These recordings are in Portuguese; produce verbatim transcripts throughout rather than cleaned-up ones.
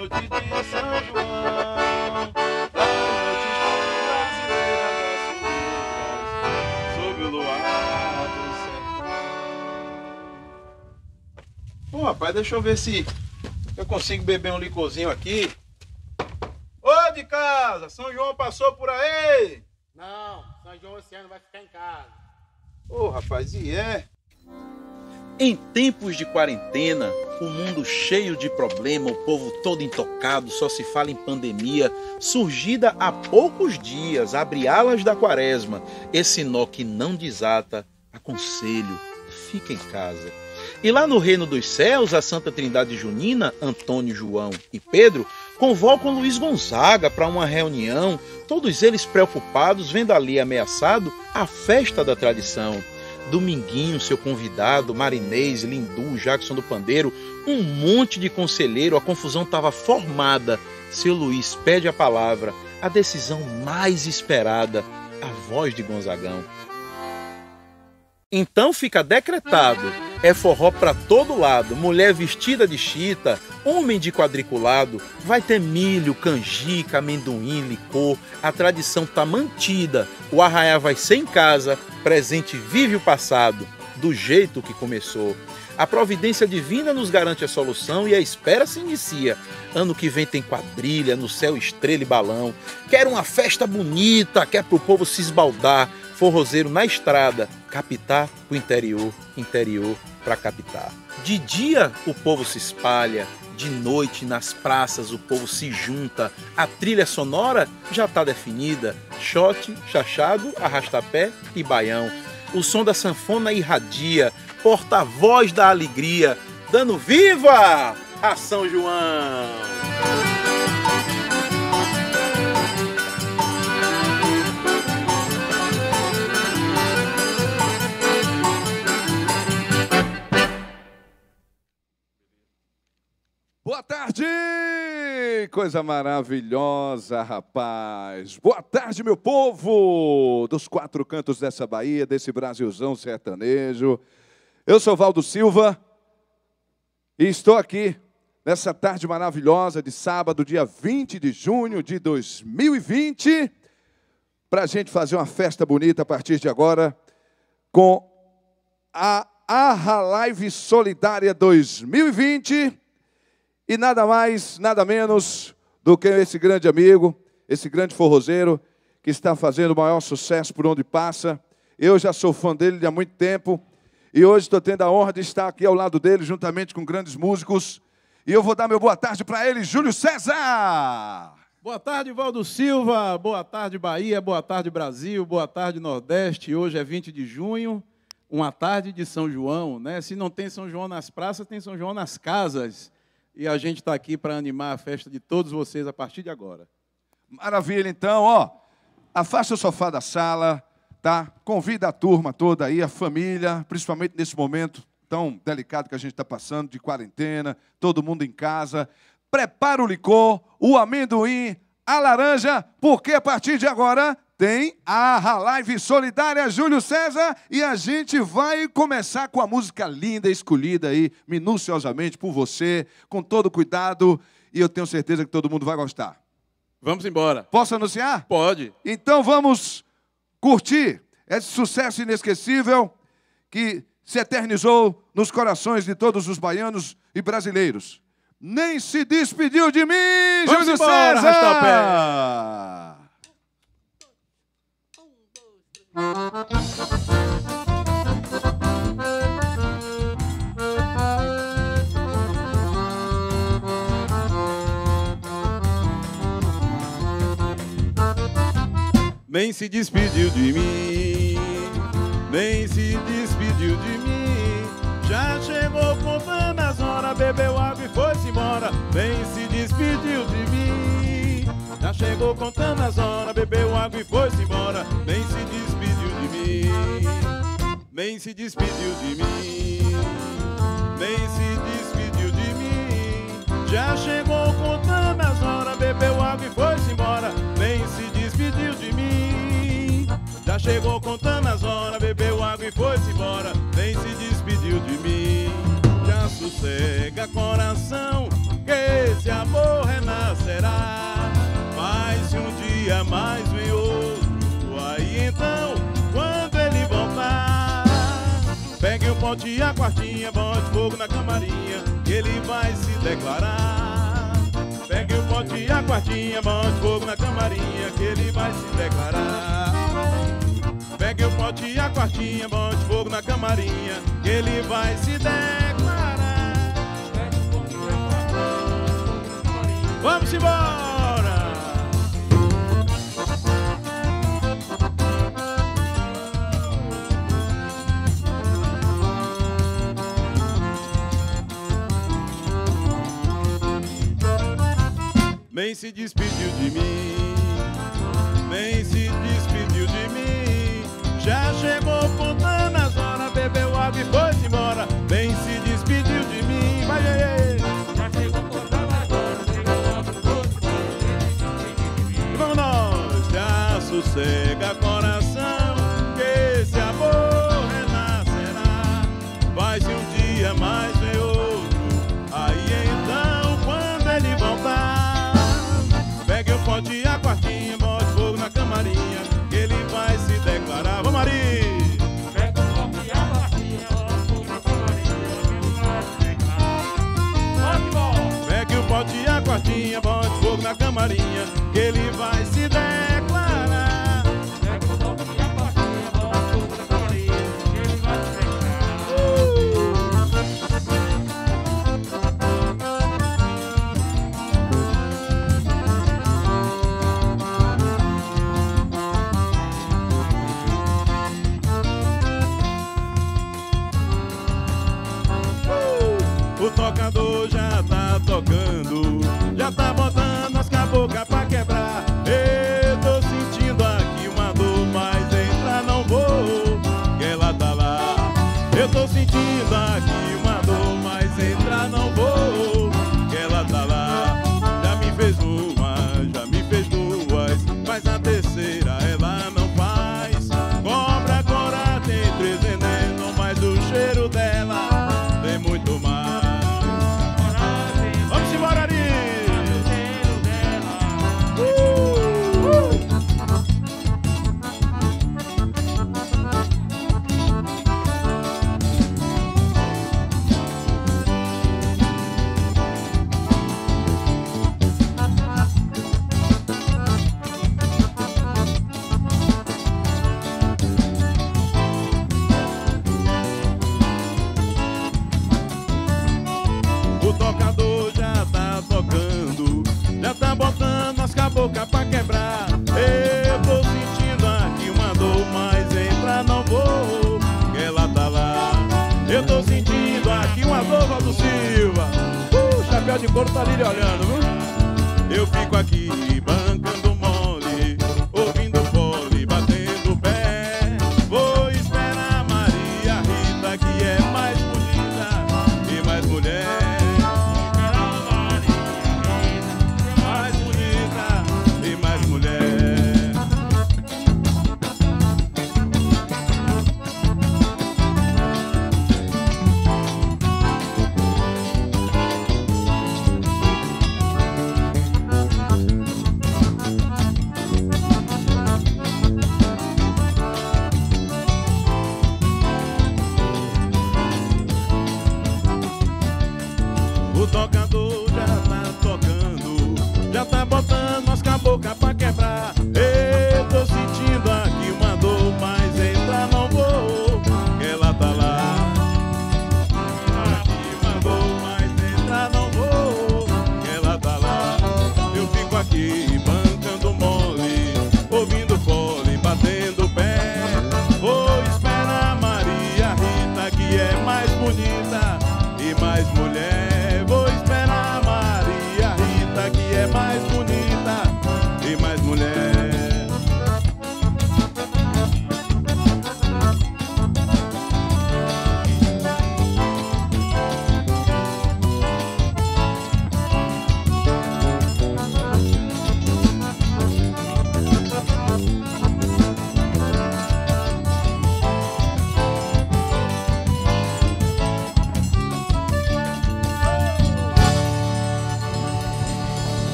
noite de São João, das noites brasileiras das sob o luar do sertão. Pô, rapaz, deixa eu ver se eu consigo beber um licorzinho aqui. Ô, de casa, São João passou por aí? Não, São João esse ano vai ficar em casa. Ô, rapaz, e é? Em tempos de quarentena, o mundo cheio de problema, o povo todo intocado, só se fala em pandemia, surgida há poucos dias, abre alas da quaresma, esse nó que não desata, aconselho, fica em casa. E lá no reino dos céus, a Santa Trindade Junina, Antônio, João e Pedro, convocam Luiz Gonzaga para uma reunião, todos eles preocupados, vendo ali ameaçado a festa da tradição. Dominguinho, seu convidado, Marinês, Lindu, Jackson do Pandeiro, um monte de conselheiro, a confusão estava formada. Seu Luiz pede a palavra, a decisão mais esperada, a voz de Gonzagão. Então fica decretado, é forró pra todo lado, mulher vestida de chita, homem de quadriculado, vai ter milho, canjica, amendoim, licor, a tradição tá mantida, o arraiá vai ser em casa, presente vive o passado, do jeito que começou. A providência divina nos garante a solução e a espera se inicia. Ano que vem tem quadrilha, no céu estrela e balão. Quer uma festa bonita, quer pro povo se esbaldar, forrozeiro na estrada, capitar pro interior, interior pra capitar. De dia o povo se espalha, de noite nas praças o povo se junta, a trilha sonora já tá definida, xote, chachado, arrastapé e baião. O som da sanfona irradia, porta-voz da alegria, dando viva a São João! Boa tarde! Coisa maravilhosa, rapaz! Boa tarde, meu povo! Dos quatro cantos dessa Bahia, desse Brasilzão sertanejo. Eu sou Valdo Silva e estou aqui nessa tarde maravilhosa de sábado, dia vinte de junho de dois mil e vinte, para a gente fazer uma festa bonita a partir de agora com a Arra Live Solidária dois mil e vinte. E nada mais, nada menos do que esse grande amigo, esse grande forrozeiro, que está fazendo o maior sucesso por onde passa. Eu já sou fã dele há muito tempo, e hoje estou tendo a honra de estar aqui ao lado dele, juntamente com grandes músicos. E eu vou dar meu boa tarde para ele, Júlio César! Boa tarde, Valdo Silva, boa tarde, Bahia, boa tarde, Brasil, boa tarde, Nordeste. Hoje é vinte de junho, uma tarde de São João, né? Se não tem São João nas praças, tem São João nas casas. E a gente está aqui para animar a festa de todos vocês a partir de agora. Maravilha, então, ó. Afasta o sofá da sala, tá? Convida a turma toda aí, a família, principalmente nesse momento tão delicado que a gente está passando, de quarentena, todo mundo em casa. Prepara o licor, o amendoim, a laranja, porque a partir de agora tem a Live Solidária Júlio César e a gente vai começar com a música linda, escolhida aí minuciosamente por você, com todo cuidado, e eu tenho certeza que todo mundo vai gostar. Vamos embora. Posso anunciar? Pode. Então vamos curtir esse sucesso inesquecível que se eternizou nos corações de todos os baianos e brasileiros. Nem se despediu de mim, Vamos Júlio embora, César! Arrastapé. Nem se despediu de mim, nem se despediu de mim. Já chegou contando as horas, bebeu água e foi-se embora. Nem se despediu de mim. Já chegou contando as horas, bebeu água e foi-se embora. Nem se despediu de mim, nem se despediu de mim, nem se despediu de mim. Já chegou contando as horas, bebeu água e foi-se embora. Nem se despediu de mim. Já chegou contando as horas, bebeu água e foi-se embora. Nem se despediu de mim. Já sossega coração, que esse amor renascerá. Mas se um dia mais vem outro, aí então, quando ele voltar, pegue o pote e a quartinha, bote fogo na camarinha, que ele vai se declarar. Pegue o pote e a quartinha, bote fogo na camarinha, que ele vai se declarar. Pegue o pote e a quartinha, bote fogo na camarinha, que ele vai se declarar. Vamos embora! Nem se despediu de mim, nem se despediu de mim. Já chegou contando as horas, bebeu água e foi-se embora. Nem se despediu de mim, vai aí. Já chegou contando as horas, bebeu água e foi-se embora. Vamos nós, já sossega coração, que esse amor renascerá. Vai-se um dia mais vem outro, aí então quando ele voltar, pegue o pote e a quartinha, bote fogo na camarinha, que ele vai se declarar. Vamos, Mari! Pega o pote e a quartinha, bote fogo na camarinha, que ele vai se declarar. Pode embora! Pegue o pote e a quartinha, bote fogo na camarinha, que ele vai se declarar. Pega o pote e a quartinha, bote fogo na camarinha, que ele vai se declarar. Uh! O tocador já tá tocando, já tá botando as cabocas pra quebrar. Eu tô sentindo aqui uma dor, mas entrar não vou, que ela tá lá. Eu tô sentindo aqui uma dor, mas entrar não vou, que ela tá lá. Já me fez uma, já me fez duas, mas a terceira ela não faz. Cobra agora tem três venenos, mas o cheiro dela tem muito mais. Vamos embora, Ari! Uh, uh. O tocador já tá tocando, já tá botando as cabocas pra quebrar. Eu tô sentindo aqui uma dor, mas entrar não vou, que ela tá lá. Eu tô sentindo aqui uma dor, Valdo Silva. Uh, chapéu de couro tá ali lhe olhando, viu? Eu fico aqui bancando mole, ouvindo fole, batendo pé. Vou esperar Maria Rita, que é mais bonita e mais mulher.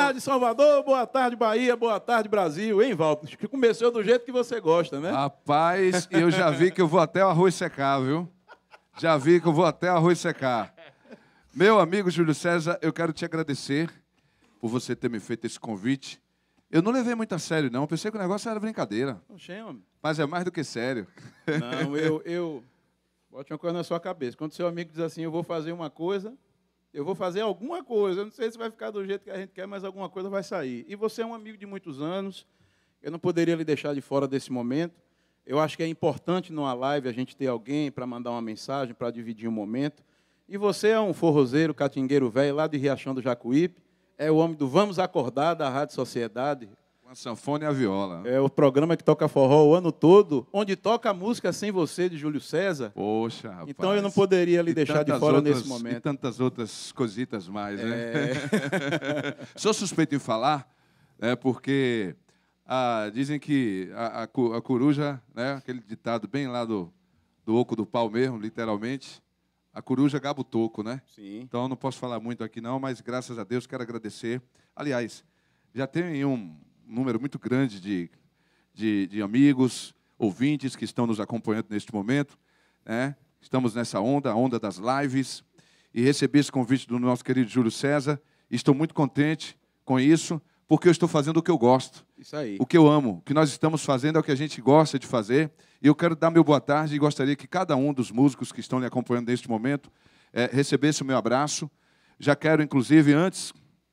tarde, Salvador, boa tarde, Bahia, boa tarde, Brasil. Hein, Walter? Que começou do jeito que você gosta, né? Rapaz, eu já vi que eu vou até o arroz secar, viu? Já vi que eu vou até o arroz secar. Meu amigo Júlio César, eu quero te agradecer por você ter me feito esse convite. Eu não levei muito a sério, não. Eu pensei que o negócio era brincadeira. Oxê, homem. Mas é mais do que sério. Não, eu, eu... Bote uma coisa na sua cabeça. Quando seu amigo diz assim, eu vou fazer uma coisa, eu vou fazer alguma coisa. Eu não sei se vai ficar do jeito que a gente quer, mas alguma coisa vai sair. E você é um amigo de muitos anos. Eu não poderia lhe deixar de fora desse momento. Eu acho que é importante numa live a gente ter alguém para mandar uma mensagem, para dividir um momento. E você é um forrozeiro, catingueiro velho, lá de Riachão do Jacuípe. É o homem do Vamos Acordar, da Rádio Sociedade. Com a sanfona e a viola. É o programa que toca forró o ano todo, onde toca a música Sem Você, de Júlio César. Poxa, rapaz. Então eu não poderia lhe E deixar de tantas fora outras- nesse momento. E tantas outras cositas mais, né? É. Sou suspeito em falar, né, porque ah, dizem que a, a cu- a coruja, né, aquele ditado bem lá do, do oco do pau mesmo, literalmente, a coruja gaba o toco, né? Sim. Então eu não posso falar muito aqui não, mas graças a Deus quero agradecer. Aliás, já tem um número muito grande de, de, de amigos, ouvintes que estão nos acompanhando neste momento, né? Estamos nessa onda, a onda das lives, e recebi esse convite do nosso querido Júlio César. E estou muito contente com isso, porque eu estou fazendo o que eu gosto, Isso aí. o que eu amo. O que nós estamos fazendo é o que a gente gosta de fazer. E eu quero dar meu boa tarde e gostaria que cada um dos músicos que estão lhe acompanhando neste momento eh, recebesse o meu abraço. Já quero, inclusive, antes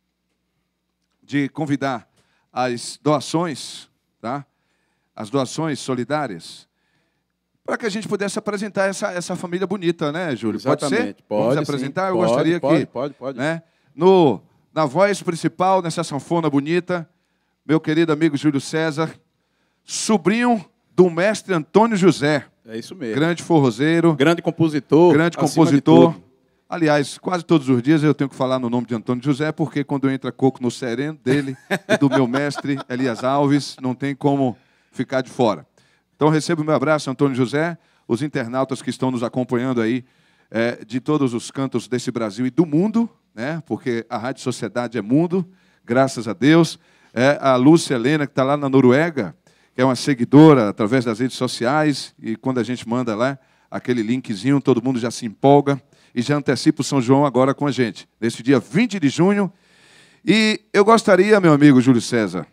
de convidar as doações, tá? As doações solidárias, para que a gente pudesse apresentar essa, essa família bonita, né, Júlio? Exatamente. Pode ser? Pode, Vamos sim. apresentar? Eu Pode, gostaria pode, que... pode, pode. Né, no, na voz principal, nessa sanfona bonita, meu querido amigo Júlio César, sobrinho do mestre Antônio José, É isso mesmo. grande forrozeiro, Grande compositor. grande acima de compositor. tudo. Aliás, quase todos os dias eu tenho que falar no nome de Antônio José, porque quando entra coco no sereno dele e do meu mestre Elias Alves, não tem como ficar de fora. Então, recebo o meu abraço, Antônio José, os internautas que estão nos acompanhando aí, é, de todos os cantos desse Brasil e do mundo, né? Porque a Rádio Sociedade é mundo, graças a Deus. É, a Lúcia Helena, que está lá na Noruega, que é uma seguidora através das redes sociais, e quando a gente manda lá aquele linkzinho, todo mundo já se empolga e já antecipa o São João agora com a gente, nesse dia vinte de junho. E eu gostaria, meu amigo Júlio César,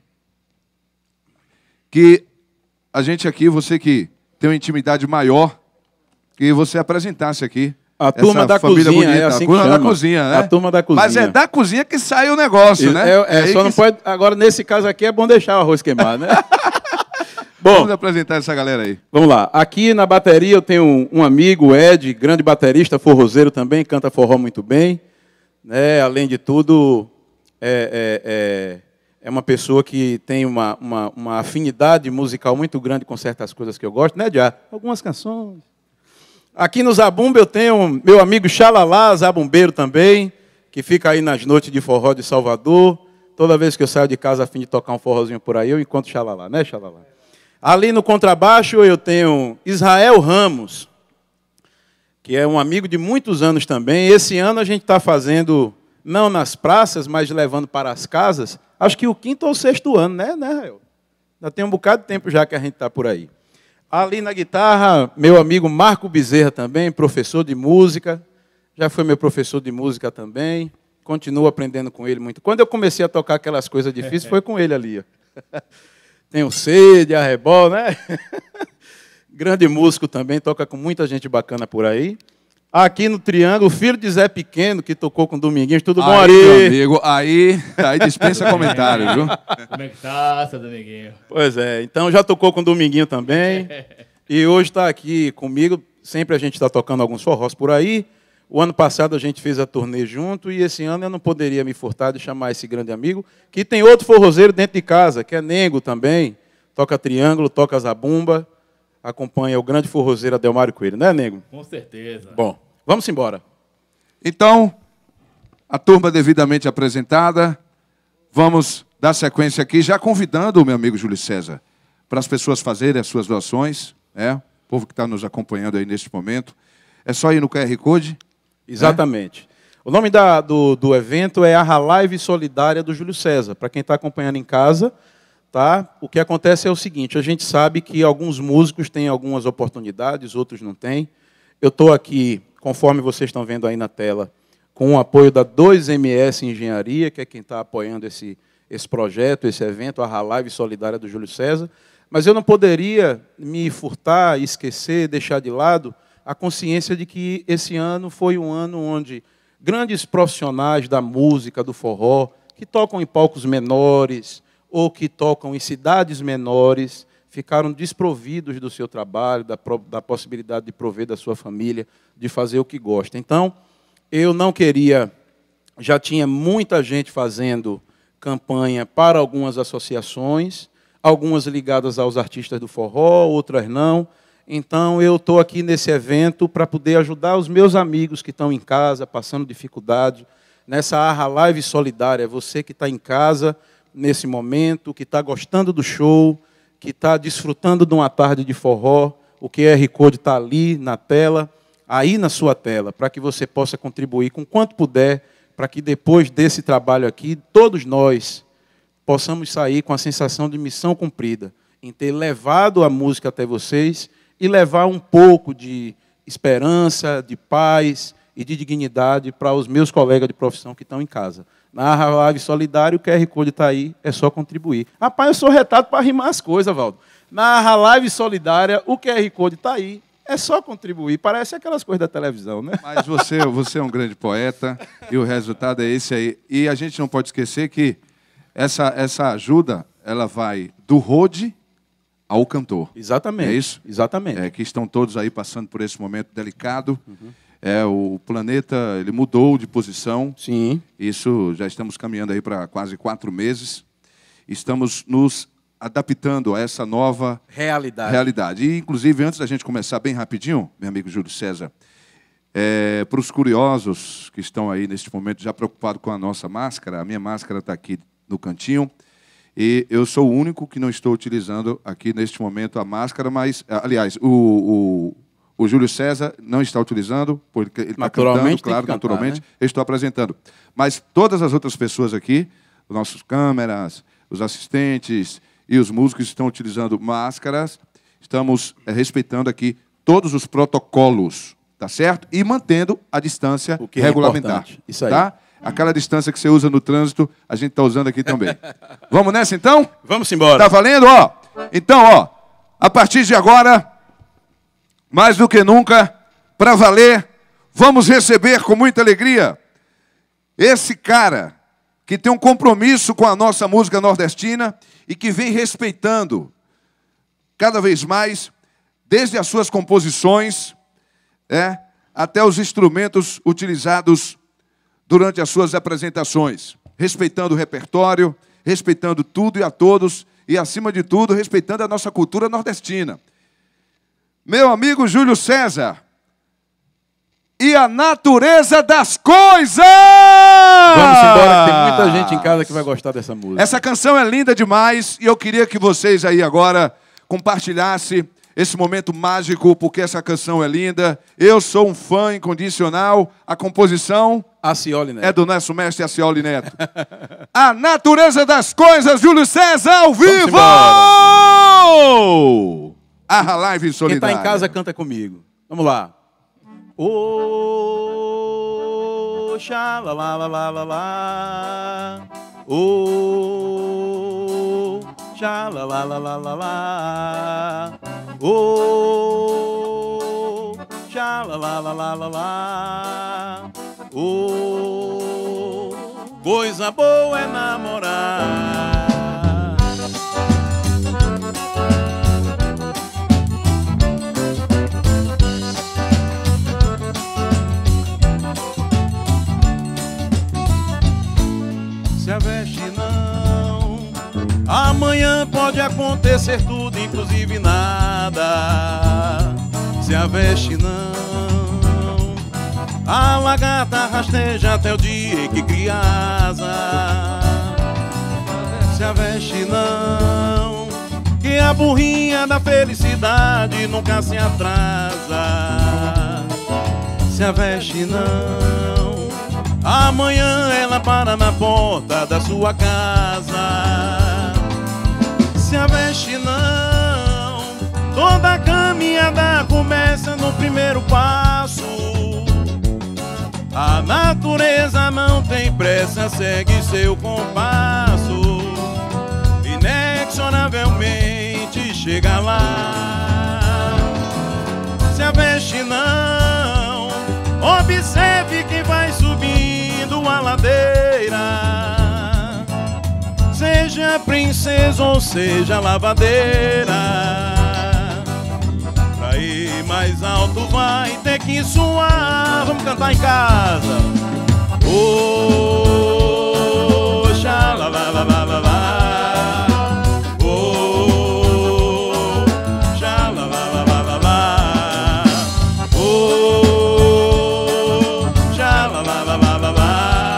que a gente aqui, você que tem uma intimidade maior, que você apresentasse aqui A turma essa da família cozinha, bonita. é assim a que turma da chama. cozinha, né? A turma da cozinha. Mas é da cozinha que sai o negócio, né? É, é, aí só que não pode... Agora, nesse caso aqui, é bom deixar o arroz queimado, né? Bom, Vamos apresentar essa galera aí. vamos lá. Aqui na bateria eu tenho um, um amigo, o Ed, grande baterista, forrozeiro também, canta forró muito bem. Né? Além de tudo, é, é, é, é uma pessoa que tem uma, uma, uma afinidade musical muito grande com certas coisas que eu gosto, né, Já? Algumas canções. Aqui no Zabumba eu tenho meu amigo Xalalá, zabumbeiro também, que fica aí nas noites de forró de Salvador. Toda vez que eu saio de casa a fim de tocar um forrozinho por aí, eu encontro Xalalá, né, Xalalá? Ali no contrabaixo eu tenho Israel Ramos, que é um amigo de muitos anos também. Esse ano a gente está fazendo, não nas praças, mas levando para as casas, acho que o quinto ou sexto ano, né, né, Rael? Já tem um bocado de tempo já que a gente está por aí. Ali na guitarra, meu amigo Marco Bezerra também, professor de música, já foi meu professor de música também, continuo aprendendo com ele muito. Quando eu comecei a tocar aquelas coisas difíceis, foi com ele ali, ó. Tem o Sede, a Rebol, né? Grande músico também, toca com muita gente bacana por aí. Aqui no Triângulo, o filho de Zé Pequeno, que tocou com o Dominguinhos. Tudo bom, Aí, meu Ari? amigo, aí, aí dispensa comentários, viu? Como é que tá, seu Dominguinho? Pois é, então já tocou com o Dominguinho também. E hoje está aqui comigo. Sempre a gente está tocando alguns forrós por aí. O ano passado a gente fez a turnê junto e esse ano eu não poderia me furtar de chamar esse grande amigo, que tem outro forrozeiro dentro de casa, que é Nego também. Toca triângulo, toca zabumba, acompanha o grande forrozeiro Adelmário Coelho, né, Nego? Com certeza. Bom, vamos embora. Então, a turma devidamente apresentada, vamos dar sequência aqui, já convidando o meu amigo Júlio César para as pessoas fazerem as suas doações, né? O povo que está nos acompanhando aí neste momento. É só ir no Q R Code. Exatamente. O nome da, do, do evento é a Live Solidária do Júlio César. Para quem está acompanhando em casa, tá? O que acontece é o seguinte, a gente sabe que alguns músicos têm algumas oportunidades, outros não têm. Eu estou aqui, conforme vocês estão vendo aí na tela, com o apoio da dois M S Engenharia, que é quem está apoiando esse, esse projeto, esse evento, a Live Solidária do Júlio César. Mas eu não poderia me furtar, esquecer, deixar de lado a consciência de que esse ano foi um ano onde grandes profissionais da música, do forró, que tocam em palcos menores ou que tocam em cidades menores, ficaram desprovidos do seu trabalho, da, da possibilidade de prover da sua família, de fazer o que gosta. Então, eu não queria... Já tinha muita gente fazendo campanha para algumas associações, algumas ligadas aos artistas do forró, outras não. Então, eu estou aqui nesse evento para poder ajudar os meus amigos que estão em casa, passando dificuldade, nessa Arra Live Solidária. Você que está em casa, nesse momento, que está gostando do show, que está desfrutando de uma tarde de forró, o Q R Code está ali na tela, aí na sua tela, para que você possa contribuir com quanto puder, para que depois desse trabalho aqui, todos nós possamos sair com a sensação de missão cumprida, em ter levado a música até vocês e levar um pouco de esperança, de paz e de dignidade para os meus colegas de profissão que estão em casa. Na Live Solidária, o Q R Code está aí, é só contribuir. Rapaz, eu sou retado para rimar as coisas, Valdo. Na Live Solidária, o Q R Code está aí, é só contribuir. Parece aquelas coisas da televisão, né? Mas você, você é um grande poeta e o resultado é esse aí. E a gente não pode esquecer que essa, essa ajuda, ela vai do rode ao cantor. Exatamente. É isso? Exatamente. É, que estão todos aí passando por esse momento delicado. Uhum. É, o planeta ele mudou de posição. Sim. Isso já estamos caminhando aí para quase quatro meses. Estamos nos adaptando a essa nova realidade. realidade. E, inclusive, antes da gente começar bem rapidinho, meu amigo Júlio César, é, para os curiosos que estão aí neste momento já preocupados com a nossa máscara, a minha máscara está aqui no cantinho. E eu sou o único que não estou utilizando aqui neste momento a máscara, mas, aliás, o, o, o Júlio César não está utilizando, porque ele está cantando, claro, cantar, naturalmente, né? Eu estou apresentando. Mas todas as outras pessoas aqui, os nossos câmeras, os assistentes e os músicos estão utilizando máscaras, estamos é, respeitando aqui todos os protocolos, tá certo? E mantendo a distância o que regulamentar. É isso aí. Tá? Aquela distância que você usa no trânsito, a gente está usando aqui também. Vamos nessa, então? Vamos embora. Tá valendo? Ó. Então, ó, a partir de agora, mais do que nunca, para valer, vamos receber com muita alegria esse cara que tem um compromisso com a nossa música nordestina e que vem respeitando cada vez mais, desde as suas composições, é, até os instrumentos utilizados durante as suas apresentações, respeitando o repertório, respeitando tudo e a todos, e, acima de tudo, respeitando a nossa cultura nordestina. Meu amigo Júlio César, e a natureza das coisas! Vamos embora, que tem muita gente em casa que vai gostar dessa música. Essa canção é linda demais, e eu queria que vocês aí agora compartilhassem esse momento mágico, porque essa canção é linda. Eu sou um fã incondicional. A composição Acioli Neto. é do nosso mestre Acioli Neto. A natureza das coisas, Júlio César, ao vivo! A Live Solidária. Quem está em casa, canta comigo. Vamos lá. Ô, xalalalala, ô, xalalalala, ô, xalalalala, ô, coisa boa é namorar. Se aveste não, amanhã pode acontecer tudo, inclusive nada. Se aveste não, a lagarta rasteja até o dia em que cria asa. Se aveste não, que a burrinha da felicidade nunca se atrasa. Se aveste não, Amanhã ela para na porta da sua casa. Se aveste não, toda caminhada começa no primeiro passo. A natureza não tem pressa, segue seu compasso. Inexoravelmente chega lá. Se aveste não, observe quem vai subindo a ladeira. Seja princesa ou seja lavadeira, pra ir mais alto vai ter que suar. Vamos cantar em casa. Oh, xalalalala. Oh, xalalalala. Oh, xalalalala.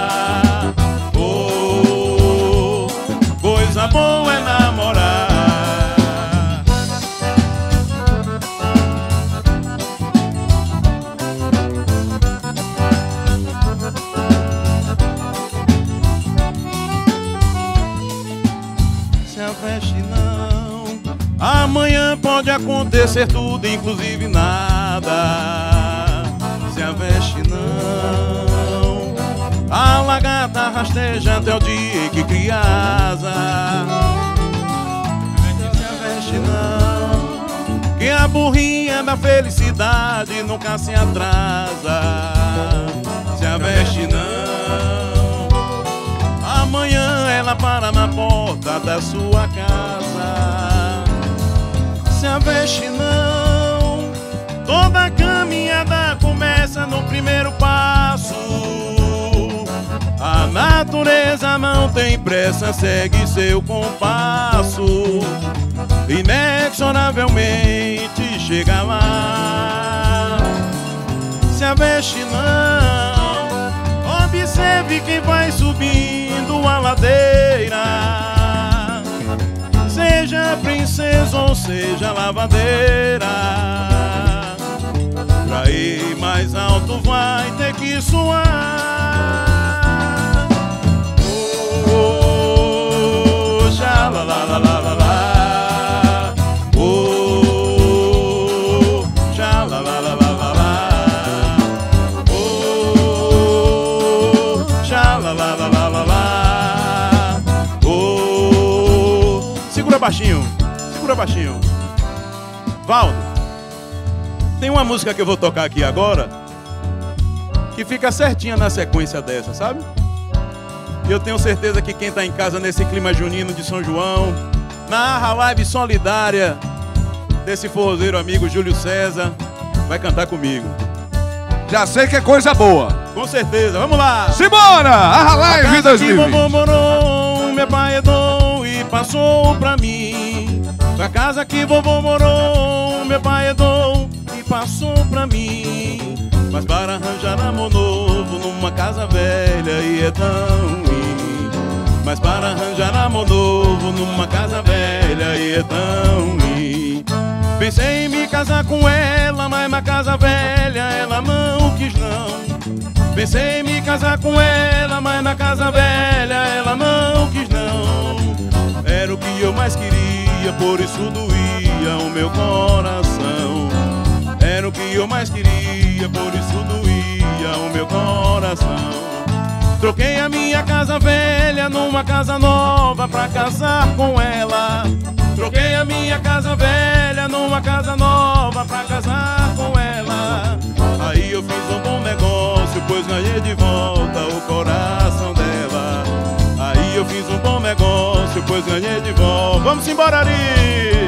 Oh, coisa boa é namorar. Amanhã pode acontecer tudo, inclusive nada. Se aveste não, a lagarta rasteja até o dia em que cria asa. Se aveste não, que a burrinha da felicidade nunca se atrasa. Se aveste não, amanhã ela para na porta da sua casa. Se aveste não, toda caminhada começa no primeiro passo. A natureza não tem pressa, segue seu compasso. Inexoravelmente chega lá. Se aveste não, observe quem vai subindo a ladeira. Seja princesa ou seja lavadeira, pra ir mais alto vai ter que suar. Oh, xalalalala. Oh, xalalalala. Oh, xalalalala. Segura baixinho, segura baixinho. Valdo, tem uma música que eu vou tocar aqui agora que fica certinha na sequência dessa, sabe? E eu tenho certeza que quem tá em casa nesse clima junino de São João, na live solidária desse forrozeiro amigo Júlio César, vai cantar comigo. Já sei que é coisa boa. Com certeza, vamos lá. Simbora! A live dois mil e vinte. Vovô morou, meu pai herdou e passou pra mim. Pra casa que vovô morou, meu pai herdou e passou pra mim. Mas para arranjar amor novo numa casa velha e é tão ruim. Mas para arranjar amor novo numa casa velha e é tão ruim. Pensei em me casar com ela, mas na casa velha ela não quis não. Pensei em me casar com ela, mas na casa velha ela não quis não. Era o que eu mais queria, por isso doía o meu coração. Era o que eu mais queria, por isso doía o meu coração. Troquei a minha casa velha numa casa nova pra casar com ela. Troquei a minha casa velha numa casa nova pra casar com ela. Aí eu fiz um bom negócio, pois ganhei de volta o coração dela. Aí eu fiz um bom negócio, pois ganhei de volta. Vamos embora, Ari!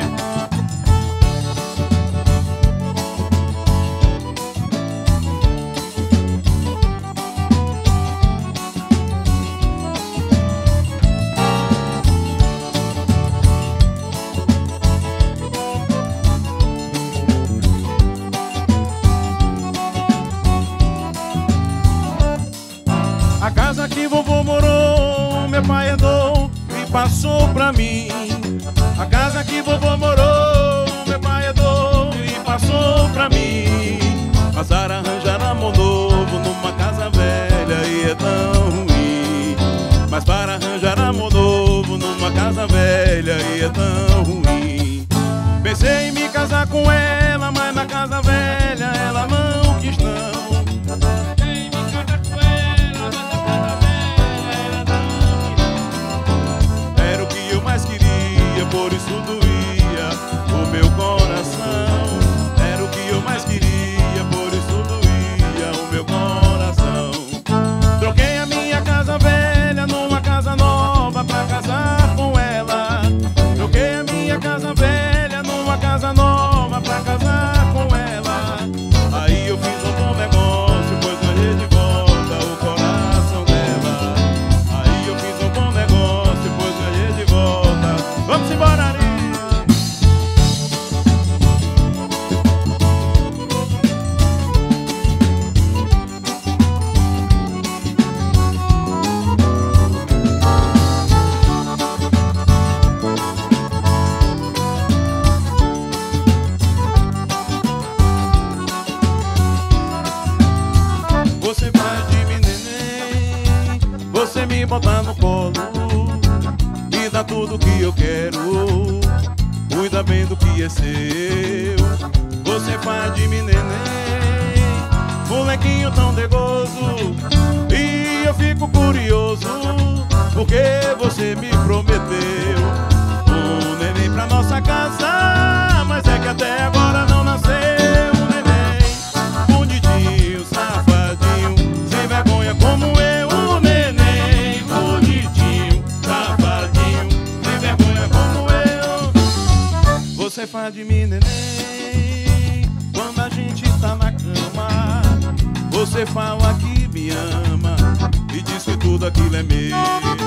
A casa que vovô morou, meu pai herdou e passou pra mim. A casa que vovô morou, meu pai herdou e passou pra mim. Mas para arranjar amor novo numa casa velha e é tão casa velha e é tão ruim. Pensei em me casar com ela, mas na casa velha ela não quis não. Pensei em me casar com ela, mas na casa velha ela não quis não. Era o que eu mais queria, por isso doía o meu coração. Era o que eu mais queria, por isso doía o meu coração. Troquei a minha casa velha numa casa nova pra casar com ela. Troquei a minha casa velha numa casa nova pra casar com ela. Aí eu fiz um bom negócio, pois ganhei de volta o coração dela. Aí eu fiz um bom negócio, pois ganhei de volta. Vamos embora, Ari! Você faz de mim neném, você me bota no colo, me dá tudo que eu quero, cuida bem do que é seu. Você faz de mim neném, molequinho tão degoso, e eu fico curioso, porque você me prometeu um neném pra nossa casa, mas é que até agora não nasceu um neném bonitinho, safadinho, sem vergonha como eu. Um neném bonitinho, safadinho, sem vergonha como eu. Você faz de mim neném quando a gente tá na cama. Você fala que me ama e diz que tudo aquilo é meu.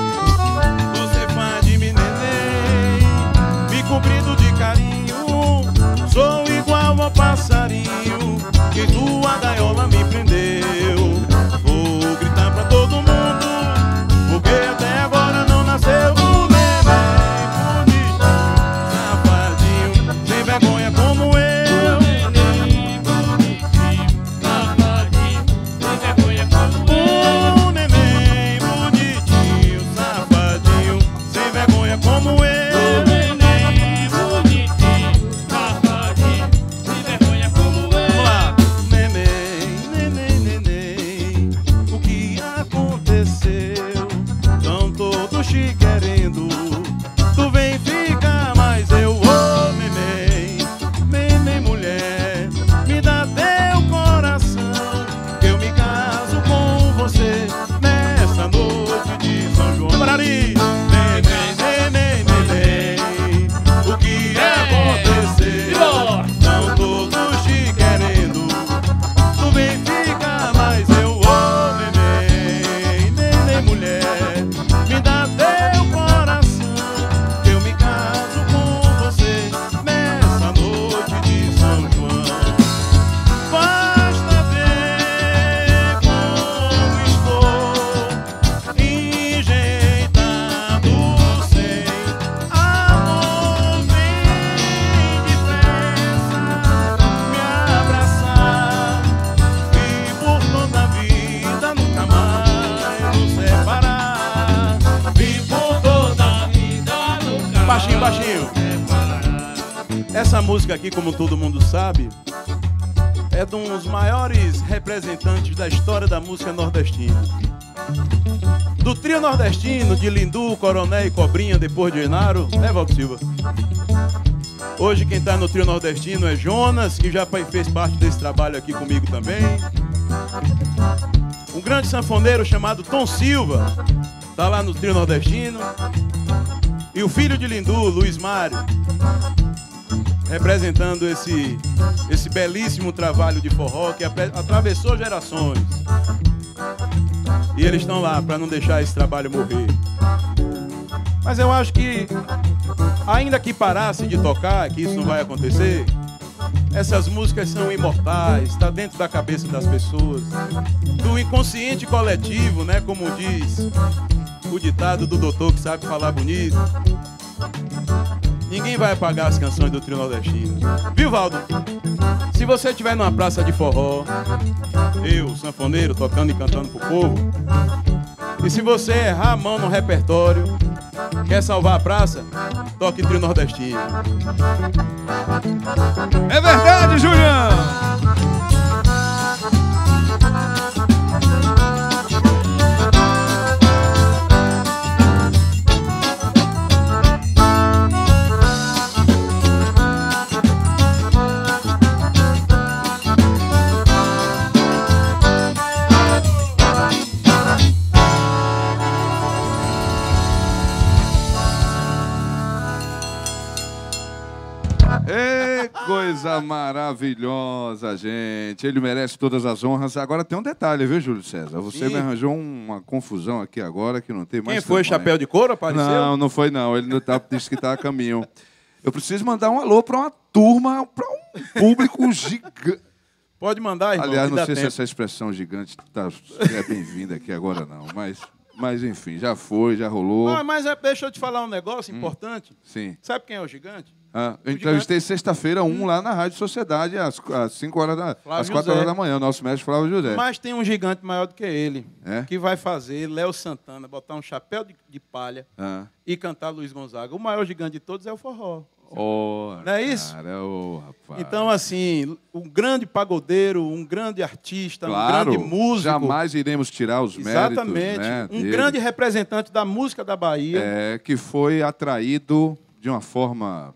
Você faz de mim neném, me cobrindo de carinho. Sou igual ao passarinho que tua gaiola me prendeu. Vou gritar pra todo mundo, porque até agora não nasceu um neném bonitinho, safadinho, sem vergonha como eu. Neném bonitinho, safadinho, sem vergonha como eu. Um neném bonitinho, safadinho, sem vergonha como eu. Neném bonitinho, safadinho, sem vergonha como eu. Vamos lá. Neném, neném, neném, o que aconteceu? Tão todos te querendo, tu vem ficar, mas eu vou. Neném, neném mulher, me dá teu coração, que eu me caso com você nessa noite de São João. Brari! Neném, neném, neném, o que aconteceu? Tão todos te querendo, tu vem ficar, mas eu vou. Neném, neném mulher, me dá teu coração, que eu me caso com você nessa noite de São João. Basta ver como estou enjeitado sem amor. Vem depressa me abraçar e por toda a vida nunca mais nos separar. E por toda a vida nunca Baixinho, baixinho. separar. Essa música aqui, como todo mundo sabe, é de um dos maiores representantes da história da música nordestina. Do trio nordestino de Lindu, Coroné e Cobrinha, depois de Genaro, né, Valdo Silva? Hoje quem tá no trio nordestino é Jonas, que já fez parte desse trabalho aqui comigo também. Um grande sanfoneiro chamado Tom Silva tá lá no trio nordestino. E o filho de Lindu, Luiz Mário, representando esse, esse belíssimo trabalho de forró que atravessou gerações. E eles estão lá para não deixar esse trabalho morrer. Mas eu acho que, ainda que parasse de tocar, que isso não vai acontecer, essas músicas são imortais, está dentro da cabeça das pessoas, do inconsciente coletivo, né? Como diz o ditado do doutor que sabe falar bonito. Ninguém vai apagar as canções do trio nordestino. Viu, Valdo? Se você estiver numa praça de forró, eu, sanfoneiro, tocando e cantando pro povo, e se você errar a mão no repertório, Quer salvar a praça? Toque trio nordestino. É verdade, Julião! Ei, coisa maravilhosa, gente. Ele merece todas as honras. Agora tem um detalhe, viu, Júlio César? Você Sim. me arranjou uma confusão aqui agora que não tem mais. Quem foi? tamanho. Chapéu de couro apareceu? Não, não foi não. Ele não tá, disse que está a caminho. Eu preciso mandar um alô para uma turma, para um público gigante. Pode mandar, irmão. Aliás, que não dá sei se tempo. essa expressão gigante tá, é bem-vinda aqui agora, não. Mas, mas, enfim, já foi, já rolou. Ah, mas é, deixa eu te falar um negócio importante. Sim. Sabe quem é o gigante? Ah, eu entrevistei sexta-feira um lá na Rádio Sociedade, às, às cinco horas da, Flávio às quatro José. horas da manhã, nosso mestre Flávio José. Mas tem um gigante maior do que ele. É? Que vai fazer Léo Santana botar um chapéu de, de palha Ah. e cantar Luiz Gonzaga. O maior gigante de todos é o forró. Oh, Não é isso? Cara, oh, rapaz. Então, assim, um grande pagodeiro, um grande artista, claro, um grande músico. jamais iremos tirar os Exatamente. méritos, né, um dele. grande representante da música da Bahia. É, que foi atraído de uma forma...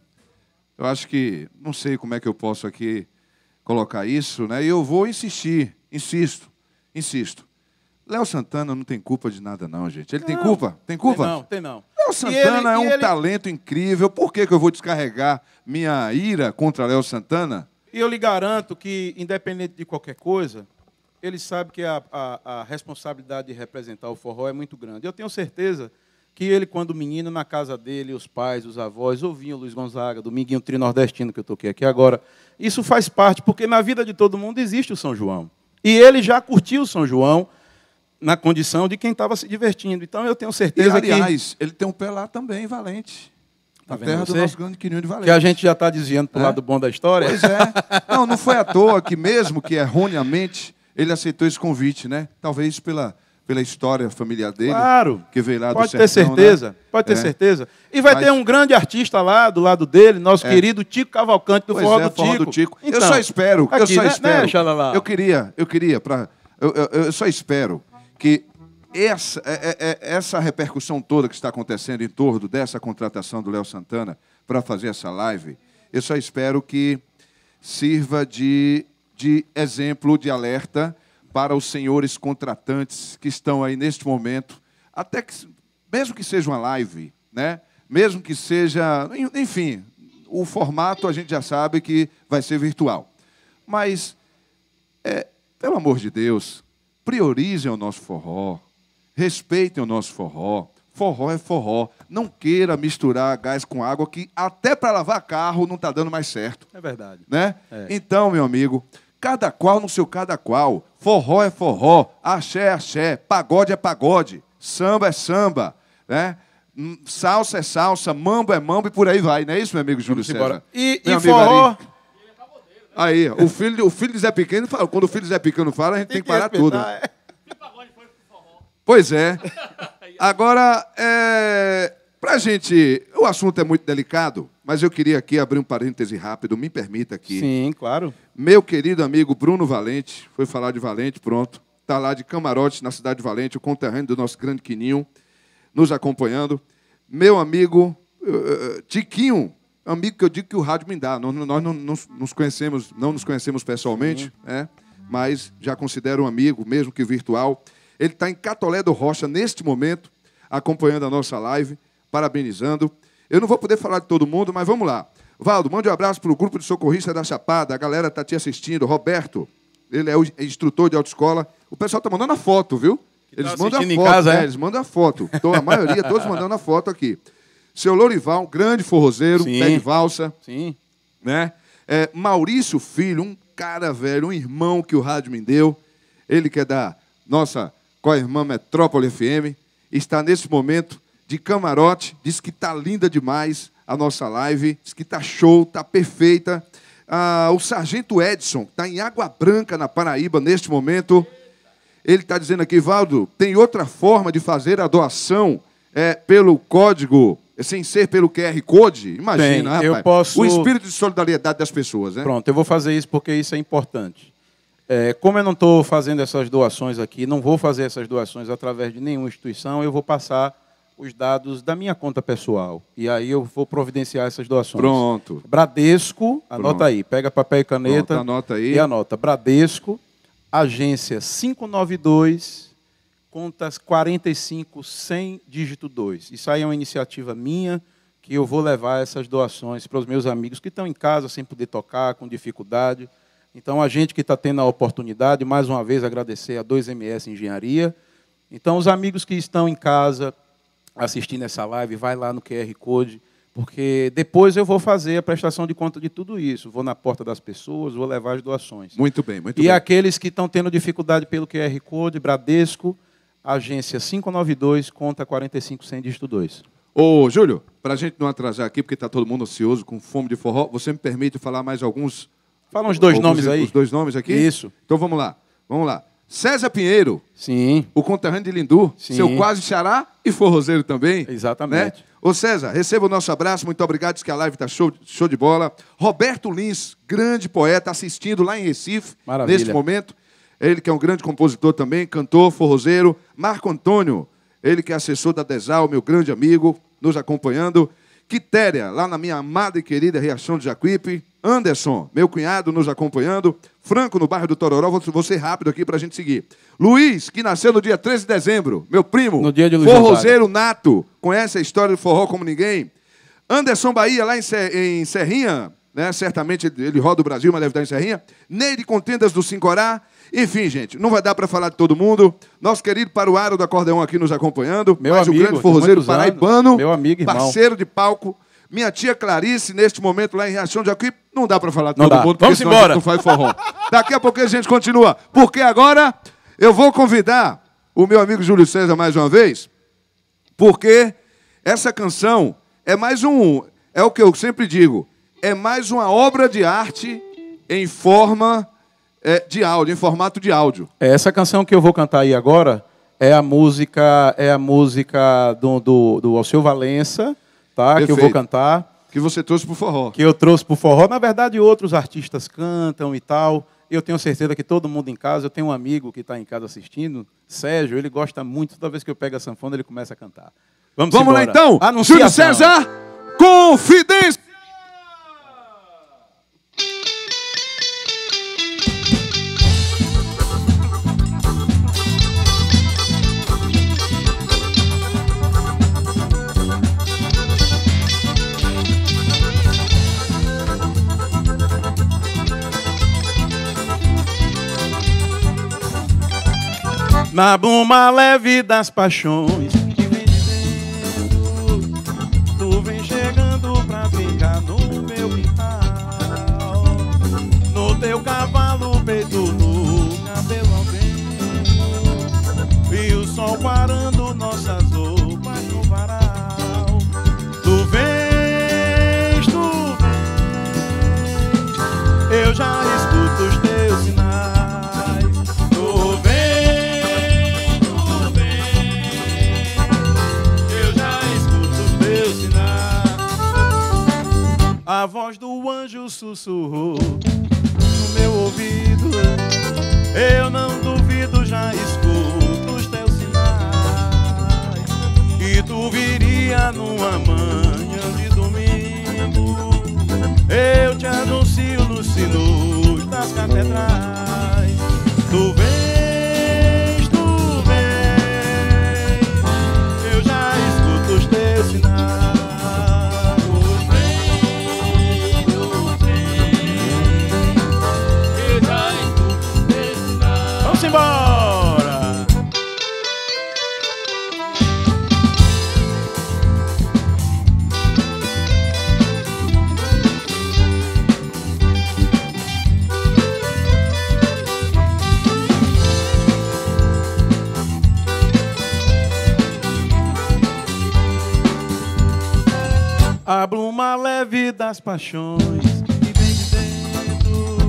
Eu acho que... Não sei como é que eu posso aqui colocar isso, né? E eu vou insistir, insisto, insisto. Léo Santana não tem culpa de nada, não, gente. Ele tem Não. culpa? Tem culpa? Tem não, tem não. Léo E Santana ele- é um e ele- talento incrível. Por que, que eu vou descarregar minha ira contra Léo Santana? E eu lhe garanto que, independente de qualquer coisa, ele sabe que a, a, a responsabilidade de representar o forró é muito grande. Eu tenho certeza que ele, quando menino, na casa dele, os pais, os avós, ouviam Luiz Gonzaga, Dominguinho Trio Nordestino, que eu toquei aqui agora. Isso faz parte, porque na vida de todo mundo existe o São João. E ele já curtiu o São João na condição de quem estava se divertindo. Então, eu tenho E, certeza que... aliás, ele tem um pé lá também, Valente. Tá Na vendo terra do você? nosso grande Quirinho de Valente. Que a gente já está desviando para o É? lado bom da história. Pois é. Não, não foi à toa que, mesmo que erroneamente, ele aceitou esse convite, né? Talvez pela, pela história familiar dele. Claro. Que veio lá do Pode ter sertão, certeza, né? pode ter É. certeza. E vai Mas- ter um grande artista lá do lado dele, nosso É. querido Tico Cavalcante do Pois Forró, é, do, forró Tico. do Tico. eu Então, só espero, eu aqui, só né, espero. Né, Xalala? eu queria, eu queria, pra, eu, eu, eu só espero que essa, é, é, é, essa repercussão toda que está acontecendo em torno dessa contratação do Léo Santana para fazer essa live, eu só espero que sirva de, de exemplo, de alerta para os senhores contratantes que estão aí neste momento, até que, mesmo que seja uma live, né? Mesmo que seja, enfim, o formato a gente já sabe que vai ser virtual. Mas, é, pelo amor de Deus, priorizem o nosso forró, respeitem o nosso forró. Forró é forró. Não queira misturar gás com água, que até para lavar carro não está dando mais certo. É verdade. Né? É. Então, meu amigo, cada qual no seu cada qual. Forró é forró, axé é axé, pagode é pagode, samba é samba, né? Hum, Salsa é salsa, mambo é mambo e por aí vai, não é isso, meu amigo Júlio Vamos César? embora. E, Meu e amigo forró... Ari. Aí, o filho, o filho de Zé Pequeno fala, quando o filho de Zé Pequeno fala, a gente tem, que parar tudo. respeitar, é. Pois é. Agora, é, pra gente, o assunto é muito delicado, mas eu queria aqui abrir um parêntese rápido, me permita aqui. Sim, claro. Meu querido amigo Bruno Valente, foi falar de Valente, pronto. Está lá de Camarote, na cidade de Valente, o conterrâneo do nosso grande Quininho, nos acompanhando. Meu amigo uh, Tiquinho, amigo que eu digo que o rádio me dá. Nós, nós não nos, nos conhecemos, não nos conhecemos pessoalmente, né? Mas já considero um amigo, mesmo que virtual. Ele está em Catolé do Rocha, neste momento, acompanhando a nossa live, parabenizando. Eu não vou poder falar de todo mundo, mas vamos lá. Valdo, mande um abraço para o grupo de socorristas da Chapada. A galera está te assistindo. Roberto, ele é o instrutor de autoescola. O pessoal está mandando a foto, viu? Que Eles tá mandam a assistindo em foto, casa, né? é? Eles mandam a foto. Então, a maioria, todos mandando a foto aqui. Seu Lorival, um grande forrozeiro, Sim. pé de valsa, Sim. né? É, Maurício Filho, um cara velho, um irmão que o rádio me deu. Ele que é da nossa co-irmã Metrópole F M, está nesse momento de camarote, diz que está linda demais a nossa live, diz que está show, está perfeita. Ah, o Sargento Edson, que está em Água Branca, na Paraíba, neste momento. Ele está dizendo aqui, Valdo, tem outra forma de fazer a doação é, pelo código, sem ser pelo Q R Code, imagina, Bem, rapaz. eu posso- O espírito de solidariedade das pessoas, né? Pronto, eu vou fazer isso porque isso é importante. É, como eu não estou fazendo essas doações aqui, não vou fazer essas doações através de nenhuma instituição, eu vou passar os dados da minha conta pessoal. E aí eu vou providenciar essas doações. Pronto. Bradesco, anota Pronto. aí, pega papel e caneta. Pronto, anota aí. E anota, Bradesco, agência cinco nove dois, contas quarenta e cinco cem, dígito dois. Isso aí é uma iniciativa minha, que eu vou levar essas doações para os meus amigos que estão em casa sem poder tocar, com dificuldade. Então, a gente que está tendo a oportunidade, mais uma vez, agradecer a dois M S Engenharia. Então, os amigos que estão em casa assistindo essa live, vai lá no Q R Code, porque depois eu vou fazer a prestação de conta de tudo isso. Vou na porta das pessoas, vou levar as doações. Muito bem, muito E bem. aqueles que estão tendo dificuldade pelo Q R Code, Bradesco, agência cinco nove dois, conta quarenta e cinco cem, dígito dois. Ô, Júlio, para a gente não atrasar aqui, porque está todo mundo ansioso, com fome de forró, você me permite falar mais alguns... Fala uns dois alguns- nomes aí. Os dois nomes aqui? Isso. Então vamos lá, vamos lá. César Pinheiro, Sim, o conterrâneo de Lindu, Sim. seu quase xará e forrozeiro também. Exatamente. Né? Ô César, receba o nosso abraço, muito obrigado, diz que a live está show, show de bola. Roberto Lins, grande poeta, assistindo lá em Recife, Maravilha. neste momento. Ele que é um grande compositor também, cantor, forrozeiro. Marco Antônio, ele que é assessor da Desal, meu grande amigo, nos acompanhando. Quitéria, lá na minha amada e querida Riachão de Jacuípe. Anderson, meu cunhado, nos acompanhando. Franco, no bairro do Tororó. Vou, vou ser rápido aqui para a gente seguir. Luiz, que nasceu no dia treze de dezembro. Meu primo. No dia de Luiz forrozeiro nato. Conhece a história do forró como ninguém. Anderson Bahia, lá em, Ser, em Serrinha. Né? Certamente ele roda o Brasil, mas deve estar em Serrinha. Neide Contendas do Sincorá. Enfim, gente, não vai dar para falar de todo mundo. Nosso querido Paruaro do Acordeão aqui nos acompanhando. Meu mais amigo, o grande de forrozeiro muitos anos. paraibano. Meu amigo, irmão. Parceiro de palco. Minha tia Clarice, neste momento lá em Riachão de Jacuípe. Não dá para falar de Não todo dá. mundo, porque Vamos senão a embora. gente não faz forró. Daqui a pouco a gente continua. Porque agora eu vou convidar o meu amigo Júlio César mais uma vez, porque essa canção é mais um... É o que eu sempre digo. É mais uma obra de arte em forma é, de áudio, em formato de áudio. essa canção que eu vou cantar aí agora é a música, é a música do, do, do Alceu Valença, tá? Que eu vou Perfeito. cantar, Que você trouxe pro forró. que eu trouxe para o forró. Na verdade, outros artistas cantam e tal. Eu tenho certeza que todo mundo em casa, eu tenho um amigo que está em casa assistindo, Sérgio, ele gosta muito, toda vez que eu pego a sanfona, ele começa a cantar. Vamos, Vamos lá embora. então. Júlio Anunciação. César, Confidência. Na bruma leve das paixões que vem dizendo, tu vem chegando pra brincar no meu quintal, no teu cavalo peitudo, cabelo ao vento, e o sol parando nossas roupas no varal. Tu vens, tu vens, eu já escuto os teus sinais. Tu vens, tu vens, eu já escuto os teus sinais. A voz do anjo sussurrou no meu ouvido, eu não duvido, já escuto os teus sinais. E tu viria numa manhã de domingo, eu te anuncio nos sinos das catedrais. Tu vens, tu vens, eu já escuto os teus sinais. Tu vens, tu vens, eu já escuto os teus sinais. Vamos embora! A bruma leve das paixões que vem de dentro,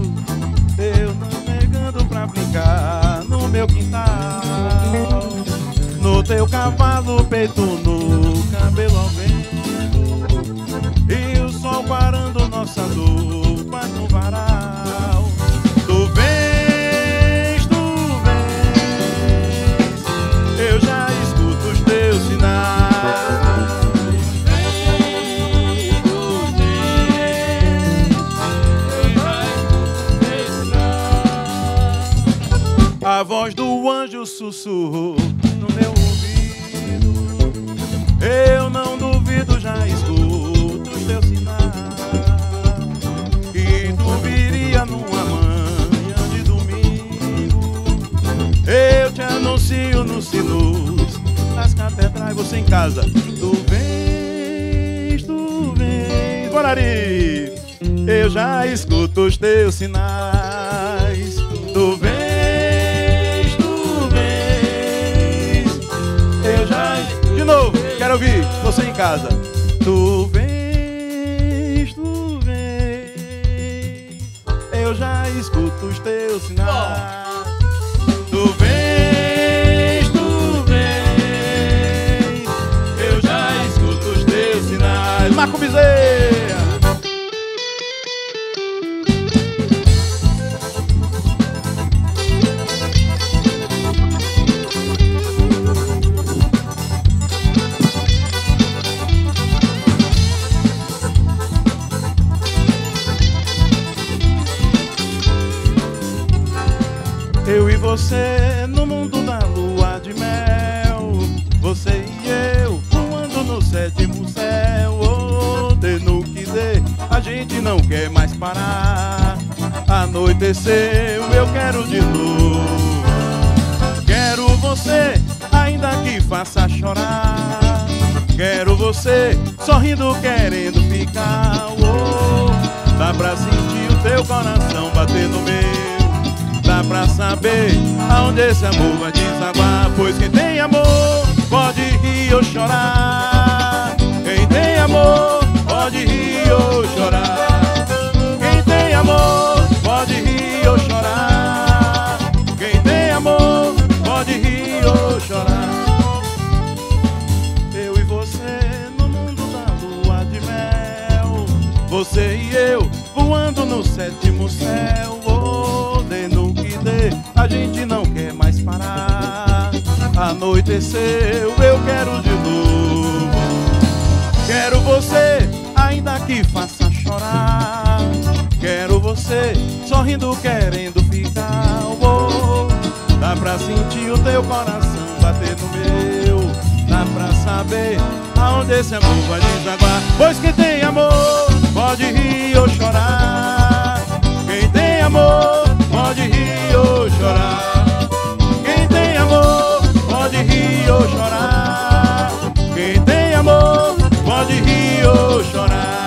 eu não negando pra brincar no meu quintal, no no teu cavalo, peito no cabelo ao vento, e o sol parando nossa dor, faz no varal. Tu vens, tu vens, eu já escuto os teus sinais. A voz do anjo sussurrou no meu ouvido, eu não duvido, já escuto os teus sinais. E tu viria numa manhã de domingo, eu te anuncio nos sinos, nas catedrais, você em casa. Tu vens, tu vens, Borari, eu já escuto os teus sinais. Tu vens, de novo, quero ouvir você em casa. Tu vens, tu vens, eu já escuto os teus sinais. Tu vens, tu vens, eu já escuto os teus sinais. Marco Bezerra. Eu e você no mundo da lua de mel, você e eu voando no sétimo céu. Oh, dê no que dê, a gente não quer mais parar. Anoiteceu, eu quero de novo. Quero você, ainda que faça chorar. Quero você, sorrindo, querendo ficar. Oh, dá pra sentir o teu coração bater no meu. Dá pra saber aonde esse amor vai desaguar. Pois quem tem amor pode rir ou chorar. Quem tem amor pode rir ou chorar. Quem tem amor pode rir ou chorar. Quem tem amor pode rir ou chorar. Eu e você no mundo da lua de mel, você e eu voando no sétimo céu. Oh, no que dê, a gente não quer mais parar. Anoiteceu, eu quero de novo. Quero você, ainda que faça chorar. Quero você, sorrindo, querendo ficar. Oh, dá pra sentir o teu coração bater no meu. Dá pra saber aonde esse amor vai desaguar. Pois quem tem amor pode rir ou chorar. Quem tem amor pode rir ou chorar. Quem tem amor pode rir ou chorar. Quem tem amor pode rir ou chorar.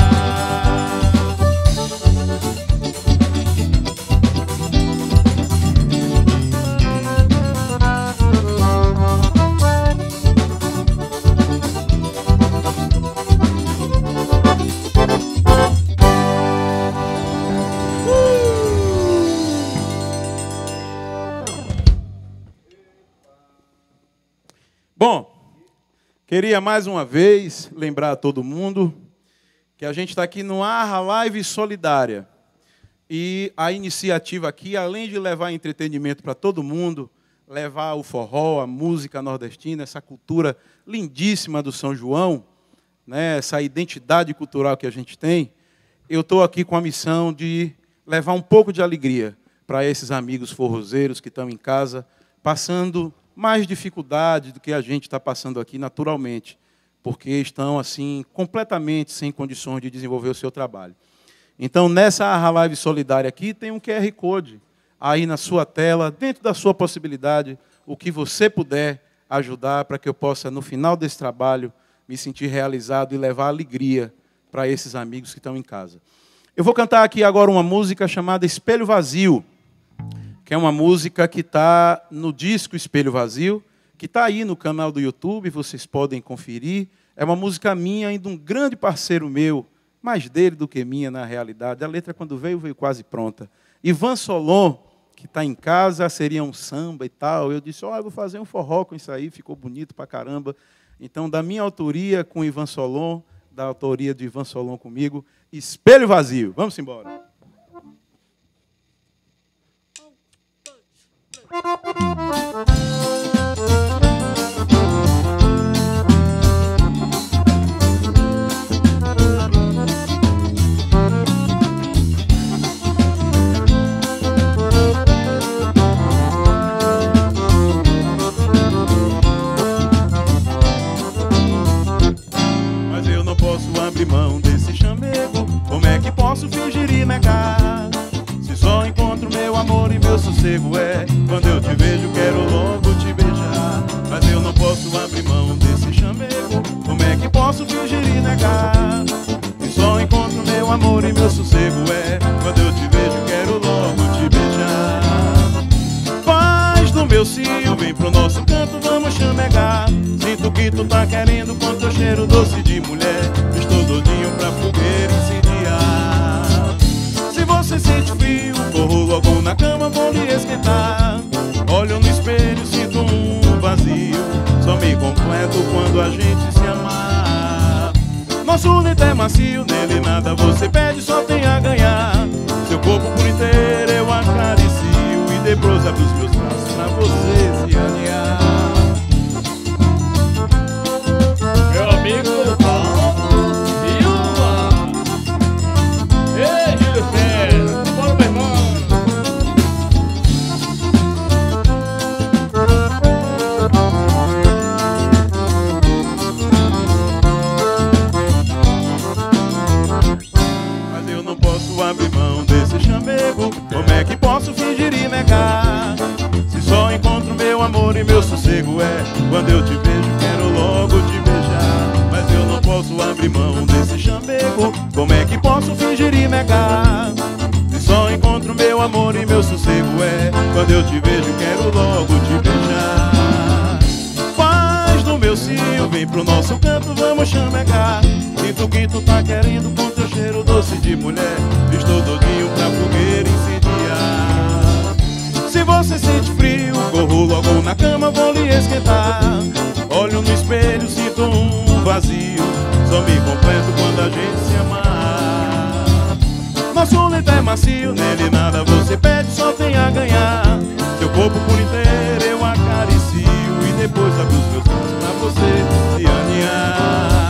Bom, queria mais uma vez lembrar a todo mundo que a gente está aqui no Arra Live Solidária. E a iniciativa aqui, além de levar entretenimento para todo mundo, levar o forró, a música nordestina, essa cultura lindíssima do São João, né, essa identidade cultural que a gente tem, eu estou aqui com a missão de levar um pouco de alegria para esses amigos forrozeiros que estão em casa, passando mais dificuldade do que a gente está passando aqui naturalmente, porque estão assim completamente sem condições de desenvolver o seu trabalho. Então, nessa Arra Live Solidária aqui, tem um Q R Code aí na sua tela, dentro da sua possibilidade, o que você puder ajudar para que eu possa, no final desse trabalho, me sentir realizado e levar alegria para esses amigos que estão em casa. Eu vou cantar aqui agora uma música chamada Espelho Vazio, que é uma música que está no disco Espelho Vazio, que está aí no canal do YouTube, vocês podem conferir. É uma música minha e de um grande parceiro meu, mais dele do que minha, na realidade. A letra, quando veio, veio quase pronta. Ivan Solon, que está em casa, seria um samba e tal. Eu disse, ó, oh, eu vou fazer um forró com isso aí, ficou bonito pra caramba. Então, da minha autoria com Ivan Solon, da autoria de Ivan Solon comigo, Espelho Vazio. Vamos embora. Mas eu não posso abrir mão desse chamego. Como é que posso fingir e negar? Se só encontro meu amor e meu sossego é quando eu te vejo, quero logo te beijar. Mas eu não posso abrir mão desse chamego. Como é que posso fingir e negar? Se só encontro meu amor e meu sossego é quando eu te vejo, quero logo te beijar. Paz do meu cio, vem pro nosso canto, vamos chamegar. Sinto que tu tá querendo com teu cheiro doce de mulher. Estou doidinho pra fogueira incendiar. Se você sente frio, corro logo na cama, vou lhe esquentar. Olho no espelho, sinto um vazio. Só me completo quando a gente se amar. Nosso leito é macio, nele nada você pede, só tem a ganhar. Seu corpo por inteiro eu acaricio e depois abro os meus braços pra você se alinhar. Meu amigo Paulo Silva. Ei, Gil César, bora, meu irmão. Mas eu não posso abrir mão desse chamego. Como é que posso fingir e negar? Se só encontro meu amor e meu sossego é quando eu te vejo, quero logo te beijar. Mas eu não posso abrir mão desse chamego. Como é que posso fingir e negar? Se só encontro meu amor e meu sossego é quando eu te vejo, quero logo te beijar. Paz do meu cio, vem pro nosso canto, vamos chamegar. Sinto que tu tá querendo com teu cheiro doce de mulher. Estou doidinho pra fogueira incendiar. Se você sente frio, corro logo na cama, vou lhe esquentar. Olho no espelho, sinto um vazio. Só me completo quando a gente se amar. Nosso leito é macio, nele nada você pede, só tem a ganhar. Seu corpo por inteiro eu acaricio e depois abro os meus braços pra você se aninhar.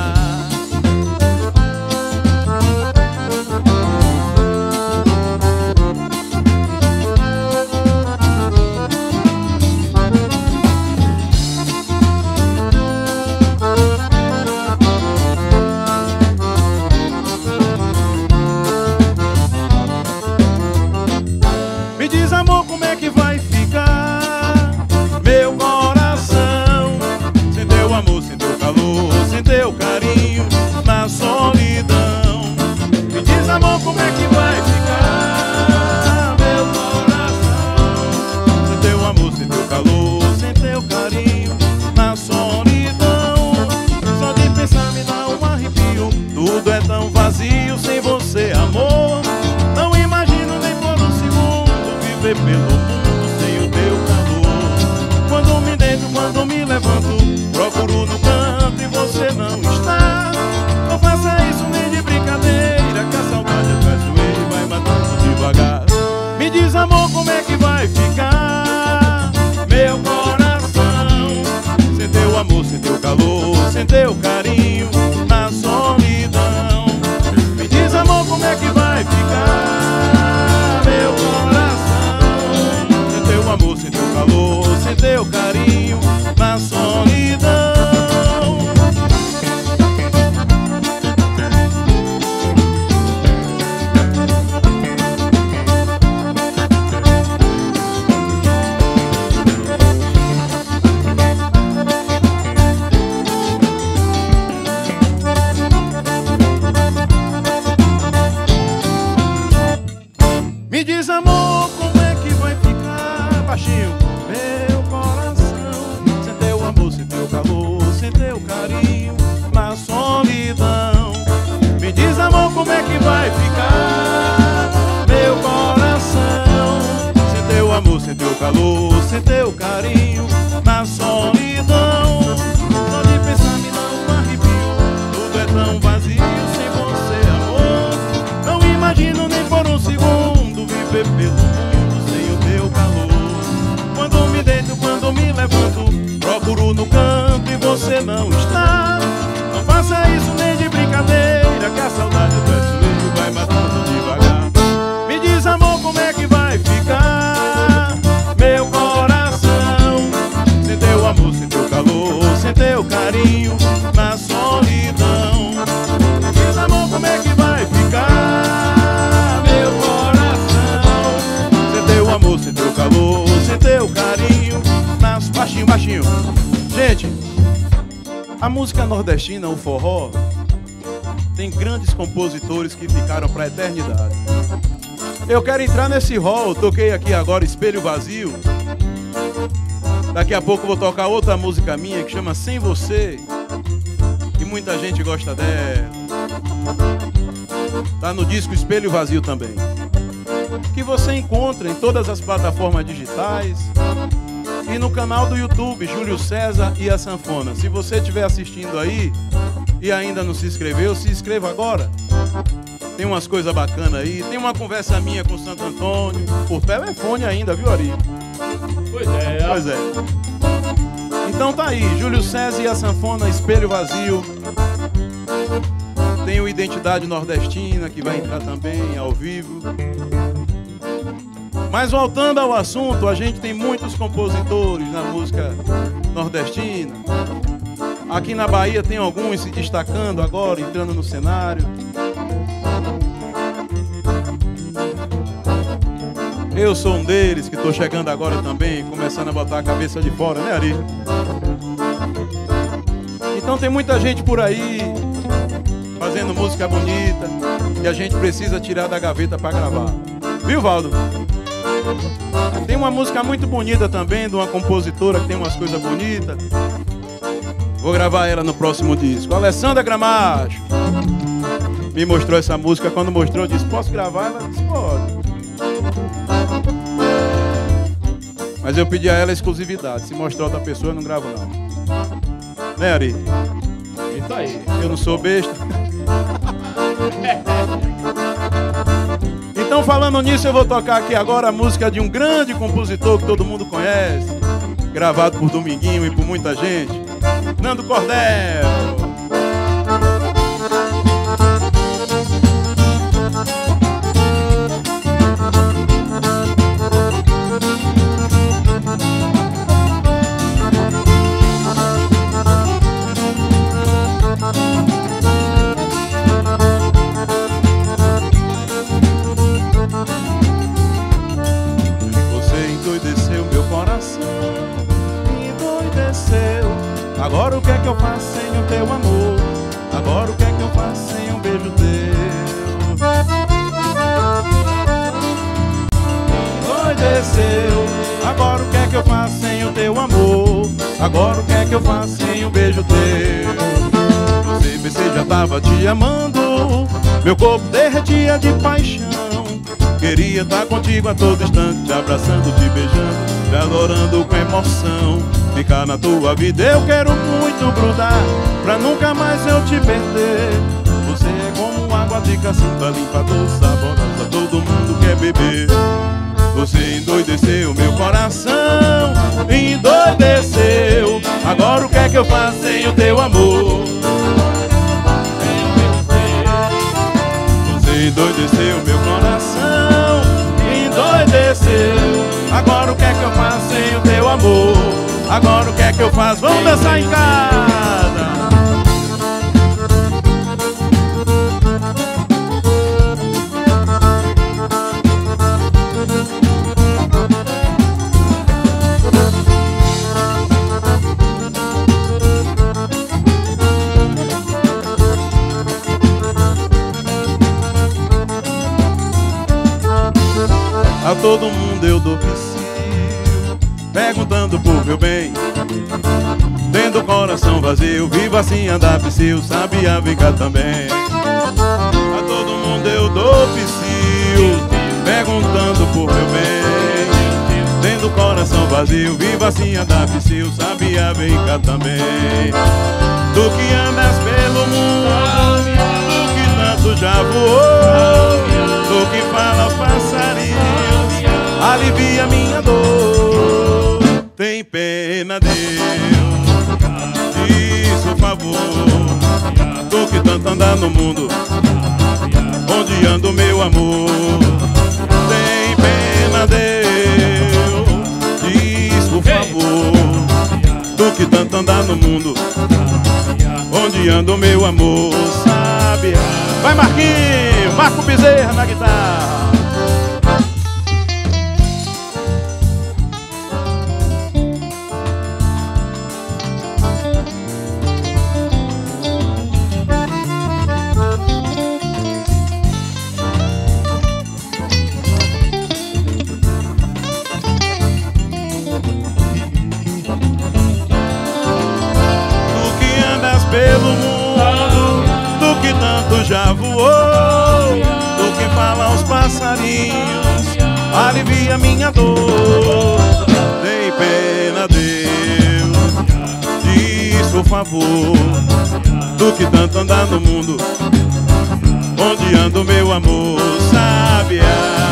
Me diz, amor, como é que vai ficar meu coração sem teu amor, sem teu calor, sem teu carinho, na solidão. Me diz, amor, como é que vai ficar meu coração sem teu amor, sem teu calor, sem teu carinho, na solidão. Só de pensar me dá um arrepio. Tudo é tão vazio sem você, amor. Não imagino nem por um segundo viver pelo mundo sem o teu calor. Quando me deito, quando me levanto, procuro no canto e você não está. Não faça isso nem de brincadeira, que a saudade é traiçoeira e vai matando devagar. Me diz, amor, como é que vai ficar meu coração sem teu amor, sem teu calor, sem teu carinho, na solidão. Me diz, amor, como é que vai ficar meu coração sem teu amor, sem teu calor, sem teu carinho, na solidão. baixinho. Gente, a música nordestina, o forró, tem grandes compositores que ficaram para a eternidade. Eu quero entrar nesse hall, toquei aqui agora Espelho Vazio. Daqui a pouco vou tocar outra música minha que chama Sem Você, que muita gente gosta dela. Tá no disco Espelho Vazio também, que você encontra em todas as plataformas digitais e no canal do YouTube Júlio César e a Sanfona. Se você estiver assistindo aí e ainda não se inscreveu, se inscreva agora. Tem umas coisas bacanas aí. Tem uma conversa minha com o Santo Antônio, por telefone ainda, viu, Ari? Pois é. Pois é. Então tá aí, Júlio César e a Sanfona, Espelho Vazio. Tem o Identidade Nordestina, que vai entrar também ao vivo. Mas voltando ao assunto, a gente tem muitos compositores na música nordestina. Aqui na Bahia tem alguns se destacando agora, entrando no cenário. Eu sou um deles que estou chegando agora também, começando a botar a cabeça de fora, né, Ari? Então tem muita gente por aí fazendo música bonita que a gente precisa tirar da gaveta para gravar. Viu, Valdo? Tem uma música muito bonita também, de uma compositora que tem umas coisas bonitas. Vou gravar ela no próximo disco. Alessandra Gramacho me mostrou essa música. Quando mostrou, eu disse, posso gravar? Ela disse, pode. Mas eu pedi a ela exclusividade. Se mostrar outra pessoa, eu não gravo não. Né, Ari? Isso aí. Eu não sou besta. Então, falando nisso, eu vou tocar aqui agora a música de um grande compositor que todo mundo conhece, gravado por Dominguinho e por muita gente, Nando Cordel. Agora o que é que eu faço sem o teu amor? Agora o que é que eu faço sem um beijo teu? Endoideceu. Agora o que é que eu faço sem o teu amor? Agora o que é que eu faço sem um beijo teu? Você pensei já tava te amando, meu corpo derretia de paixão. Queria estar contigo a todo instante, te abraçando, te beijando, te adorando com emoção. Ficar na tua vida eu quero muito grudar, pra nunca mais eu te perder. Você é como água de cacinta, limpa, doce, saborosa, todo mundo quer beber. Você endoideceu meu coração, endoideceu. Agora o que é que eu faço sem o teu amor? Você endoideceu meu coração, endoideceu. Agora o que é que eu faço sem o teu amor? Agora o que é que eu faço? Vamos dançar em casa! A todo mundo eu dou psiu, perguntando por meu bem. Tendo o coração vazio, vivo assim andar psiu, sabia ficar também. A todo mundo eu dou psiu, perguntando por meu bem. Tendo o coração vazio, vivo assim andar psiu, sabia ficar também. Tu que andas pelo mundo, tu que tanto já voou, tu que fala aos passarinhos, alivia minha dor. Tem pena, Deus, diz por favor. Tu que tanto anda no mundo, onde anda o meu amor? Tem pena, Deus, diz por favor. Tu que tanto anda no mundo, onde anda o meu amor? Sabe? Vai, Marquinhos, Marco Bezerra na guitarra. voou do que falam os passarinhos, alivia minha dor. Tem pena, Deus, diz por favor, do que tanto andar no mundo, onde anda o meu amor, sabiá.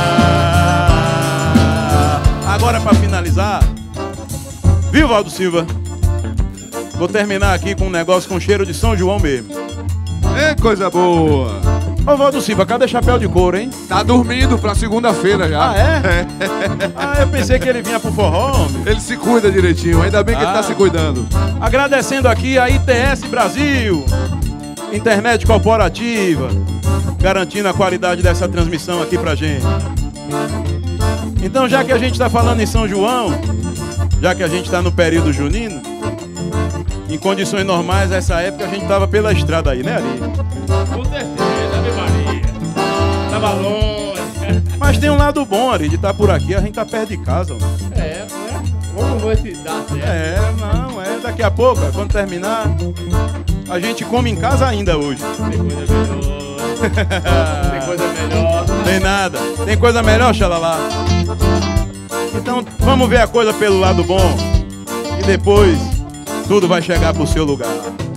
Agora pra finalizar, viu, Valdo Silva? Vou terminar aqui com um negócio com cheiro de São João mesmo. É coisa boa. Ô, Valdo Silva, cadê chapéu de couro, hein? Tá dormindo pra segunda-feira já. Ah, é? Ah, eu pensei que ele vinha pro forró, homem. Ele se cuida direitinho, ainda bem que ele Ah. tá se cuidando. Agradecendo aqui a I T S Brasil, Internet Corporativa, garantindo a qualidade dessa transmissão aqui pra gente. Então, já que a gente tá falando em São João, já que a gente tá no período junino, em condições normais, essa época a gente tava pela estrada aí, né, Ari? Com certeza, Ave Maria. Tava longe. Mas tem um lado bom, Ari, de estar por aqui, a gente tá perto de casa, mano. É, né? Vamos ver se dá certo. É, não, é daqui a pouco, quando terminar, a gente come em casa ainda hoje. Tem coisa melhor. Tem coisa melhor. Tem nada, tem coisa melhor, xalalá. Então vamos ver a coisa pelo lado bom e depois tudo vai chegar pro seu lugar.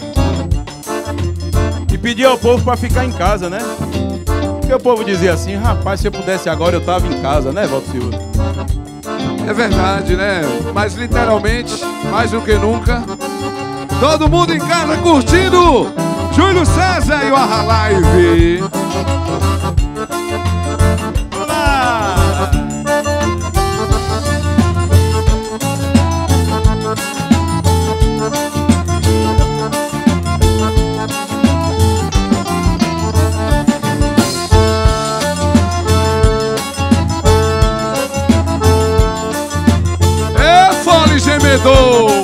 E pedir ao povo pra ficar em casa, né? Porque o povo dizia assim, rapaz, se eu pudesse agora eu tava em casa, né, Valdo Silva? É verdade, né? Mas literalmente, mais do que nunca, todo mundo em casa curtindo Júlio César e o Arra Live. Olá! É fole gemedor.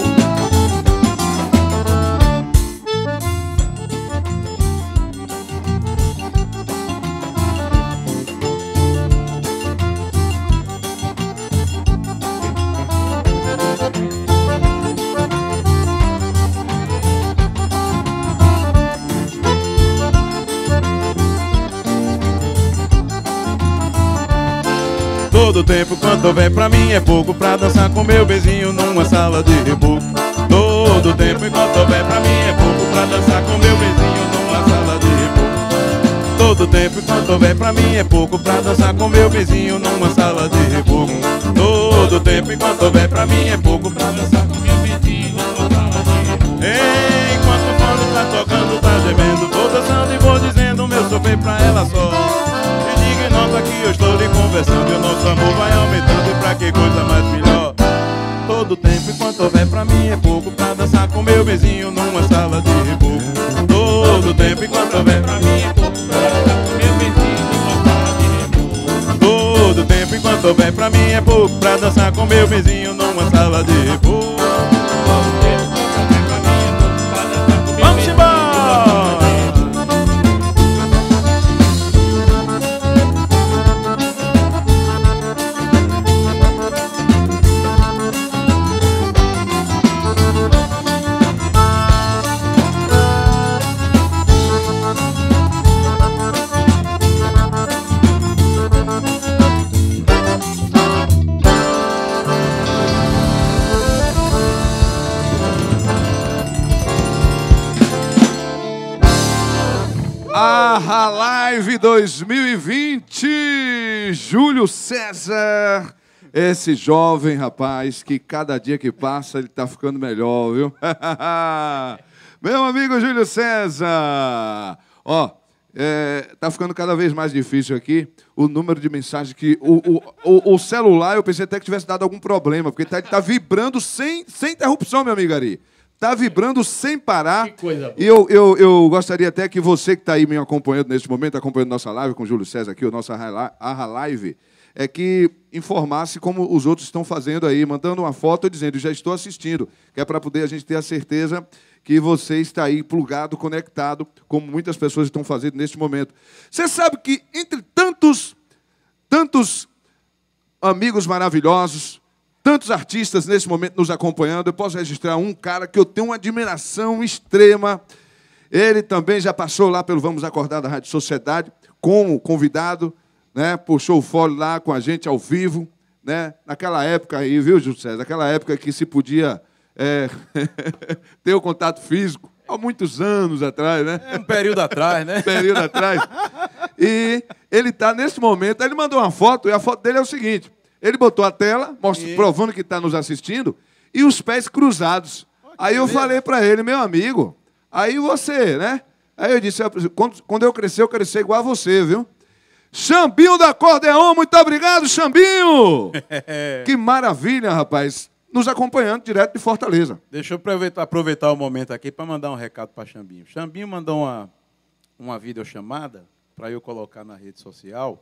Todo tempo quanto houver pra mim é pouco pra dançar com meu bezinho numa sala de reboco. Todo tempo enquanto houver pra mim é pouco pra dançar com meu bezinho numa sala de reboco. Todo tempo enquanto houver pra mim é pouco pra dançar com meu bezinho numa sala de reboco. Todo tempo enquanto houver pra mim é pouco pra dançar com meu bezinho numa sala de reboco. Enquanto o fone tá tocando, tá gemendo, vou dançando e vou dizendo o meu sofrer pra ela só. Nota que eu estou lhe conversando e o nosso amor vai aumentando, e pra que coisa mais melhor. Todo tempo enquanto houver pra mim é pouco pra dançar com meu bezinho numa sala de reboco. Todo tempo enquanto houver pra mim é pouco pra dançar com meu bezinho numa sala de reboco. Todo tempo enquanto houver pra mim é pouco pra dançar com meu bezinho numa sala de reboco. Vamos embora! Arra Live dois mil e vinte, Júlio César, esse jovem rapaz que cada dia que passa ele tá ficando melhor, viu? Meu amigo Júlio César, ó, é, tá ficando cada vez mais difícil aqui o número de mensagens que o, o, o, o celular, eu pensei até que tivesse dado algum problema, porque tá, ele tá vibrando sem, sem interrupção, meu amigo Ari. Tá vibrando sem parar. Que coisa boa. E eu, eu, eu gostaria até que você que está aí me acompanhando neste momento, acompanhando nossa live com o Júlio César aqui, o nosso Arra Live, é que informasse como os outros estão fazendo aí, mandando uma foto dizendo, já estou assistindo, que é para poder a gente ter a certeza que você está aí plugado, conectado, como muitas pessoas estão fazendo neste momento. Você sabe que entre tantos, tantos amigos maravilhosos, tantos artistas nesse momento nos acompanhando, eu posso registrar um cara que eu tenho uma admiração extrema Ele também já passou lá pelo Vamos Acordar da Rádio Sociedade, como convidado, né? Puxou o fole lá com a gente ao vivo, né? Naquela época aí, viu, Júlio César? Naquela época que se podia é, ter o contato físico, há muitos anos atrás, né? É um período atrás, né? período atrás. E ele está nesse momento, ele mandou uma foto, e a foto dele é o seguinte: ele botou a tela, mostra, provando que está nos assistindo, e os pés cruzados. Aí eu falei para ele, meu amigo, aí você, né? Aí eu disse, quando, quando eu crescer, eu crescer igual a você, viu? Xambinho da Acordeon, muito obrigado, Xambinho! Que maravilha, rapaz. Nos acompanhando direto de Fortaleza. Deixa eu aproveitar, aproveitar o momento aqui para mandar um recado para Xambinho. Xambinho mandou uma, uma videochamada para eu colocar na rede social.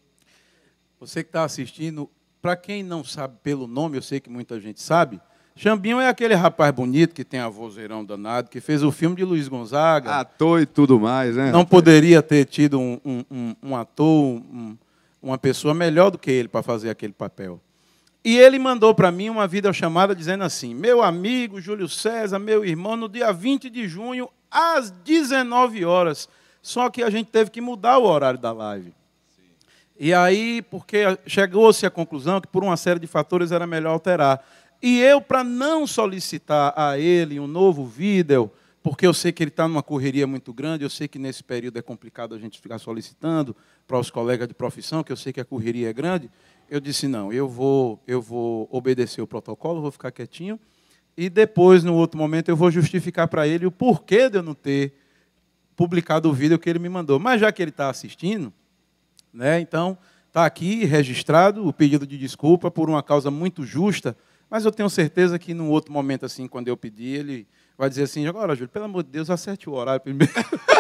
Você que está assistindo, para quem não sabe pelo nome, eu sei que muita gente sabe, Xambinho é aquele rapaz bonito que tem a vozeirão danado, que fez o filme de Luiz Gonzaga. Ator e tudo mais, né? Não poderia ter tido um, um, um, um ator, um, uma pessoa melhor do que ele para fazer aquele papel. E ele mandou para mim uma videochamada dizendo assim: meu amigo Júlio César, meu irmão, no dia vinte de junho, às dezenove horas. Só que a gente teve que mudar o horário da live. Sim. E aí, porque chegou-se à conclusão que por uma série de fatores era melhor alterar. E eu, para não solicitar a ele um novo vídeo, porque eu sei que ele está numa correria muito grande, eu sei que nesse período é complicado a gente ficar solicitando para os colegas de profissão, que eu sei que a correria é grande, eu disse, não, eu vou, eu vou obedecer o protocolo, vou ficar quietinho, e depois, no outro momento, eu vou justificar para ele o porquê de eu não ter publicado o vídeo que ele me mandou. Mas já que ele está assistindo, né, então, está aqui registrado o pedido de desculpa por uma causa muito justa, mas eu tenho certeza que, num outro momento, assim, quando eu pedir, ele vai dizer assim, agora, Júlio, pelo amor de Deus, acerte o horário primeiro.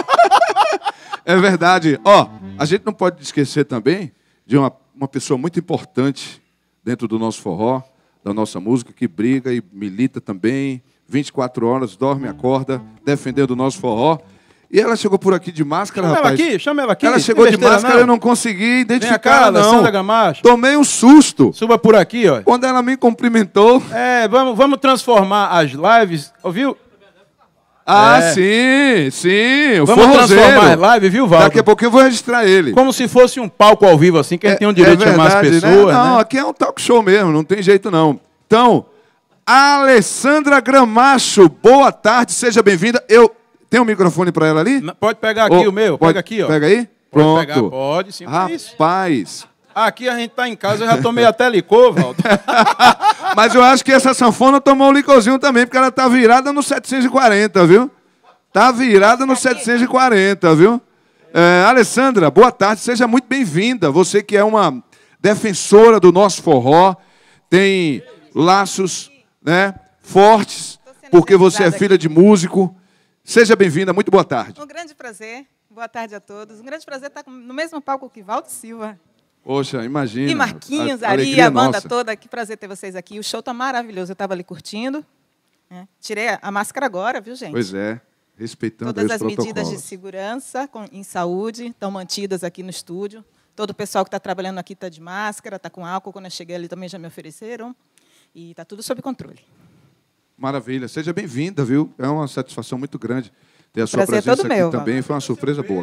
É verdade. Ó, a gente não pode esquecer também de uma, uma pessoa muito importante dentro do nosso forró, da nossa música, que briga e milita também, vinte e quatro horas, dorme e acorda, defendendo o nosso forró. E ela chegou por aqui de máscara, chama rapaz. Chama ela aqui, chama ela aqui. Ela chegou de máscara, não. Eu não consegui identificar, cá, não. Alessandra Gamacho. Tomei um susto. Suba por aqui, ó. Quando ela me cumprimentou. É, vamos, vamos transformar as lives, ouviu? Ah, é. sim, sim. O vamos forrozeiro. transformar as lives, viu, Valdo? Daqui a pouquinho eu vou registrar ele. Como se fosse um palco ao vivo, assim, que a gente é, tem o direito é verdade, de chamar as pessoas, né? Não, né? aqui é um talk show mesmo, não tem jeito, não. Então, Alessandra Gramacho, boa tarde, seja bem-vinda. Eu... Tem um microfone para ela ali? Pode pegar aqui oh, o meu, pode, pega aqui, ó. Pega aí? Pronto. Pode pegar, pode, sim. Rapaz. Aqui a gente tá em casa, eu já tomei até licor, Valdo. Mas eu acho que essa sanfona tomou um licorzinho também, porque ela tá virada no setecentos e quarenta, viu? Tá virada no setecentos e quarenta, viu? É, Alessandra, boa tarde, seja muito bem-vinda. Você que é uma defensora do nosso forró, tem laços, né, fortes, porque você é filha de músico. Seja bem-vinda, muito boa tarde. Um grande prazer, boa tarde a todos. Um grande prazer estar no mesmo palco que Valdo Silva. Poxa, imagina. E Marquinhos, a, Ari, a banda nossa. toda. Que prazer ter vocês aqui. O show está maravilhoso, eu estava ali curtindo. Né? Tirei a máscara agora, viu, gente? Pois é, respeitando Todas os as protocolos. medidas de segurança com, em saúde estão mantidas aqui no estúdio. Todo o pessoal que está trabalhando aqui está de máscara, está com álcool. Quando eu cheguei ali também já me ofereceram. E está tudo sob controle. Maravilha, seja bem-vinda, viu? É uma satisfação muito grande ter a sua Prazer presença todo aqui meu, também. Foi uma surpresa boa.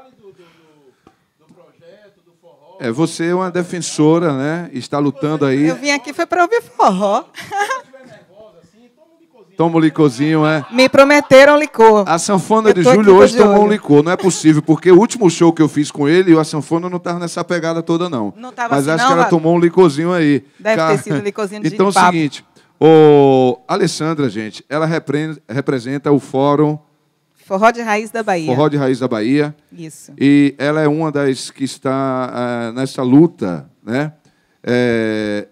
É, você é uma defensora, né? Está lutando aí. Eu vim aqui foi para ouvir forró. Toma um licorzinho, é. Me prometeram licor. A sanfona Eu de tô aqui, Júlio tô hoje de tomou um olho. licor. Não é possível, porque o último show que eu fiz com ele, a sanfona não estava nessa pegada toda, não. Não tava Mas assim, acho não, que ela Valdo? tomou um licorzinho aí. Deve Cara, ter sido licorzinho de Então é o papo. seguinte, o Alessandra, gente, ela repre- representa o Fórum Forró de Raiz da Bahia. Forró de Raiz da Bahia. Isso. E ela é uma das que está ah, nessa luta, né? É,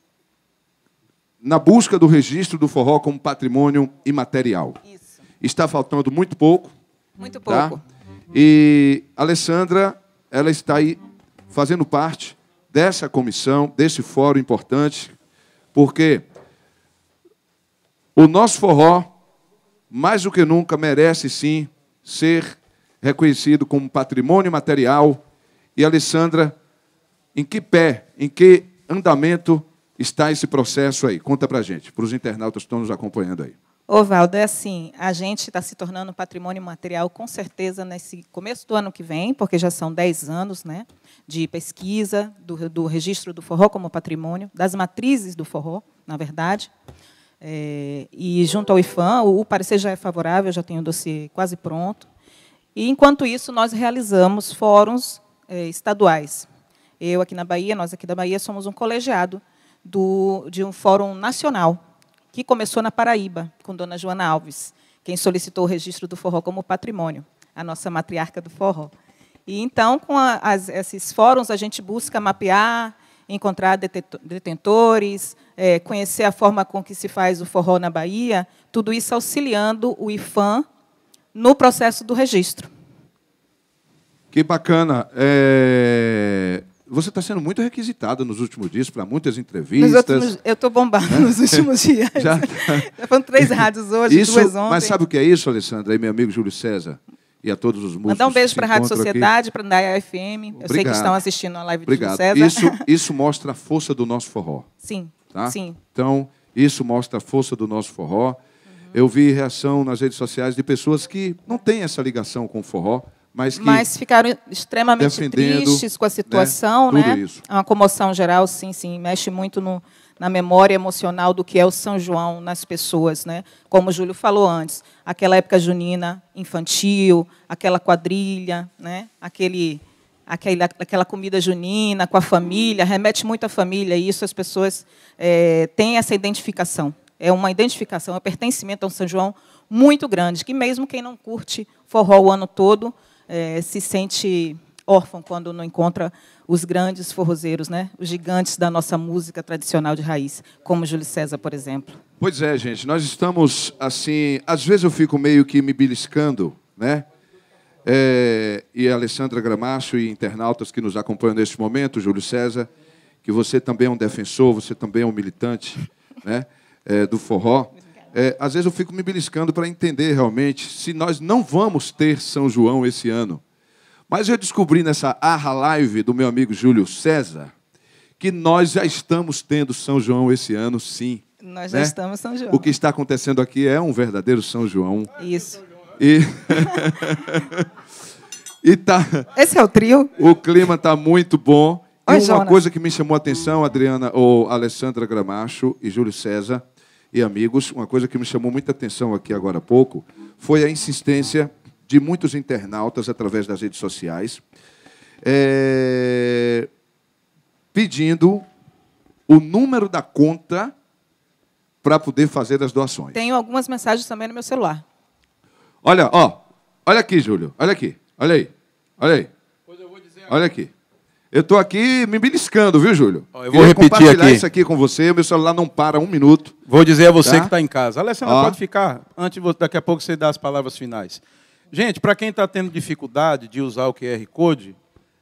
na busca do registro do forró como patrimônio imaterial. Isso. Está faltando muito pouco. Muito Tá? pouco. E a Alessandra, ela está aí fazendo parte dessa comissão, desse fórum importante, porque o nosso forró, mais do que nunca, merece, sim, ser reconhecido como patrimônio material. E, Alessandra, em que pé, em que andamento está esse processo aí? Conta pra gente, para os internautas que estão nos acompanhando aí. Ô, Valdo, é assim, a gente está se tornando patrimônio material, com certeza, nesse começo do ano que vem, porque já são dez anos, né, de pesquisa do, do registro do forró como patrimônio, das matrizes do forró, na verdade. É, e, junto ao IFAM, o, o parecer já é favorável, já tenho o dossiê quase pronto. E, enquanto isso, nós realizamos fóruns é, estaduais. Eu, aqui na Bahia, nós aqui da Bahia, somos um colegiado do, de um fórum nacional, que começou na Paraíba, com Dona Joana Alves, quem solicitou o registro do forró como patrimônio, a nossa matriarca do forró. E, então, com a, as, esses fóruns, a gente busca mapear, encontrar detentores, é, conhecer a forma com que se faz o forró na Bahia, tudo isso auxiliando o IFAM no processo do registro. Que bacana. É... Você está sendo muito requisitado nos últimos dias para muitas entrevistas. Últimos, eu estou bombando né? nos últimos dias. Já tá. Foram três rádios hoje, isso, duas ontem. Mas sabe o que é isso, Alessandra? E meu amigo Júlio César e a todos os músicos. Mandar um beijo para a Rádio Sociedade, para a Ndaya F M. Eu Obrigado. sei que estão assistindo a live do Obrigado. Júlio César. Isso, isso mostra a força do nosso forró. Sim, tá? sim. Então, isso mostra a força do nosso forró. Uhum. Eu vi reação nas redes sociais de pessoas que não têm essa ligação com o forró, mas que mas ficaram extremamente tristes com a situação, né? né? Tudo isso. É uma comoção geral, sim, sim, mexe muito no, na memória emocional do que é o São João nas pessoas, né? Como o Júlio falou antes, aquela época junina infantil, aquela quadrilha, né? Aquele, aquela, aquela comida junina com a família, remete muito à família, e isso as pessoas é, têm essa identificação. É uma identificação, é um pertencimento ao São João muito grande, que mesmo quem não curte forró o ano todo, É, se sente órfão quando não encontra os grandes forrozeiros, né? Os gigantes da nossa música tradicional de raiz, como Júlio César, por exemplo. Pois é, gente, nós estamos, assim, às vezes eu fico meio que me beliscando, né? É, e a Alessandra Gramacho e internautas que nos acompanham neste momento, Júlio César, que você também é um defensor, você também é um militante, né? É, do forró. É, às vezes eu fico me beliscando para entender realmente se nós não vamos ter São João esse ano. Mas eu descobri nessa Arra Live do meu amigo Júlio César que nós já estamos tendo São João esse ano, sim. Nós já né? estamos São João. O que está acontecendo aqui é um verdadeiro São João. Isso. E, e tá... Esse é o trio. O clima está muito bom. E Oi, uma Jonas. coisa que me chamou a atenção, Adriana, ou Alessandra Gramacho e Júlio César, e amigos, uma coisa que me chamou muita atenção aqui agora há pouco foi a insistência de muitos internautas através das redes sociais é, pedindo o número da conta para poder fazer as doações. Tenho algumas mensagens também no meu celular. Olha, ó, olha aqui, Júlio, olha aqui, olha aí, olha aí, olha aqui. Eu estou aqui me beliscando, viu, Júlio? Ó, eu vou repetir compartilhar aqui. isso aqui com você, o meu celular não para um minuto. Vou dizer a você Tá? que está em casa. Alessandra, Ó. pode ficar, antes de vo- daqui a pouco você dá as palavras finais. Gente, para quem está tendo dificuldade de usar o Q R Code,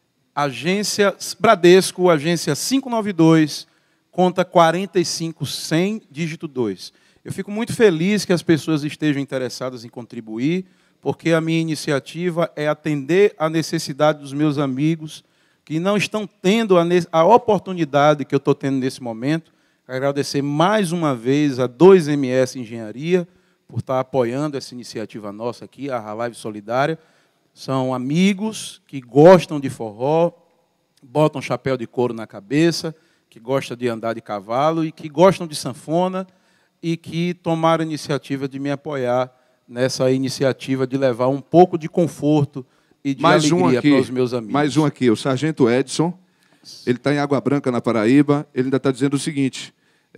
agência Bradesco, agência cinco nove dois, conta quarenta e cinco cem, dígito dois. Eu fico muito feliz que as pessoas estejam interessadas em contribuir, porque a minha iniciativa é atender a necessidade dos meus amigos que não estão tendo a, ne- a oportunidade que eu estou tendo nesse momento. Agradecer mais uma vez a dois M S Engenharia por estar apoiando essa iniciativa nossa aqui, a Live Solidária. São amigos que gostam de forró, botam chapéu de couro na cabeça, que gostam de andar de cavalo e que gostam de sanfona e que tomaram a iniciativa de me apoiar nessa iniciativa de levar um pouco de conforto e de Mais um alegria aqui, para os meus amigos. mais um aqui, o Sargento Edson, ele está em Água Branca, na Paraíba, ele ainda está dizendo o seguinte,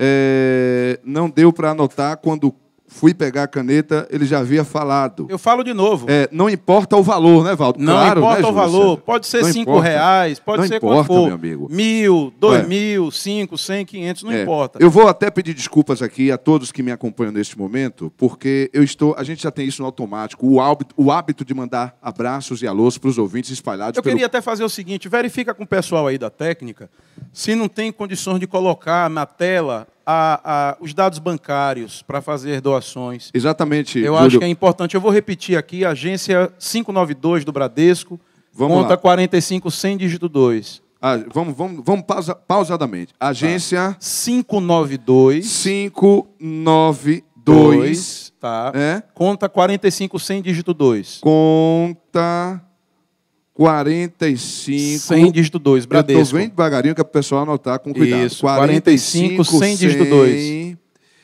é, não deu para anotar quando fui pegar a caneta, ele já havia falado. Eu falo de novo. É, não importa o valor, né, Valdo? Não Claro, importa né, o Júlio valor, César? pode ser Não cinco importa. reais, pode Não ser importa, quanto for. meu amigo. Mil, dois É. mil, cinco, cem, quinhentos, não É, importa. Eu vou até pedir desculpas aqui a todos que me acompanham neste momento, porque eu estou, a gente já tem isso no automático, o hábito, o hábito de mandar abraços e alôs para os ouvintes espalhados Eu pelo... queria até fazer o seguinte, verifica com o pessoal aí da técnica se não tem condições de colocar na tela a, a, os dados bancários para fazer doações. Exatamente, Eu Júlio. acho que é importante. Eu vou repetir aqui, agência cinco nove dois do Bradesco, Vamos conta lá. quarenta e cinco cem, dígito dois. Ah, vamos vamos, vamos pausa, pausadamente. Agência cinco nove dois, cinco nove dois, Tá. É? Conta quarenta e cinco, cem, dígito dois. Conta quarenta e cinco. cem, dígito dois, Eu Bradesco. tô bem devagarinho que é para o pessoal anotar com cuidado. Isso, quarenta e cinco, cem, dígito dois.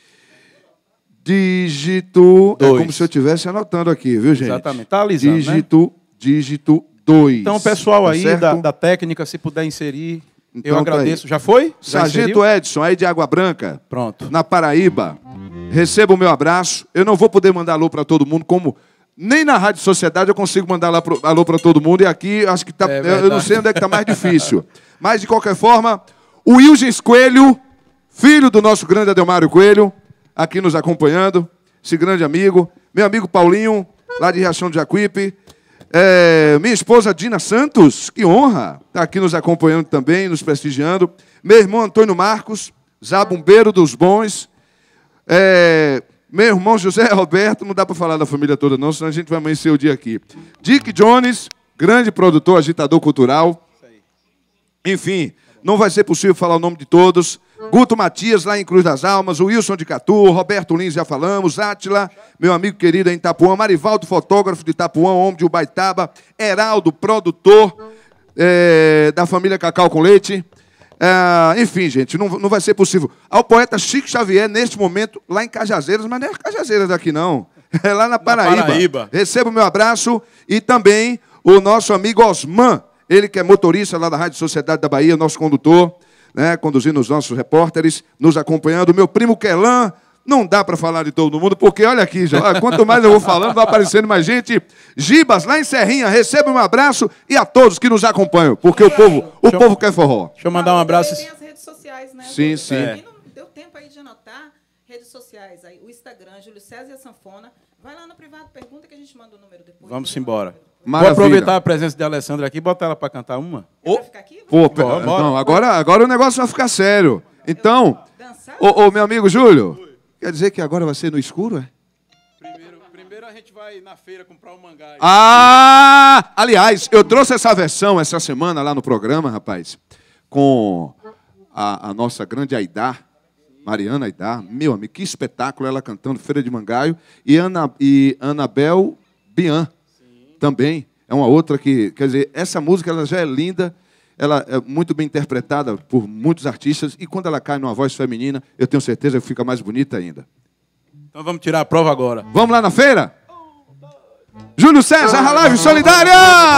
Dígito. É Dois. como se eu estivesse anotando aqui, viu, gente? Exatamente. Tá alisando, né? Dígito, dígito dois. Então, pessoal Tá aí certo? da, da técnica, se puder inserir, Então, eu tá agradeço. aí. Já foi? Já Sargento inseriu? Edson, aí de Água Branca, Pronto. na Paraíba. Receba o meu abraço. Eu não vou poder mandar alô para todo mundo, como nem na Rádio Sociedade eu consigo mandar lá pro- alô para todo mundo. E aqui, acho que tá, É eu verdade. não sei onde é que está mais difícil. Mas, de qualquer forma, o Wilgens Coelho, filho do nosso grande Adelmário Coelho, aqui nos acompanhando, esse grande amigo. Meu amigo Paulinho, lá de Riachão de Jacuípe. É, minha esposa Dina Santos, que honra, está aqui nos acompanhando também, nos prestigiando. Meu irmão Antônio Marcos, zabumbeiro dos bons. É, meu irmão José Roberto, não dá para falar da família toda não, senão a gente vai amanhecer o dia aqui. Dick Jones, grande produtor, agitador cultural. Enfim, não vai ser possível falar o nome de todos. Guto Matias, lá em Cruz das Almas, o Wilson de Catu, Roberto Lins, já falamos, Átila, meu amigo querido em Itapuã, Marivaldo, fotógrafo de Itapuã, homem de Ubaitaba, Heraldo, produtor é, da família Cacau com Leite. É, enfim, gente, não, não vai ser possível. Ao poeta Chico Xavier, neste momento, lá em Cajazeiras, mas não é Cajazeiras daqui, não. É lá na Paraíba. Paraíba. Receba o meu abraço e também o nosso amigo Osman, ele que é motorista lá da Rádio Sociedade da Bahia, nosso condutor, né, conduzindo os nossos repórteres, nos acompanhando. Meu primo Kelan, não dá para falar de todo mundo, porque olha aqui, já, olha, quanto mais eu vou falando, vai aparecendo mais gente. Gibas, lá em Serrinha, receba um abraço e a todos que nos acompanham, porque o povo, o Deixa eu- povo quer forró. Deixa eu mandar um abraço. Tem as redes sociais, né? Sim, Júlio? sim. E não deu tempo aí de anotar redes sociais aí. O Instagram, Júlio César e a Sanfona. Vai lá no privado, pergunta que a gente manda o número depois. Vamos embora. Maravilha. Vou aproveitar a presença de Alessandra aqui e botar ela para cantar uma. É pra ficar aqui? Pô, Bora, bora. não, agora, agora o negócio vai ficar sério. Então, Dançar? ô, ô, meu amigo Júlio, quer dizer que agora vai ser no escuro, é? Primeiro, primeiro a gente vai na feira comprar o mangá. Ah! Aliás, eu trouxe essa versão essa semana lá no programa, rapaz, com a, a nossa grande Aidar, Mariana Aidar, meu amigo, que espetáculo, ela cantando Feira de Mangaio, e, Ana, e Anabel Bian também, é uma outra que, quer dizer, essa música ela já é linda, ela é muito bem interpretada por muitos artistas, e quando ela cai numa voz feminina, eu tenho certeza que fica mais bonita ainda. Então vamos tirar a prova agora. Vamos lá na feira? Júlio César, a Live Solidária!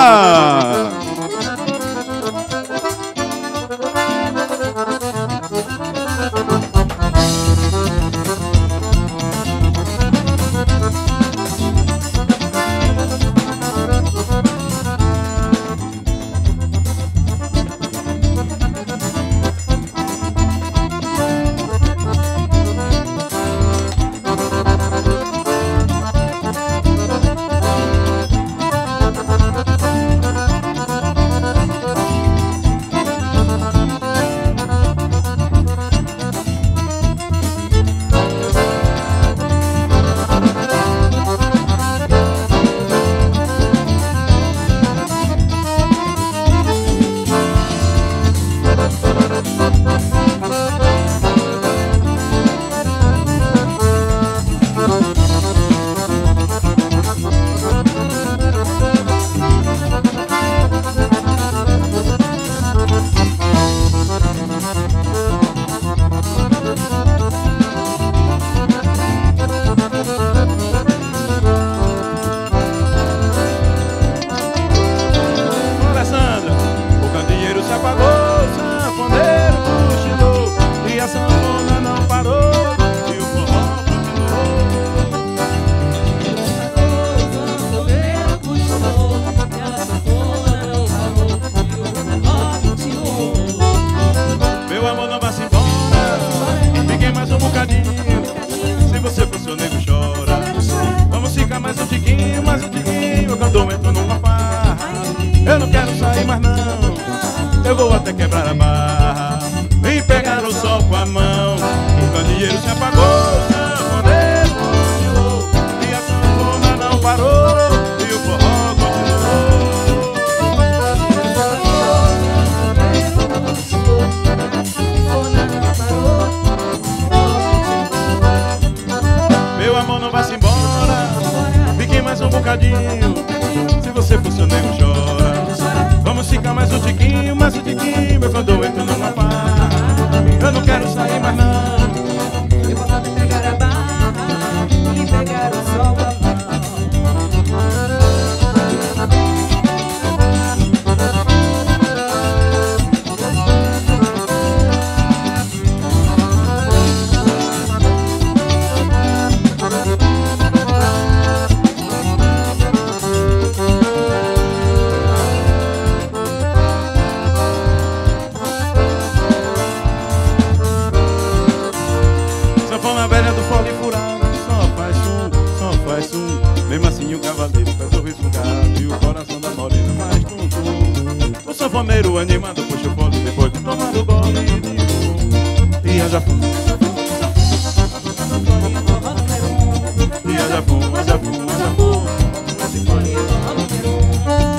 Alessandra, o candeeiro se apagou, o sanfoneiro cochilou e a sanfona não parou e o forró continuou. Meu amor, não vá se embora, fiquem mais um bocadinho. Se você for seu nego, chora. Vamos ficar mais um tiquinho, mais um tiquinho. Quando eu entro numa farra, eu não quero sair mais não. Eu vou até quebrar a barra, vem pegar o sol com a mão. O candeeiro se apagou, o sanfoneiro continuou e a sanfona não parou e o forró continuou. Meu amor, não vá se embora, mais um tiquinho, mais um tiquinho, meu quando eu entro numa farra. Eu não quero sair mais não. Eu vou lá me pegar a barra e pegar o sol com a mão. Sanfona velha do fole furado, só faz som, só faz som. Mesmo assim o cavaleiro faz o resfungado e o coração da morena faz tum-tum. O sanfoneiro animado puxa o fole depois de tomar o gole de rum. E haja fum, e haja fum, haja fum, haja fum. Esse fole é forró número um.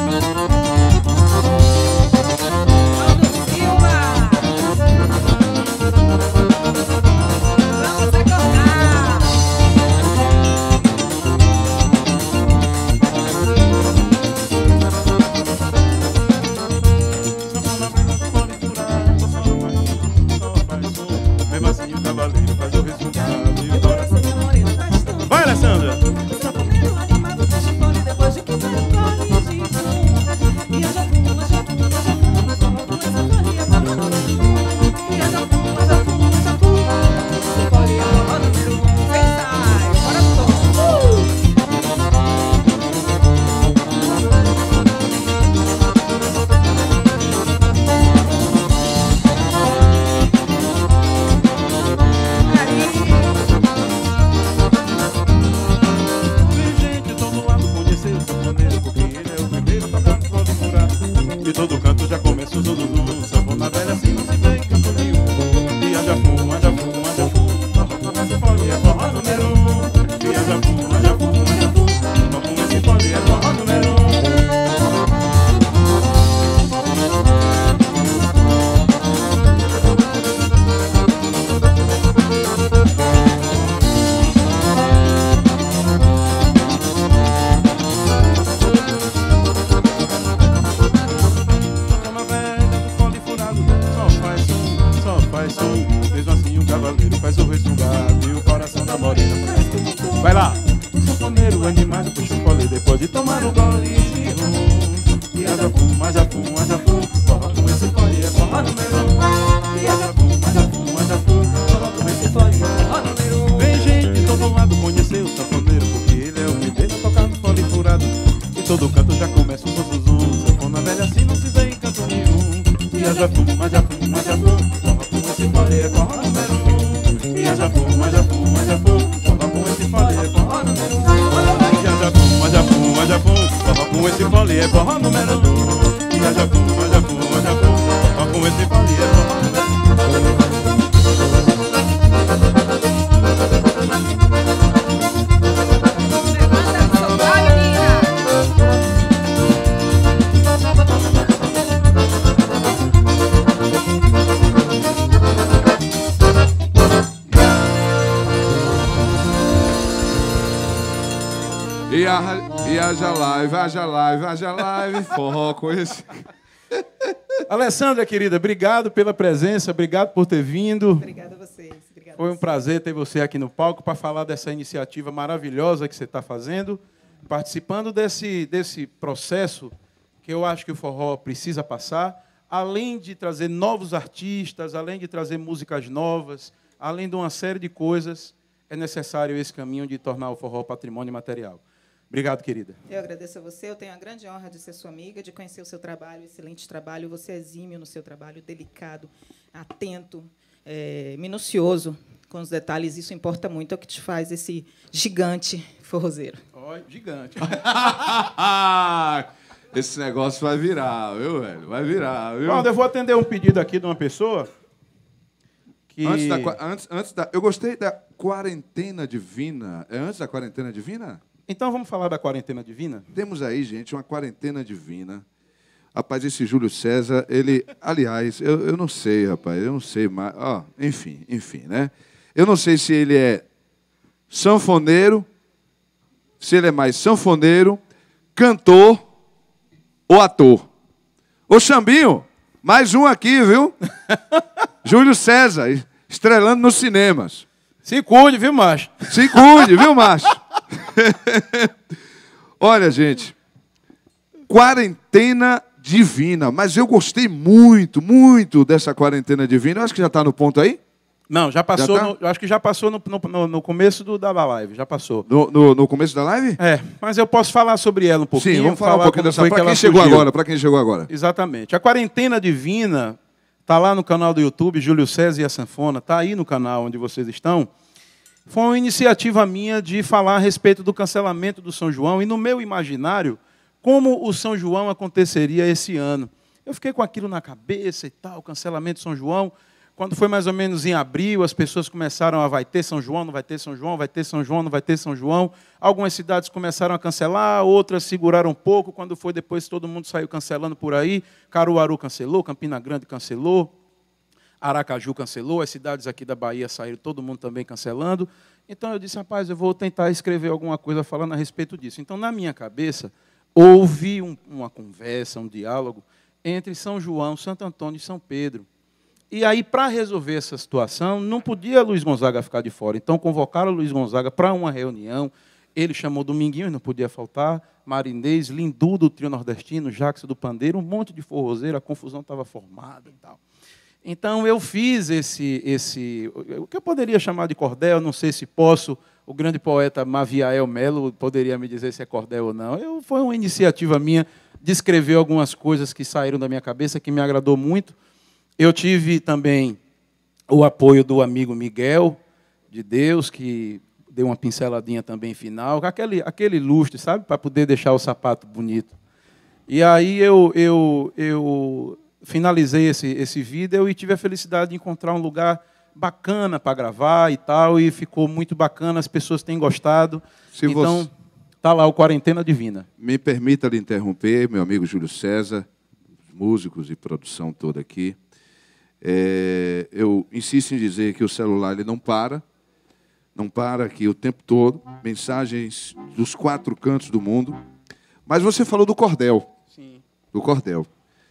Mesmo assim o cavaleiro faz o resultado e o coração. Vai, Alessandra! O sanfoneiro animado fecha o fole depois de quebrar o gole de rum. E haja fum, haja fum, haja fum, forró com essa fole é forró número um. E haja fum, haja fum, haja fum, essa fole é forró número um. Vem, sai, bora pro tom. Tem gente de todo lado conhecer o sanfoneiro, porque ele é o primeiro a tocar no fole furado. De todo canto já começa o zuzuzum, sanfona velha assim não se vê em canto nenhum. E haja fum, haja fum, haja fum, forró com esse fole é forró número um. E haja fum, haja fum, haja fum, forró com esse fole é forró número um. Sanfona velha do fole furado, só faz som, só faz som. Mesmo assim o cavaleiro faz o resfungado e o coração da morena faz tum-tum. Vai lá! O sanfoneiro animado puxa o fole depois de tomar o gole de rum. E haja fum, haja fum, haja fum, forró com esse fole é forró número um. E haja fum, haja fum, haja fum, forró com esse fole é forró número um. Vem gente de todo lado conhecer o sanfoneiro, porque ele é o primeiro a tocar no fole furado. E todo canto já começa um zuzuzum, sanfona velha assim não se vê em canto nenhum. E haja fum, haja fum, haja fum, forró com esse fole é forró número um. E haja fum, haja fum, haja fum, forró com esse fole é forró número um. E haja fum, haja fum, haja fum, forró com esse fole é forró número um. E haja fum, haja fum, haja fum, forró com esse fole é forró número Levanta o seu galho, menina. E, a, e haja live, haja live, haja live, forró com esse. Alessandra, querida, obrigado pela presença, obrigado por ter vindo. Obrigada a vocês. Obrigada Foi a um vocês. prazer ter você aqui no palco para falar dessa iniciativa maravilhosa que você está fazendo, participando desse, desse processo que eu acho que o forró precisa passar, além de trazer novos artistas, além de trazer músicas novas, além de uma série de coisas, é necessário esse caminho de tornar o forró patrimônio material. Obrigado, querida. Eu agradeço a você. Eu tenho a grande honra de ser sua amiga, de conhecer o seu trabalho, excelente trabalho. Você é exímio no seu trabalho, delicado, atento, é, minucioso com os detalhes. Isso importa muito. É o que te faz esse gigante forrozeiro. Ó, gigante. Esse negócio vai virar, viu, velho? Vai virar, viu? Bom, eu vou atender um pedido aqui de uma pessoa que... Antes da, qua- antes, antes da, eu gostei da quarentena divina. É antes da quarentena divina? Então vamos falar da quarentena divina? Temos aí, gente, uma quarentena divina. Rapaz, esse Júlio César, ele... Aliás, eu, eu não sei, rapaz, eu não sei mais... Ó, enfim, enfim, né? Eu não sei se ele é sanfoneiro, se ele é mais sanfoneiro, cantor ou ator. Ô, Xambinho, mais um aqui, viu? Júlio César, estrelando nos cinemas. Se cuide, viu, macho? Se cuide, viu, macho? Olha, gente, quarentena divina. Mas eu gostei muito, muito dessa quarentena divina. Eu acho que já está no ponto aí. Não, já passou. Já tá? no, eu acho que já passou no, no, no começo do, da live. Já passou. No, no, no começo da live? É, mas eu posso falar sobre ela um pouquinho. Sim, vamos falar, falar um pouquinho dessa. Para quem chegou surgiu. agora, para quem chegou agora. Exatamente. A quarentena divina está lá no canal do YouTube, Júlio César e a Sanfona. Está aí no canal onde vocês estão. Foi uma iniciativa minha de falar a respeito do cancelamento do São João e, no meu imaginário, como o São João aconteceria esse ano. Eu fiquei com aquilo na cabeça e tal, cancelamento do São João. Quando foi mais ou menos em abril, as pessoas começaram a vai ter São João, não vai ter São João, vai ter São João, não vai ter São João. Algumas cidades começaram a cancelar, outras seguraram um pouco. Quando foi depois, todo mundo saiu cancelando por aí. Caruaru cancelou, Campina Grande cancelou, Aracaju cancelou, as cidades aqui da Bahia saíram, todo mundo também cancelando. Então eu disse, rapaz, eu vou tentar escrever alguma coisa falando a respeito disso. Então, na minha cabeça, houve um, uma conversa, um diálogo entre São João, Santo Antônio e São Pedro. E aí, para resolver essa situação, não podia Luiz Gonzaga ficar de fora. Então, convocaram o Luiz Gonzaga para uma reunião. Ele chamou Dominguinhos, não podia faltar, Marinês, Lindu do Trio Nordestino, Jackson do Pandeiro, um monte de forrozeiro, a confusão estava formada e tal. Então, eu fiz esse, esse, o que eu poderia chamar de cordel, não sei se posso, o grande poeta Maviael Melo poderia me dizer se é cordel ou não. Eu, foi uma iniciativa minha de escrever algumas coisas que saíram da minha cabeça, que me agradou muito. Eu tive também o apoio do amigo Miguel, de Deus, que deu uma pinceladinha também final, aquele, aquele lustre, sabe, para poder deixar o sapato bonito. E aí eu, eu, eu finalizei esse, esse vídeo e tive a felicidade de encontrar um lugar bacana para gravar e tal, e ficou muito bacana, as pessoas têm gostado. Se então, você... tá lá o Quarentena Divina. Me permita lhe interromper, meu amigo Júlio César, músicos e produção toda aqui. É, eu insisto em dizer que o celular ele não para, não para aqui o tempo todo, mensagens dos quatro cantos do mundo. Mas você falou do cordel. Sim. Do cordel.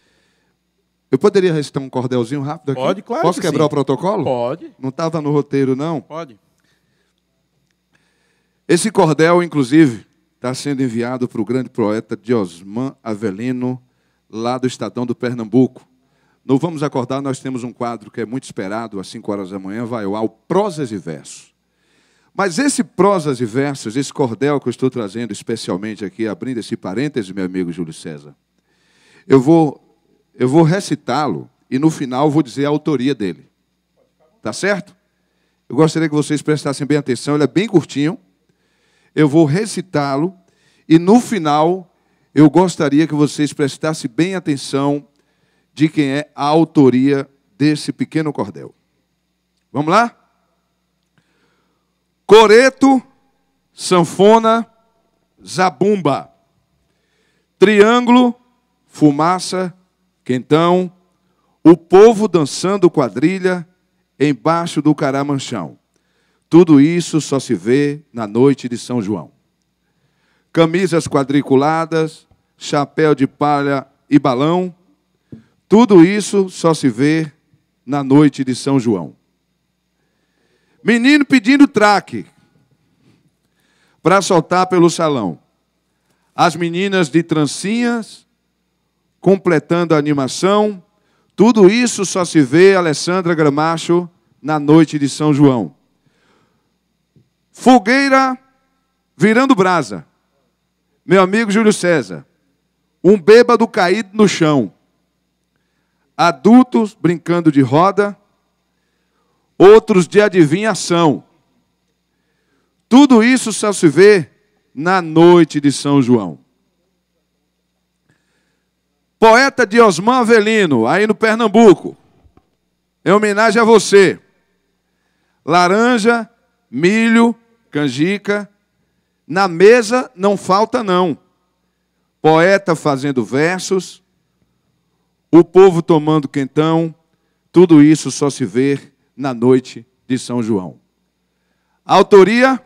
Eu poderia recitar um cordelzinho rápido aqui? Pode, claro. Posso que quebrar sim. o protocolo? Pode. Não estava no roteiro, não? Pode. Esse cordel, inclusive, está sendo enviado para o grande poeta Diosman Avelino, lá do Estadão do Pernambuco. No Vamos Acordar, nós temos um quadro que é muito esperado, às cinco horas da manhã, vai ao ar, o Prosas e Versos. Mas esse Prosas e Versos, esse cordel que eu estou trazendo especialmente aqui, abrindo esse parêntese, meu amigo Júlio César, eu vou, eu vou recitá-lo e, no final, vou dizer a autoria dele. Tá certo? Eu gostaria que vocês prestassem bem atenção, ele é bem curtinho. Eu vou recitá-lo e, no final, eu gostaria que vocês prestassem bem atenção de quem é a autoria desse pequeno cordel. Vamos lá? Coreto, sanfona, zabumba. Triângulo, fumaça, quentão. O povo dançando quadrilha embaixo do caramanchão. Tudo isso só se vê na noite de São João. Camisas quadriculadas, chapéu de palha e balão. Tudo isso só se vê na noite de São João. Menino pedindo traque para soltar pelo salão. As meninas de trancinhas completando a animação. Tudo isso só se vê, Alessandra Gramacho, na noite de São João. Fogueira virando brasa. Meu amigo Júlio César. Um bêbado caído no chão. Adultos brincando de roda, outros de adivinhação. Tudo isso só se vê na noite de São João. Poeta Diosman Avelino, aí no Pernambuco, em homenagem a você. Laranja, milho, canjica, na mesa não falta não. Poeta fazendo versos, o povo tomando quentão, tudo isso só se vê na noite de São João. A autoria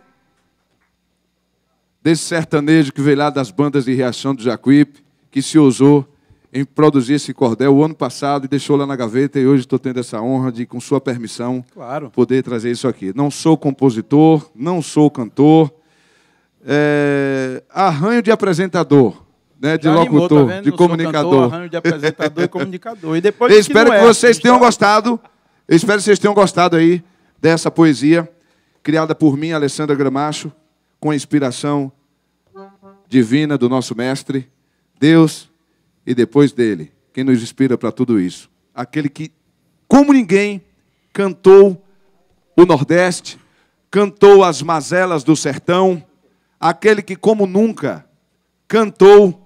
desse sertanejo que veio lá das bandas de Riachão do Jacuípe, que se usou em produzir esse cordel o ano passado e deixou lá na gaveta, e hoje estou tendo essa honra de, com sua permissão, Claro. poder trazer isso aqui. Não sou compositor, não sou cantor, é, arranho de apresentador, né, de Já animou, locutor, tá vendo? de Não sou comunicador. cantor, arranjo de apresentador e comunicador. E depois Eu que espero não que é vocês artista, tenham gostado. Eu espero que vocês tenham gostado aí dessa poesia criada por mim, Alessandra Gramacho, com a inspiração divina do nosso mestre, Deus, e depois dele, quem nos inspira para tudo isso. Aquele que, como ninguém, cantou o Nordeste, cantou as mazelas do sertão, aquele que, como nunca, cantou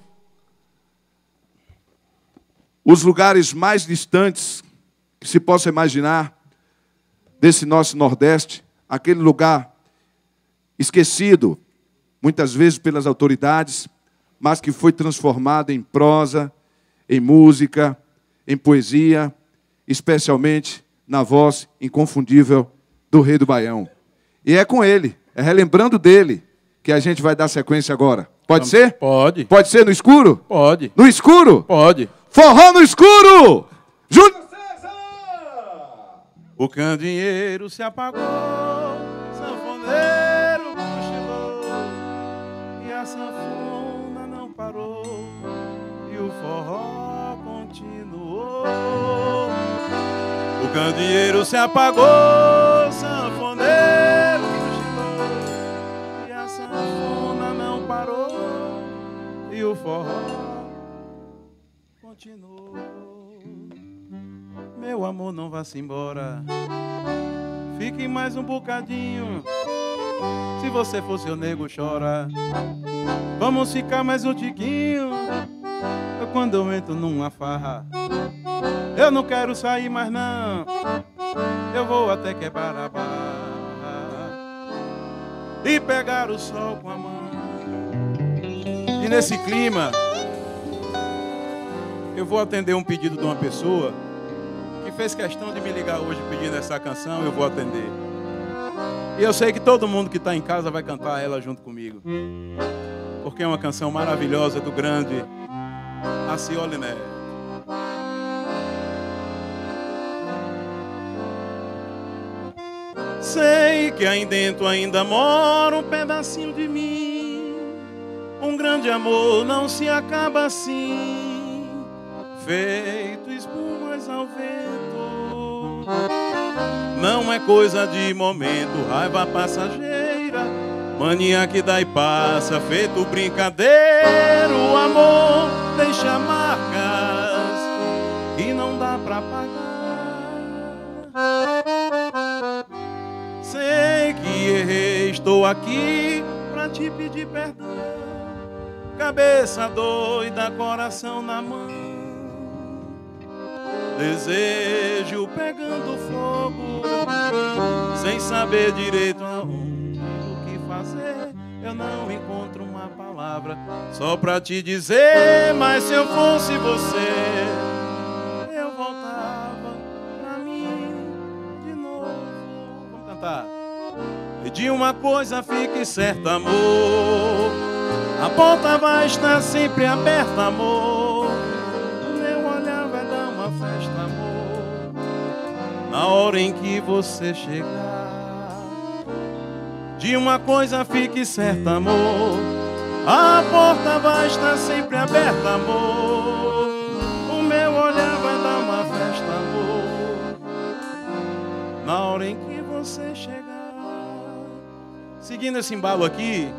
os lugares mais distantes que se possa imaginar desse nosso Nordeste, aquele lugar esquecido, muitas vezes pelas autoridades, mas que foi transformado em prosa, em música, em poesia, especialmente na voz inconfundível do Rei do Baião. E é com ele, é relembrando dele, que a gente vai dar sequência agora. Pode ser? Pode. Pode ser no escuro? Pode. No escuro? Pode. Forró no escuro! Júlio César! O candeeiro se apagou, sanfoneiro cochilou, e a sanfona não parou, e o forró continuou. O candeeiro se apagou, sanfoneiro cochilou, e a sanfona não parou, e o forró continuou. Meu amor, não vá-se embora, fique mais um bocadinho. Se você for seu nego, chora. Vamos ficar mais um tiquinho. Quando eu entro numa farra, eu não quero sair mais não, eu vou até quebrar a barra e pegar o sol com a mão. E nesse clima, eu vou atender um pedido de uma pessoa que fez questão de me ligar hoje pedindo essa canção. Eu vou atender. E eu sei que todo mundo que está em casa vai cantar ela junto comigo, porque é uma canção maravilhosa do grande Acioli Neto. Sei que aí dentro ainda mora um pedacinho de mim. Um grande amor não se acaba assim, feito espumas ao vento. Não é coisa de momento, raiva passageira, mania que dá e passa, feito brincadeira. O amor deixa marcas que não dá pra pagar. Sei que errei, estou aqui pra te pedir perdão. Cabeça doida, coração na mão, desejo pegando fogo, sem saber direito aonde, o que fazer. Eu não encontro uma palavra só pra te dizer, mas se eu fosse você, eu voltava pra mim de novo. Vamos cantar. E de uma coisa fique certa, amor, a porta vai estar sempre aberta, amor. O meu olhar vai dar uma festa, amor, na hora em que você chegar. De uma coisa fique certa, amor, a porta vai estar sempre aberta, amor. O meu olhar vai dar uma festa, amor, na hora em que você chegar. Seguindo esse embalo aqui,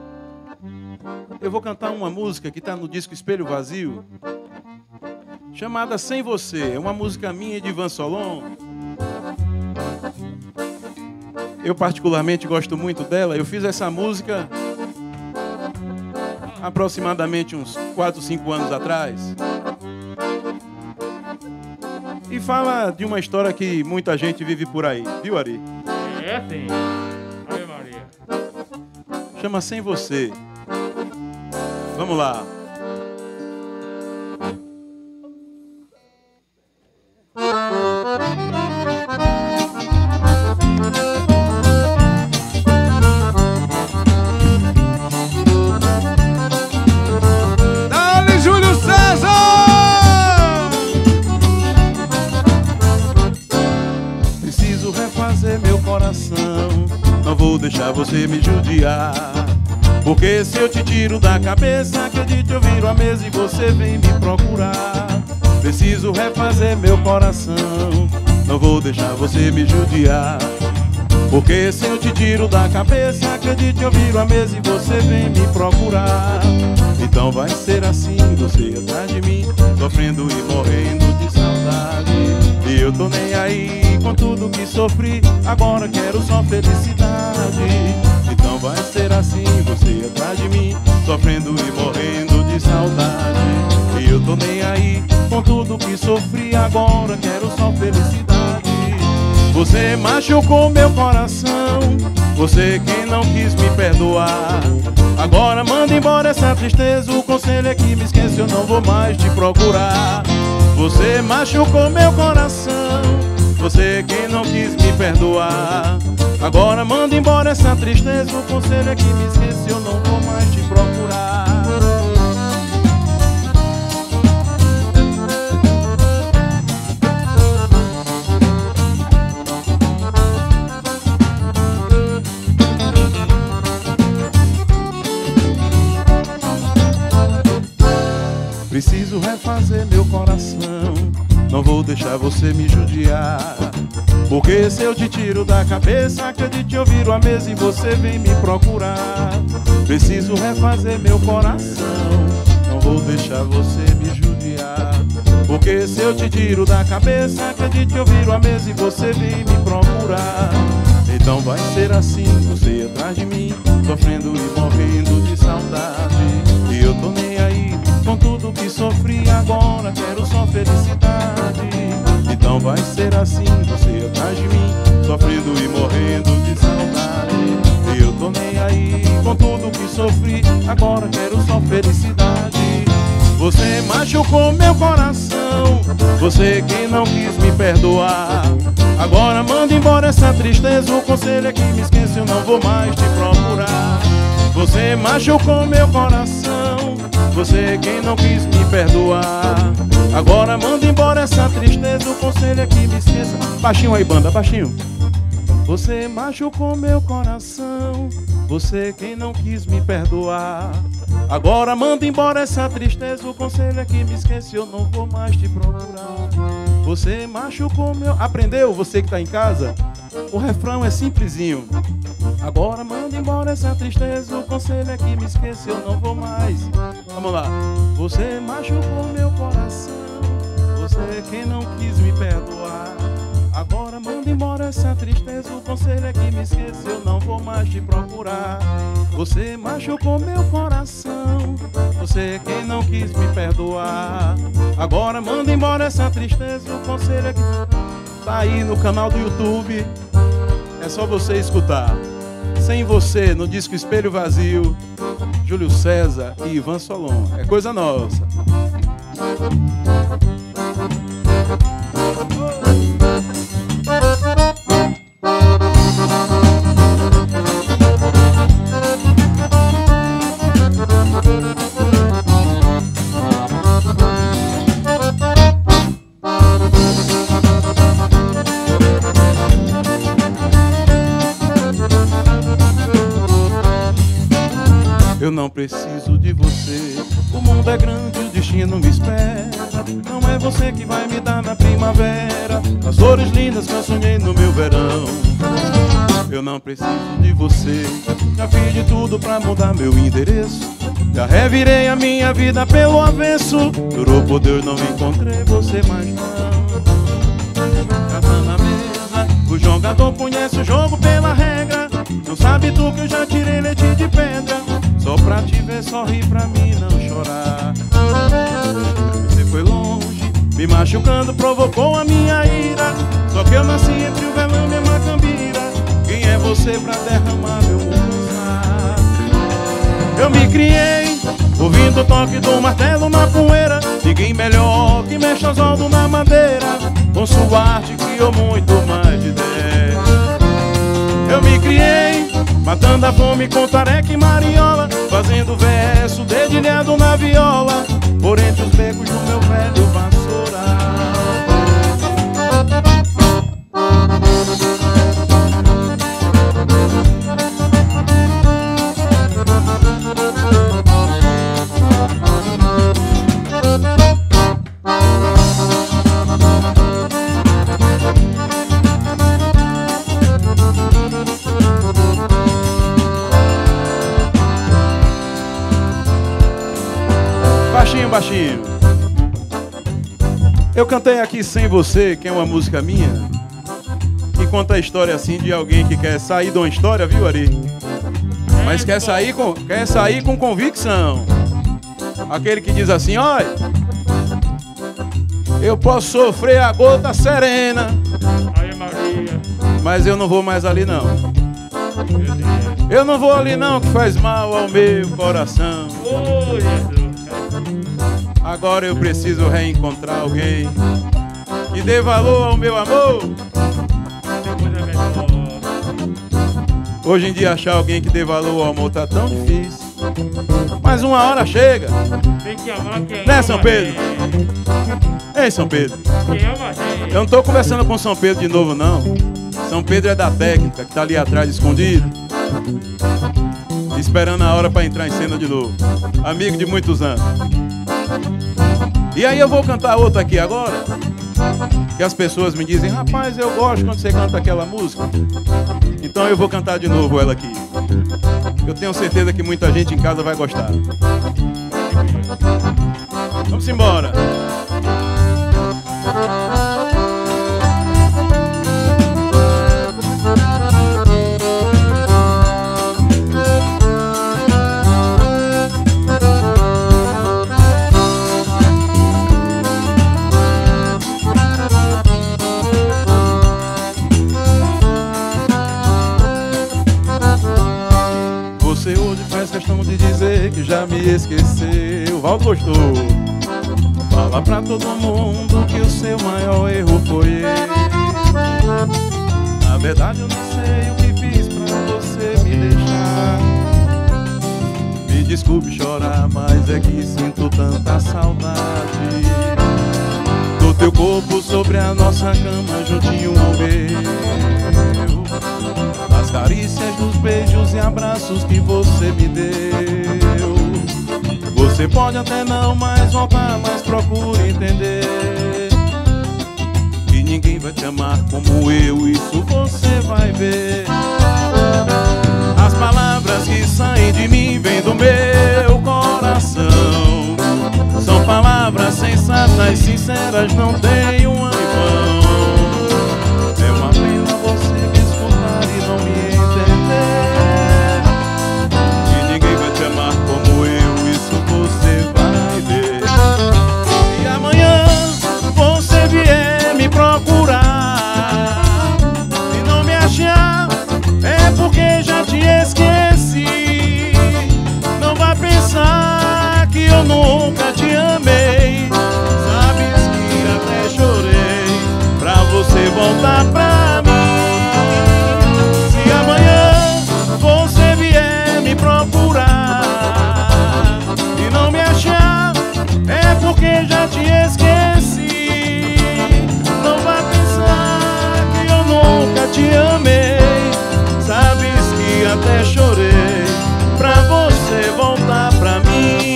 eu vou cantar uma música que está no disco Espelho Vazio, chamada Sem Você. É uma música minha e de Ivan Solon. Eu particularmente gosto muito dela. Eu fiz essa música aproximadamente uns quatro, cinco anos atrás. E fala de uma história que muita gente vive por aí. Viu, Ari? É sim. Ave Maria. Chama Sem Você. Vamos lá. Dale, Júlio César! coração. Não vou deixar você me judiar, porque se eu te tiro da cabeça, acredite, eu viro a mesa e você vem me procurar. Preciso refazer meu coração, não vou deixar você me judiar, porque se eu te tiro da cabeça, acredite, eu viro a mesa e você vem me procurar. Então vai ser assim, você atrás de mim, sofrendo e morrendo de saudade. E eu tô nem aí com tudo que sofri, agora quero só felicidade. Então vai ser assim, você atrás de mim, sofrendo e morrendo de saudade. E eu tô nem aí com tudo que sofri, agora quero só felicidade. Você machucou meu coração, você que não quis me perdoar. Agora manda embora essa tristeza, o conselho é que me esqueça, eu não vou mais te procurar. Você machucou meu coração, você que não quis me perdoar. Agora manda embora essa tristeza, o conselho é que me esqueça, eu não vou mais te procurar. Preciso refazer meu coração, não vou deixar você me judiar, porque se eu te tiro da cabeça, acredite, eu viro a mesa e você vem me procurar. Preciso refazer meu coração, não vou deixar você me judiar, porque se eu te tiro da cabeça, acredite, eu viro a mesa e você vem me procurar. Então vai ser assim, você atrás de mim, sofrendo e morrendo de saudade. E eu tô nem aí com tudo que sofri, agora quero só felicidade. Então vai ser assim, você atrás de mim, sofrendo e morrendo de saudade. E eu tô nem aí com tudo que sofri, agora quero só felicidade. Você machucou meu coração, você que não quis me perdoar. Agora manda embora essa tristeza, o conselho é que me esqueça, eu não vou mais te procurar. Você machucou meu coração, você que não quis me perdoar. Agora manda embora essa tristeza, o conselho é que me esqueça. Baixinho aí, banda, baixinho. Você machucou meu coração, você que não quis me perdoar. Agora manda embora essa tristeza, o conselho é que me esqueça, eu não vou mais te procurar. Você machucou meu... Aprendeu, você que tá em casa? O refrão é simplesinho. Agora manda embora essa tristeza, o conselho é que me esqueça, eu não vou mais. Vamos lá. Você machucou meu coração, você que não quis me perdoar. Agora manda embora essa tristeza, o conselho é que me esqueça, eu não vou mais te procurar. Você machucou meu coração, você que não quis me perdoar. Agora manda embora essa tristeza, o conselho é que... Tá aí no canal do YouTube, é só você escutar. Sem Você, no disco Espelho Vazio, Júlio César e Ivan Solon. É coisa nossa. Eu não preciso de você, o mundo é grande, o destino me espera. Não é você que vai me dar na primavera as flores lindas que eu sonhei no meu verão. Eu não preciso de você, já fiz de tudo pra mudar meu endereço. Já revirei a minha vida pelo avesso. Jurou por Deus, não encontrei você mais não. Já tá na mesa, o jogador conhece o jogo pela regra. Não sabe tu que eu já tirei leite de pedra, só pra te ver sorrir, pra mim não chorar. Você foi longe, me machucando, provocou a minha ira. Só que eu nasci entre o velame e a macambira. Quem é você pra derramar meu musar? Eu me criei ouvindo o toque do martelo na poeira. Ninguém melhor que mexe Oswaldo na madeira, com sua arte criou muito mais de dez. Eu me criei matando a fome com tareca e mariola, fazendo verso dedilhado na viola, por entre os becos do meu velho vassoura. Baixinho. Eu cantei aqui Sem Você, que é uma música minha, que conta a história assim de alguém que quer sair de uma história, viu, Ari? Mas quer sair com, quer sair com convicção. Aquele que diz assim, olha, eu posso sofrer a gota serena, Ave Maria. mas eu não vou mais ali não. Eu não vou ali não, que faz mal ao meu coração. Oh, Jesus. Agora eu preciso reencontrar alguém que dê valor ao meu amor. Coisa melhor. Hoje em dia achar alguém que dê valor ao amor tá tão difícil. Mas uma hora chega. Tem que amar quem Né, ama São Pedro? quem. Ei, São Pedro. Quem ama quem. Eu não tô conversando com São Pedro de novo, não. São Pedro é da técnica, que tá ali atrás escondido, esperando a hora pra entrar em cena de novo. Amigo de muitos anos. E aí eu vou cantar outra aqui agora, que as pessoas me dizem, rapaz, eu gosto quando você canta aquela música. Então eu vou cantar de novo ela aqui. Eu tenho certeza que muita gente em casa vai gostar. Vamos embora. Você hoje faz questão de dizer que já me esqueceu. Valdo gostou. Fala pra todo mundo que o seu maior erro foi eu. Na verdade eu não sei o que fiz pra você me deixar. Me desculpe chorar, mas é que sinto tanta saudade do teu corpo sobre a nossa cama, juntinho ao meu. As carícias, dos beijos e abraços que você me deu. Você pode até não mais voltar, mas procure entender que ninguém vai te amar como eu, isso você vai ver. As palavras que saem de mim vêm do meu coração. São palavras sensatas, sinceras, não tem um em vão. É uma pena você me escutar e não me entender que ninguém vai te amar como eu, isso você vai ver. Se amanhã você vier me procurar e não me achar, é porque já te esqueci. Não vá pensar que eu nunca te amei. Sabes que até chorei pra você voltar pra mim. Se amanhã você vier me procurar e não me achar, é porque já te esqueci. Não vá pensar que eu nunca te amei. Sabes que até chorei pra você voltar pra mim.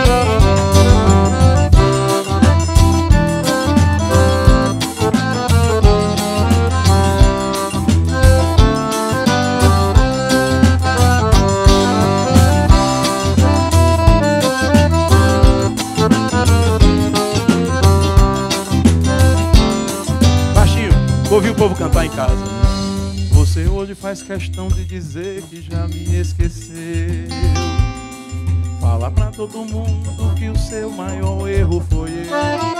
Baixinho, ouvi o povo cantar em casa. Você hoje faz questão de dizer que já me esqueceu. Fala pra todo mundo que o seu maior erro foi eu.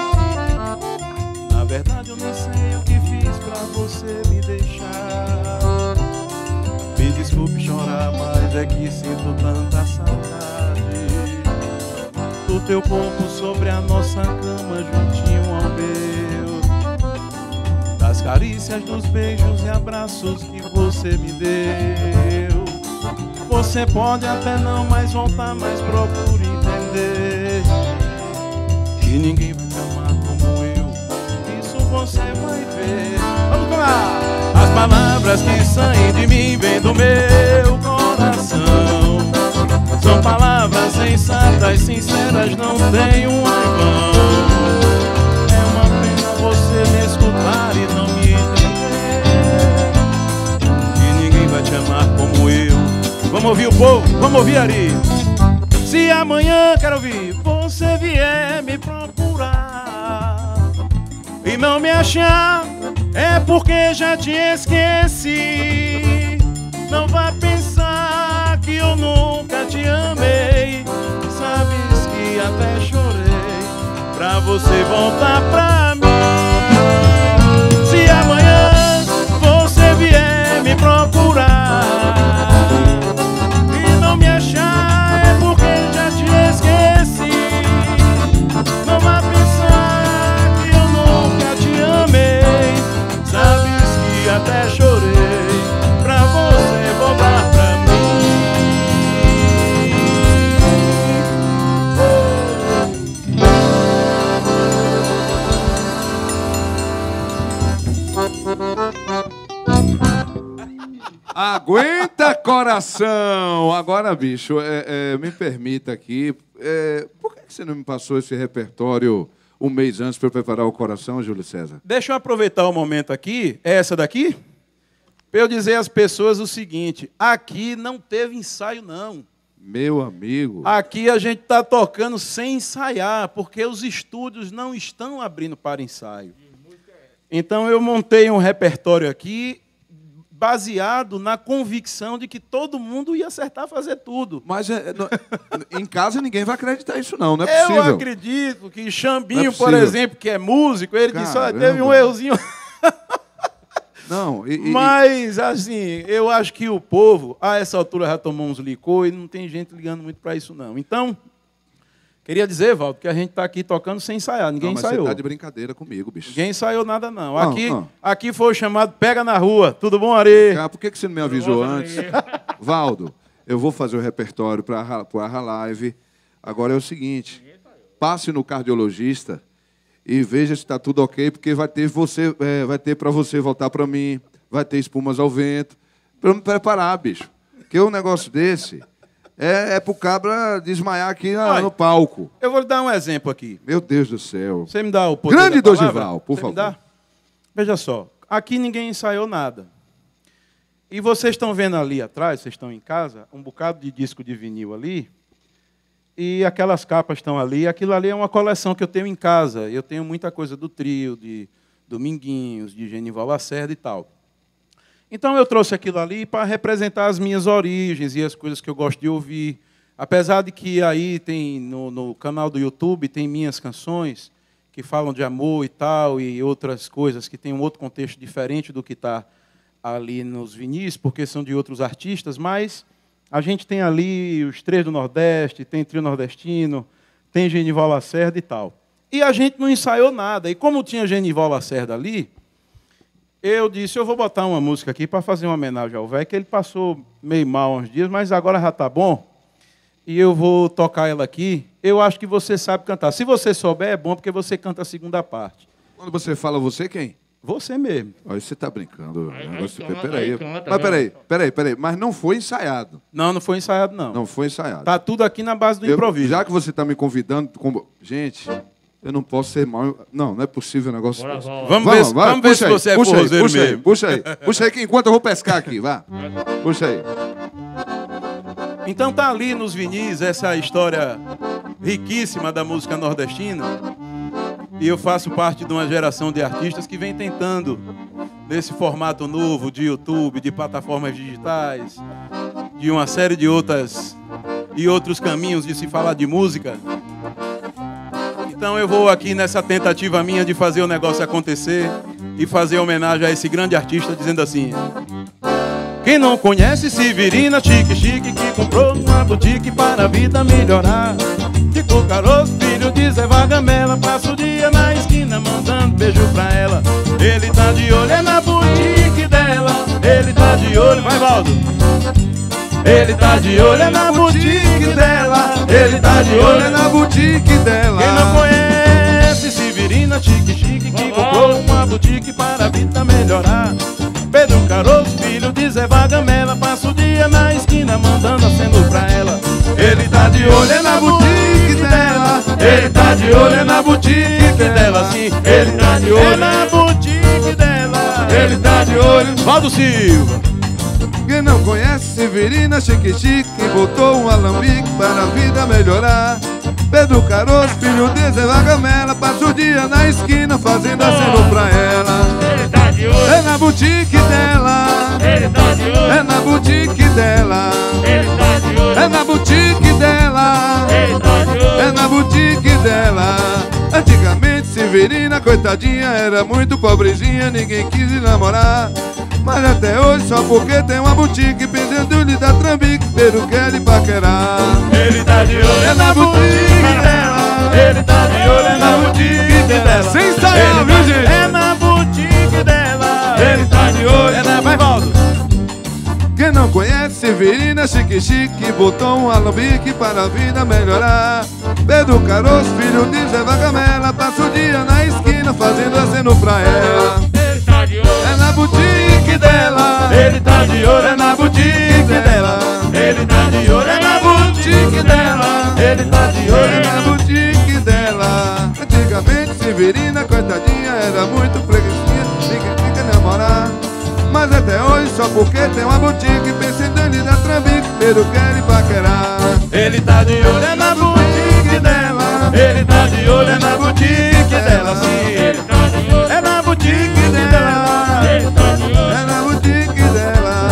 Na verdade eu nem sei o que fiz pra você me deixar. Me desculpe chorar, mas é que sinto tanta saudade do teu corpo sobre a nossa cama, juntinho ao meu. Das carícias, dos beijos e abraços que você me deu. Você pode até não mais voltar, mas procure entender que ninguém vai te amar como eu, isso você vai ver. Vamos lá! As palavras que saem de mim vêm do meu coração. São palavras sensatas, sinceras, não tem um em vão. É uma pena você me escutar e não me entender que ninguém vai te amar como eu. Vamos ouvir o povo, vamos ouvir Ari. Se amanhã, quero ouvir, você você vier me procurar e não me achar, é porque já te esqueci. Não vá pensar que eu nunca te amei. Sabes que até chorei pra você voltar pra mim. Se amanhã você vier me procurar e não me achar, é porque já te esqueci. Não vá pensar que eu nunca te amei. Sabes que até chorei pra você voltar pra mim. Aguenta, coração! Agora, bicho, é, é, me permita aqui. É, por que você não me passou esse repertório um mês antes para eu preparar o coração, Júlio César? Deixa eu aproveitar o momento aqui. É essa daqui? Para eu dizer às pessoas o seguinte: aqui não teve ensaio, não. Meu amigo. Aqui a gente está tocando sem ensaiar, porque os estúdios não estão abrindo para ensaio. Então eu montei um repertório aqui baseado na convicção de que todo mundo ia acertar fazer tudo. Mas é, não, em casa ninguém vai acreditar isso, não. Não é Eu possível. acredito que Xambinho, é por exemplo, que é músico, ele disse: olha, teve um Caramba. errozinho. Não, e, e- Mas, assim, eu acho que o povo, a essa altura, já tomou uns licor e não tem gente ligando muito para isso, não. Então, queria dizer, Valdo, que a gente está aqui tocando sem ensaiar. Ninguém não, mas ensaiou. você tá de brincadeira comigo, bicho. Ninguém ensaiou nada, não. Não, Aqui, não. aqui foi o chamado Pega na Rua. Tudo bom, Are? Cara, por que, que você não me avisou antes? Valdo, eu vou fazer o repertório para a Arra Live. Agora é o seguinte, passe no cardiologista e veja se está tudo ok, porque vai ter você, é, vai ter para você voltar para mim, vai ter espumas ao vento, para eu me preparar, bicho. Porque um negócio desse é, é pro cabra desmaiar aqui na- Olha, no palco. Eu vou lhe dar um exemplo aqui. Meu Deus do céu. Você me dá o poder Grande da palavra? Dorival, por Você me favor. dá? Veja só, aqui ninguém ensaiou nada. E vocês estão vendo ali atrás, vocês estão em casa, um bocado de disco de vinil ali, e aquelas capas estão ali. Aquilo ali é uma coleção que eu tenho em casa. Eu tenho muita coisa do Trio, de Dominguinhos, de Genival Lacerda e tal. Então eu trouxe aquilo ali para representar as minhas origens e as coisas que eu gosto de ouvir. Apesar de que aí tem no, no canal do YouTube tem minhas canções que falam de amor e tal, e outras coisas que têm um outro contexto diferente do que está ali nos vinis, porque são de outros artistas, mas a gente tem ali os Três do Nordeste, tem Trio Nordestino, tem Genival Lacerda e tal. E a gente não ensaiou nada. E como tinha Genival Lacerda ali, eu disse, eu vou botar uma música aqui para fazer uma homenagem ao velho, que ele passou meio mal uns dias, mas agora já está bom. E eu vou tocar ela aqui. Eu acho que você sabe cantar. Se você souber, é bom, porque você canta a segunda parte. Quando você fala você, quem? Você mesmo. Olha, você está brincando. Aí, Negócio- aí, Peraí. aí, canta, Mas peraí, né? peraí, peraí. Mas não foi ensaiado. Não, não foi ensaiado, não. Não foi ensaiado. Tá tudo aqui na base do Eu- improviso. já que você está me convidando... como- Gente, eu não posso ser mal... Não, não é possível um negócio Bora, desse. bora. Vamos ver, se- vai, vamos ver puxa se aí, você é puxa aí, forrozeiro puxa aí, mesmo. puxa aí. Puxa aí que enquanto eu vou pescar aqui, vá. Puxa aí. Então tá ali nos vinis essa história riquíssima da música nordestina. E eu faço parte de uma geração de artistas que vem tentando, nesse formato novo de YouTube, de plataformas digitais, de uma série de outras e outros caminhos de se falar de música. Então eu vou aqui nessa tentativa minha de fazer o negócio acontecer e fazer homenagem a esse grande artista dizendo assim: quem não conhece Severina Chique Chique, que comprou uma boutique para a vida melhorar. Chico Caroço, filho de Zé Vagamela, passa o dia na esquina mandando beijo pra ela. Ele tá de olho é na boutique dela, ele tá de olho, vai Valdo. Ele tá de olho é na boutique dela, ele tá de olho é na boutique dela. Quem não conhece Severina Chique Chique, que comprou uma boutique para a vida melhorar. Pedro Caroço, filho de Zé Vagamela, passa o dia na esquina mandando aceno pra ela. Ele tá de olho é na boutique dela, ele tá de olho é na boutique dela, sim. Ele tá de olho é na boutique dela, ele tá de olho. Valdo Silva. Quem não conhece Severina Chique Chique, botou um alambique para a vida melhorar. Pedro Caroço, filho de Zé Vagamela, passa o dia na esquina fazendo aceno pra ela. Ele tá de olho, É na boutique dela, ele tá de olho, é na boutique dela, ele tá de olho, é na boutique dela, ele tá de olho. é na boutique dela. Antigamente Severina, coitadinha, era muito pobrezinha, ninguém quis lhe namorar. Mas até hoje, só porque tem uma boutique, pensando lhe dar trambique, Pedro quer lhe paquerar. Ele tá de olho É na boutique dela, Ele tá de olho é na boutique dela. sem ensaiar, viu, gente? É na boutique dela. Ele tá de olho. É na... Vai, Valdo. Quem não conhece Severina, chique chique, botou um alambique para a vida melhorar. Pedro Caroço, filho de Zé Vagamela, passa o dia na esquina fazendo aceno pra ela. Ele tá de olho, É na boutique dela, Ele tá de olho é na boutique dela. Ele tá de olho é na boutique dela. Ele tá de olho é na boutique dela. Antigamente Severina, coitadinha, era muito preguiçinha, ninguém quer namorar. Mas até hoje, só porque tem uma boutique, pensando em lhe dar trambique, Pedro quer lhe paquerar. Ele tá de olho é na boutique dela. Ele tá de olho é na boutique dela. Sim, ele tá de olho, é na boutique dela. ele tá de olho. É na boutique dela.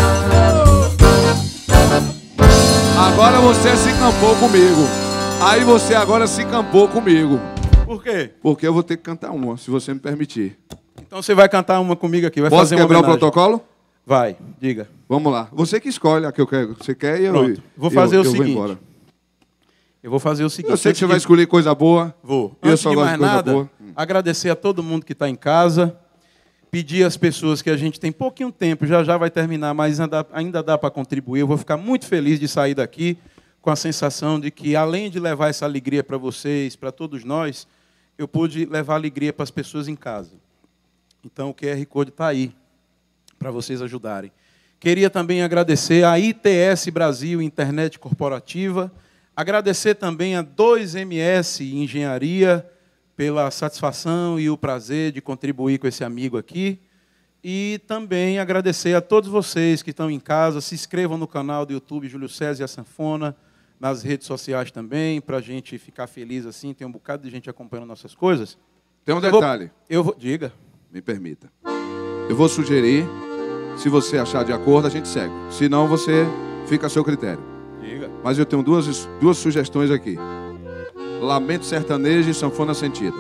Agora você se campou comigo. Aí você agora se campou comigo. Por quê? Porque eu vou ter que cantar uma, se você me permitir. Então você vai cantar uma comigo aqui. Vai Posso fazer uma quebrar o homenagem. protocolo? Vai, diga. Vamos lá. Você que escolhe a que eu quero. Você quer e eu, Pronto. Vou fazer eu, o eu seguinte. Vou embora. Eu vou fazer o seguinte. Eu sei que você antes vai de- escolher coisa boa. Vou. Eu Antes só de gosto mais de coisa nada, boa. agradecer a todo mundo que está em casa. Pedir às pessoas que a gente tem pouquinho tempo, já já vai terminar, mas ainda, ainda dá para contribuir. Eu vou ficar muito feliz de sair daqui com a sensação de que, além de levar essa alegria para vocês, para todos nós, eu pude levar alegria para as pessoas em casa. Então, o Q R Code está aí, para vocês ajudarem. Queria também agradecer a I T S Brasil Internet Corporativa, agradecer também a dois M S Engenharia pela satisfação e o prazer de contribuir com esse amigo aqui. E também agradecer a todos vocês que estão em casa. Se inscrevam no canal do YouTube Júlio César e a Sanfona, nas redes sociais também, para a gente ficar feliz assim. Tem um bocado de gente acompanhando nossas coisas. Tem um Eu vou- detalhe, Eu vou, diga. me permita. Eu vou sugerir, se você achar de acordo, a gente segue. Se não, você fica a seu critério. Diga. Mas eu tenho duas, duas sugestões aqui. Lamento sertanejo e sanfona sentida.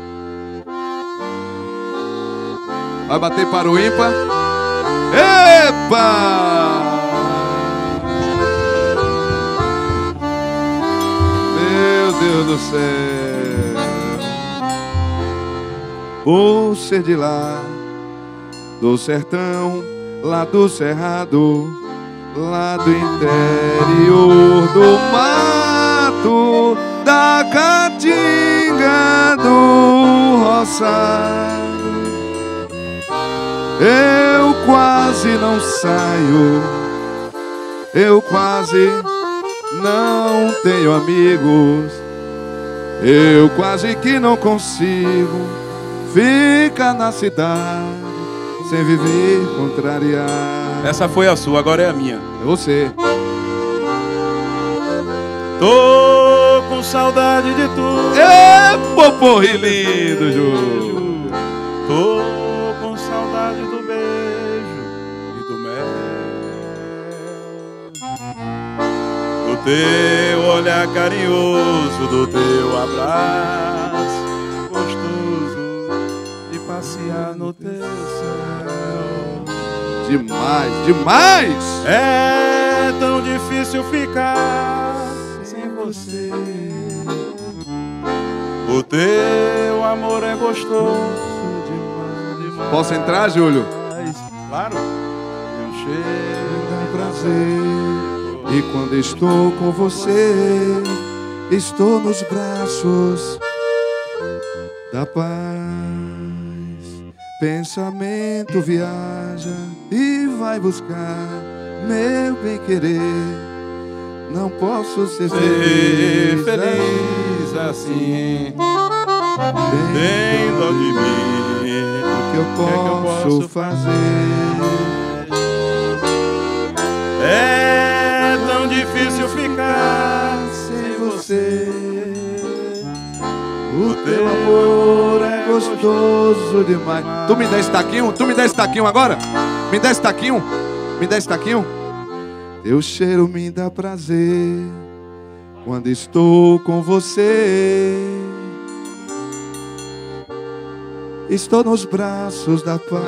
Vai bater para o ímpar. Epa! Meu Deus do céu. Por ser de lá, do sertão, lá do cerrado, lá do interior do mato, da caatinga do roçado. Eu quase não saio, eu quase não tenho amigos, eu quase que não consigo ficar na cidade sem viver contrariar. Essa foi a sua, agora é a minha. É você. Tô com saudade de tu. É poporri lindo, Ju. Tô com saudade do beijo e do mel, do teu olhar carinhoso, do teu abraço gostoso, de passear no teu céu. Demais, demais. É tão difícil ficar sem você. O teu amor é gostoso demais, demais. Posso entrar, Júlio? Claro. Eu chego Dá prazer. E quando estou com você, estou nos braços da paz. Pensamento viaja e vai buscar meu bem-querer. Não posso ser ser feliz, feliz assim. Tem dó de mim. O que eu O que é que eu posso posso fazer? É tão difícil ficar sem você. O teu amor é gostoso demais. Tu me dá esse taquinho? Tu me dá esse taquinho agora? Me dá esse taquinho? Me dá esse taquinho? Teu cheiro me dá prazer quando estou com você. Estou nos braços da paz.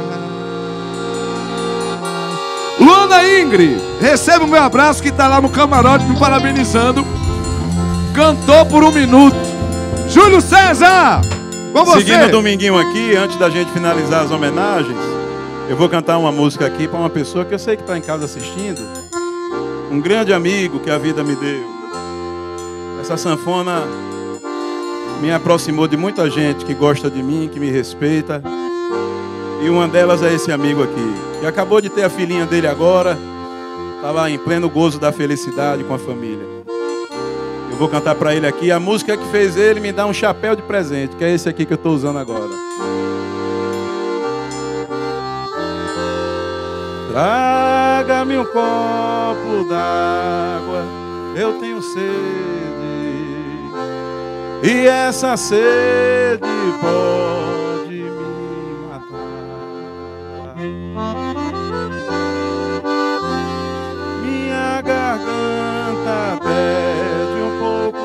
Luana Ingrid, receba o meu abraço que está lá no camarote me parabenizando. Cantou por um minuto. Júlio César, com você. Seguindo o Dominguinho aqui, antes da gente finalizar as homenagens, eu vou cantar uma música aqui para uma pessoa que eu sei que está em casa assistindo. Um grande amigo que a vida me deu. Essa sanfona me aproximou de muita gente que gosta de mim, que me respeita. E uma delas é esse amigo aqui, que acabou de ter a filhinha dele agora. Está lá em pleno gozo da felicidade com a família. Eu vou cantar para ele aqui a música que fez ele me dar um chapéu de presente, que é esse aqui que eu estou usando agora. Traga-me um copo d'água, eu tenho sede, e essa sede pode me matar. Minha garganta pede um pouco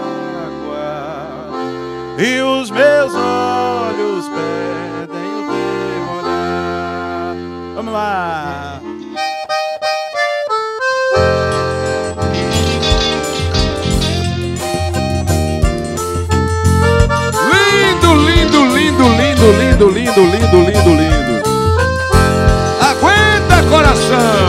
d'água, e os meus olhos pedem o teu olhar. Vamos lá! Lindo, lindo, lindo, lindo, lindo, lindo, lindo. Aguenta, coração.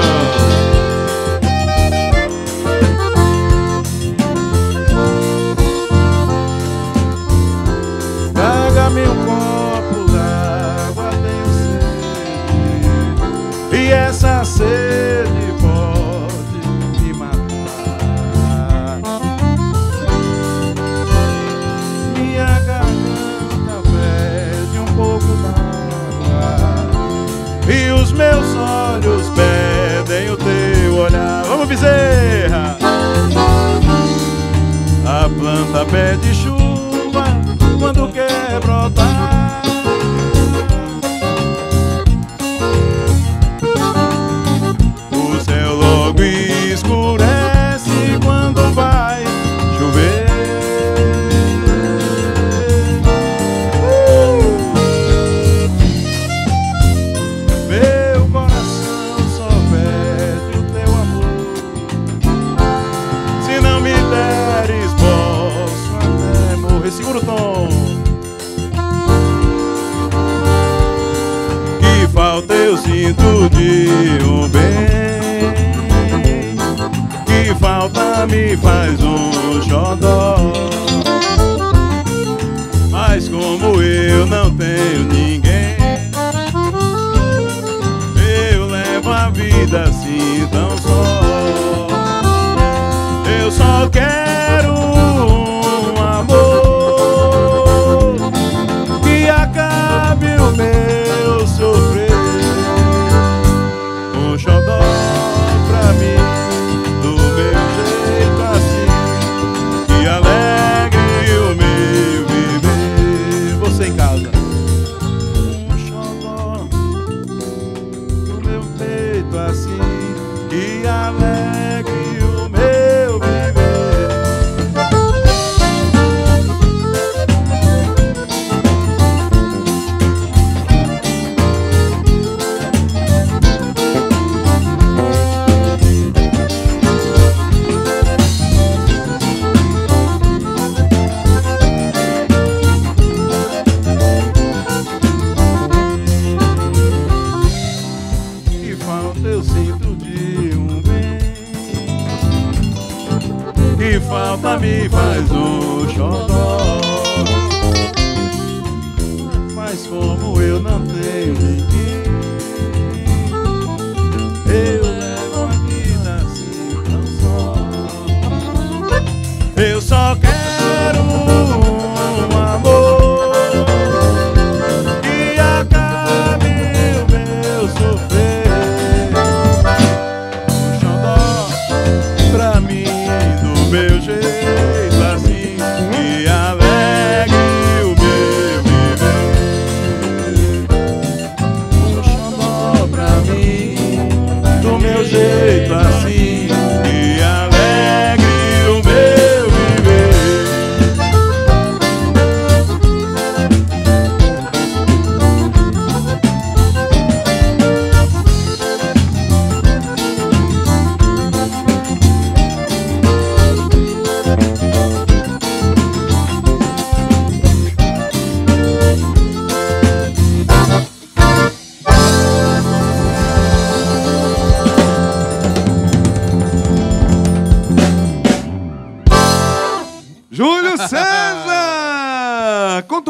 Traga-me um copo d'água, tenho sede, e essa sede pode me matar. Minha garganta pede um pouco d'água, e os meus olhos pedem o teu olhar. Vamos, Bezerra! A planta pede chuva quando quer brotar. O céu logo escurece quando vai chover. Meu coração só pede o teu amor. Se não me deres, posso até morrer. Segura o tom. Que falta eu sinto de um bem, que falta me faz um xodó. Mas como eu não tenho ninguém, eu levo a vida assim tão só. Eu só quero um amor que acabe o meu sofrer. Um xodó pra mim, do meu jeito assim, que alegre o meu viver. Você em casa. Um xodó do meu peito assim, que alegre o meu viver. Que falta eu sinto de um bem, que falta me faz um xodó. Mas como eu não tenho ninguém, eu levo a vida assim tão só. Eu só quero um amor que acabe o meu sofrer. Um xodó pra mim, do meu jeito assim, que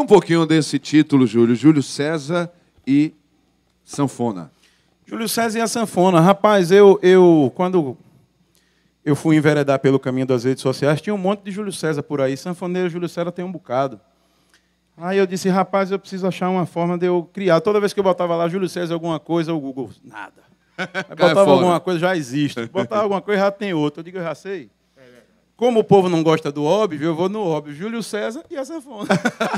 um pouquinho desse título, Júlio. Júlio César e sanfona. Júlio César e a sanfona. Rapaz, eu, eu quando eu fui enveredar pelo caminho das redes sociais, tinha um monte de Júlio César por aí. Sanfoneiro Júlio César tem um bocado. Aí eu disse, rapaz, eu preciso achar uma forma de eu criar. Toda vez que eu botava lá Júlio César alguma coisa, o Google, nada. Aí botava alguma coisa, já existe. Botava alguma coisa, já tem outra. Eu digo, eu já sei. Como o povo não gosta do óbvio, eu vou no óbvio. Júlio César e a sanfona.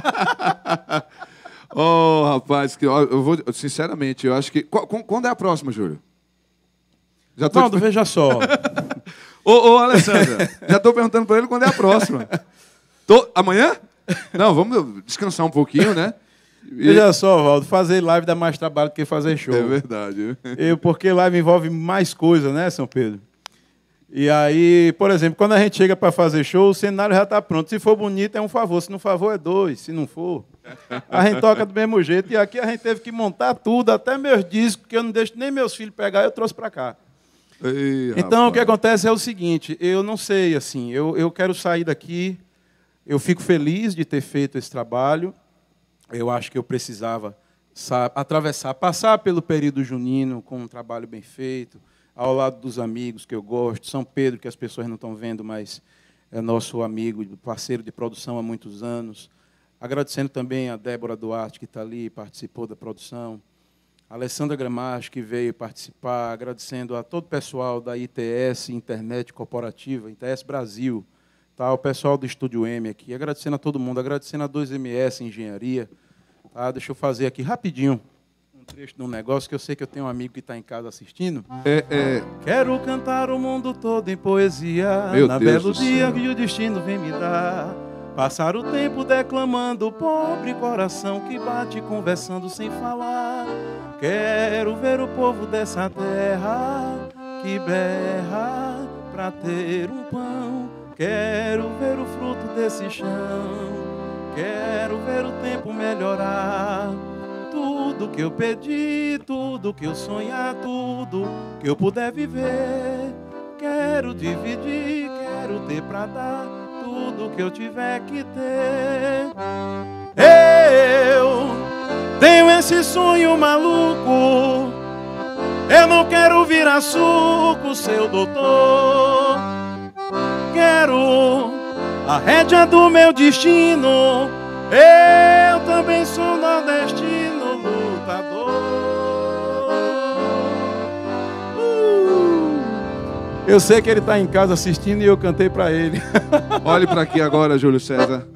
Oh, rapaz, que, ó, eu vou, sinceramente, eu acho que... Qu- Quando é a próxima, Júlio? Já tô... Valdo, veja só. Ô, ô, Alessandra, já estou perguntando para ele quando é a próxima. Tô... Amanhã? Não, vamos descansar um pouquinho, né? E... Veja só, Valdo, fazer live dá mais trabalho do que fazer show. É verdade. Eu, porque live envolve mais coisa, né, São Pedro? E aí, por exemplo, quando a gente chega para fazer show, o cenário já está pronto. Se for bonito, é um favor. Se não for, é dois. Se não for, a gente toca do mesmo jeito. E aqui a gente teve que montar tudo, até meus discos, que eu não deixo nem meus filhos pegar, eu trouxe para cá. Ei, então, rapaz. o que acontece é o seguinte, eu não sei, assim, eu, eu quero sair daqui, eu fico feliz de ter feito esse trabalho, eu acho que eu precisava sabe, atravessar, passar pelo período junino com um trabalho bem feito, ao lado dos amigos que eu gosto, São Pedro, que as pessoas não estão vendo, mas é nosso amigo, parceiro de produção há muitos anos. Agradecendo também a Débora Duarte, que está ali, participou da produção. A Alessandra Gramacho, que veio participar. Agradecendo a todo o pessoal da I T S, Internet Corporativa, I T S Brasil. Tá? O pessoal do Estúdio M aqui. Agradecendo a todo mundo. Agradecendo a dois M S Engenharia. Tá? Deixa eu fazer aqui rapidinho trecho de um negócio que eu sei que eu tenho um amigo que está em casa assistindo. É, é... Quero cantar o mundo todo em poesia, Meu na Deus belo do dia céu. que o destino vem me dar. Passar o tempo declamando o pobre coração que bate conversando sem falar. Quero ver o povo dessa terra que berra pra ter um pão. Quero ver o fruto desse chão. Quero ver o tempo melhorar. Tudo que eu pedi, tudo que eu sonhar, tudo que eu puder viver. Quero dividir, quero ter pra dar tudo que eu tiver que ter. Eu tenho esse sonho maluco. Eu não quero virar suco, seu doutor. Quero a rédea do meu destino. Eu também sou nordestino, lutador. Uh! Eu sei que ele está em casa assistindo e eu cantei para ele. Olhe para aqui agora, Júlio César.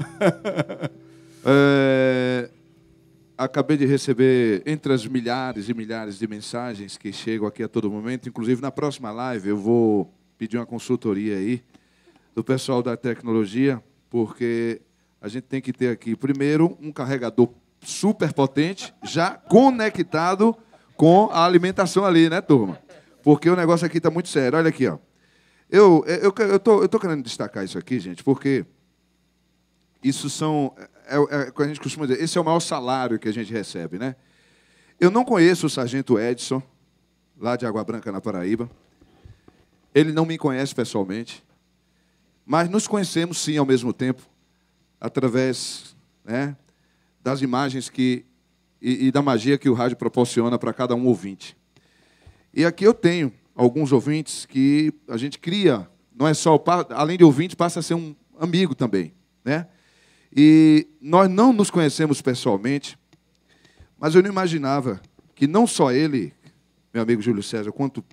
É... Acabei de receber, entre as milhares e milhares de mensagens que chegam aqui a todo momento, inclusive na próxima live eu vou pedir uma consultoria aí do pessoal da tecnologia, porque a gente tem que ter aqui, primeiro, um carregador super potente, já conectado com a alimentação ali, né, turma? Porque o negócio aqui está muito sério. Olha aqui, ó. Eu eu eu tô, eu tô querendo destacar isso aqui, gente, porque isso são... É, é, é, a gente costuma dizer, esse é o maior salário que a gente recebe, né? Eu não conheço o Sargento Edson, lá de Água Branca, na Paraíba. Ele não me conhece pessoalmente, mas nos conhecemos, sim, ao mesmo tempo, através, né, das imagens que, e, e da magia que o rádio proporciona para cada um ouvinte. E aqui eu tenho alguns ouvintes que a gente cria, não é só, além de ouvinte, passa a ser um amigo também, né? E nós não nos conhecemos pessoalmente, mas eu não imaginava que não só ele, meu amigo Júlio César, quanto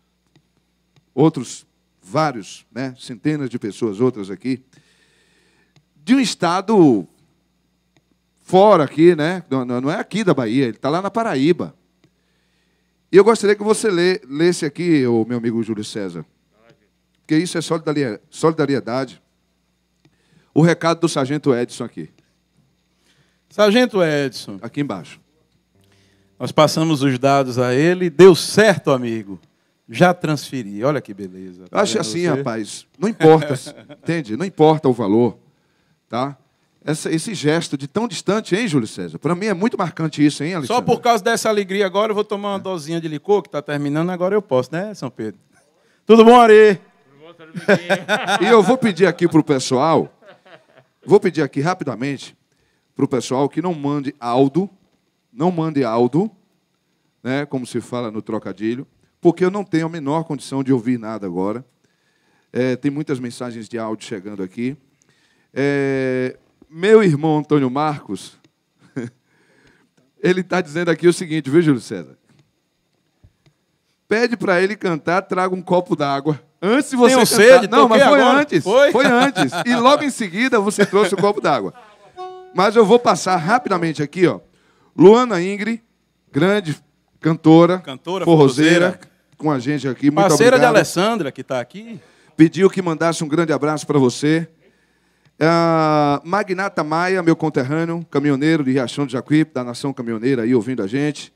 outros vários, né, centenas de pessoas, outras aqui, de um estado fora aqui, né? Não, não é aqui da Bahia, ele está lá na Paraíba. E eu gostaria que você lê, lesse aqui, o meu amigo Júlio César, porque isso é solidariedade. O recado do Sargento Edson aqui. Sargento Edson. Aqui embaixo. Nós passamos os dados a ele, deu certo, amigo. Já transferi, olha que beleza. Eu acho assim, você? Rapaz, não importa, entende? Não importa o valor, tá? Essa, esse gesto de tão distante, hein, Júlio César? Para mim é muito marcante isso, hein, Alexandre? Só por causa dessa alegria agora eu vou tomar uma dosinha de licor, que está terminando, agora eu posso, né, São Pedro? Tudo bom, Ari? Tudo bom, E eu vou pedir aqui para o pessoal, vou pedir aqui rapidamente, para o pessoal que não mande áudio, não mande áudio, né, como se fala no trocadilho, porque eu não tenho a menor condição de ouvir nada agora. É, tem muitas mensagens de áudio chegando aqui. É, meu irmão Antônio Marcos, ele está dizendo aqui o seguinte, viu, Júlio César? Pede para ele cantar, traga um copo d'água. Antes de você Tenho cantar... sede, Não, mas foi agora. antes. Foi? Foi antes. E logo em seguida você trouxe o copo d'água. Mas eu vou passar rapidamente aqui, ó. Luana Ingrid, grande cantora, Cantora, forrozeira, forrozeira. com a gente aqui. Muito Parceira de obrigado. Alessandra, que está aqui. Pediu que mandasse um grande abraço para você. Ah, Magnata Maia, meu conterrâneo, caminhoneiro de Riachão de Jacuípe, da Nação Caminhoneira, aí ouvindo a gente.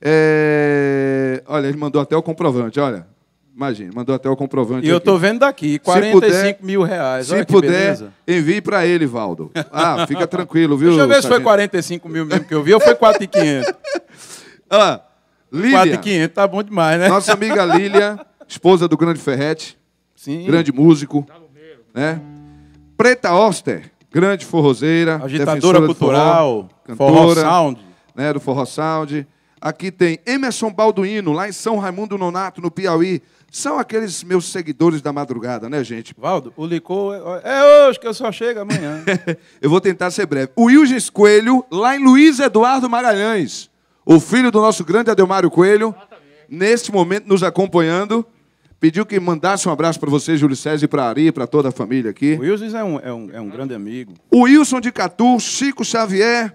É... Olha, ele mandou até o comprovante, olha. Imagina, mandou até o comprovante. E eu aqui. estou vendo daqui, quarenta e cinco mil reais. Se Olha que puder, beleza. envie para ele, Valdo. Ah, fica tranquilo, viu? Deixa eu ver se foi sargento? quarenta e cinco mil mesmo que eu vi ou foi quatro mil e quinhentos. Ah, Lília, quatro mil e quinhentos, tá bom demais, né? nossa amiga Lília, esposa do grande Ferrete, Sim. grande músico, né? Preta Oster, grande forrozeira, Agitadora defensora do cultural, forró, Forró cantora, Sound. né, do Forró Sound. Aqui tem Emerson Balduino, lá em São Raimundo Nonato, no Piauí. São aqueles meus seguidores da madrugada, né, gente? Valdo, o licor é, é hoje que eu só chego amanhã. Eu vou tentar ser breve. O Wilgens Coelho, lá em Luiz Eduardo Magalhães, o filho do nosso grande Adelmário Coelho, neste momento nos acompanhando, pediu que mandasse um abraço para você, Júlio César, e para a Ari, para toda a família aqui. O Wilson é um, é, um, é um grande amigo. O Wilson de Catu, Chico Xavier,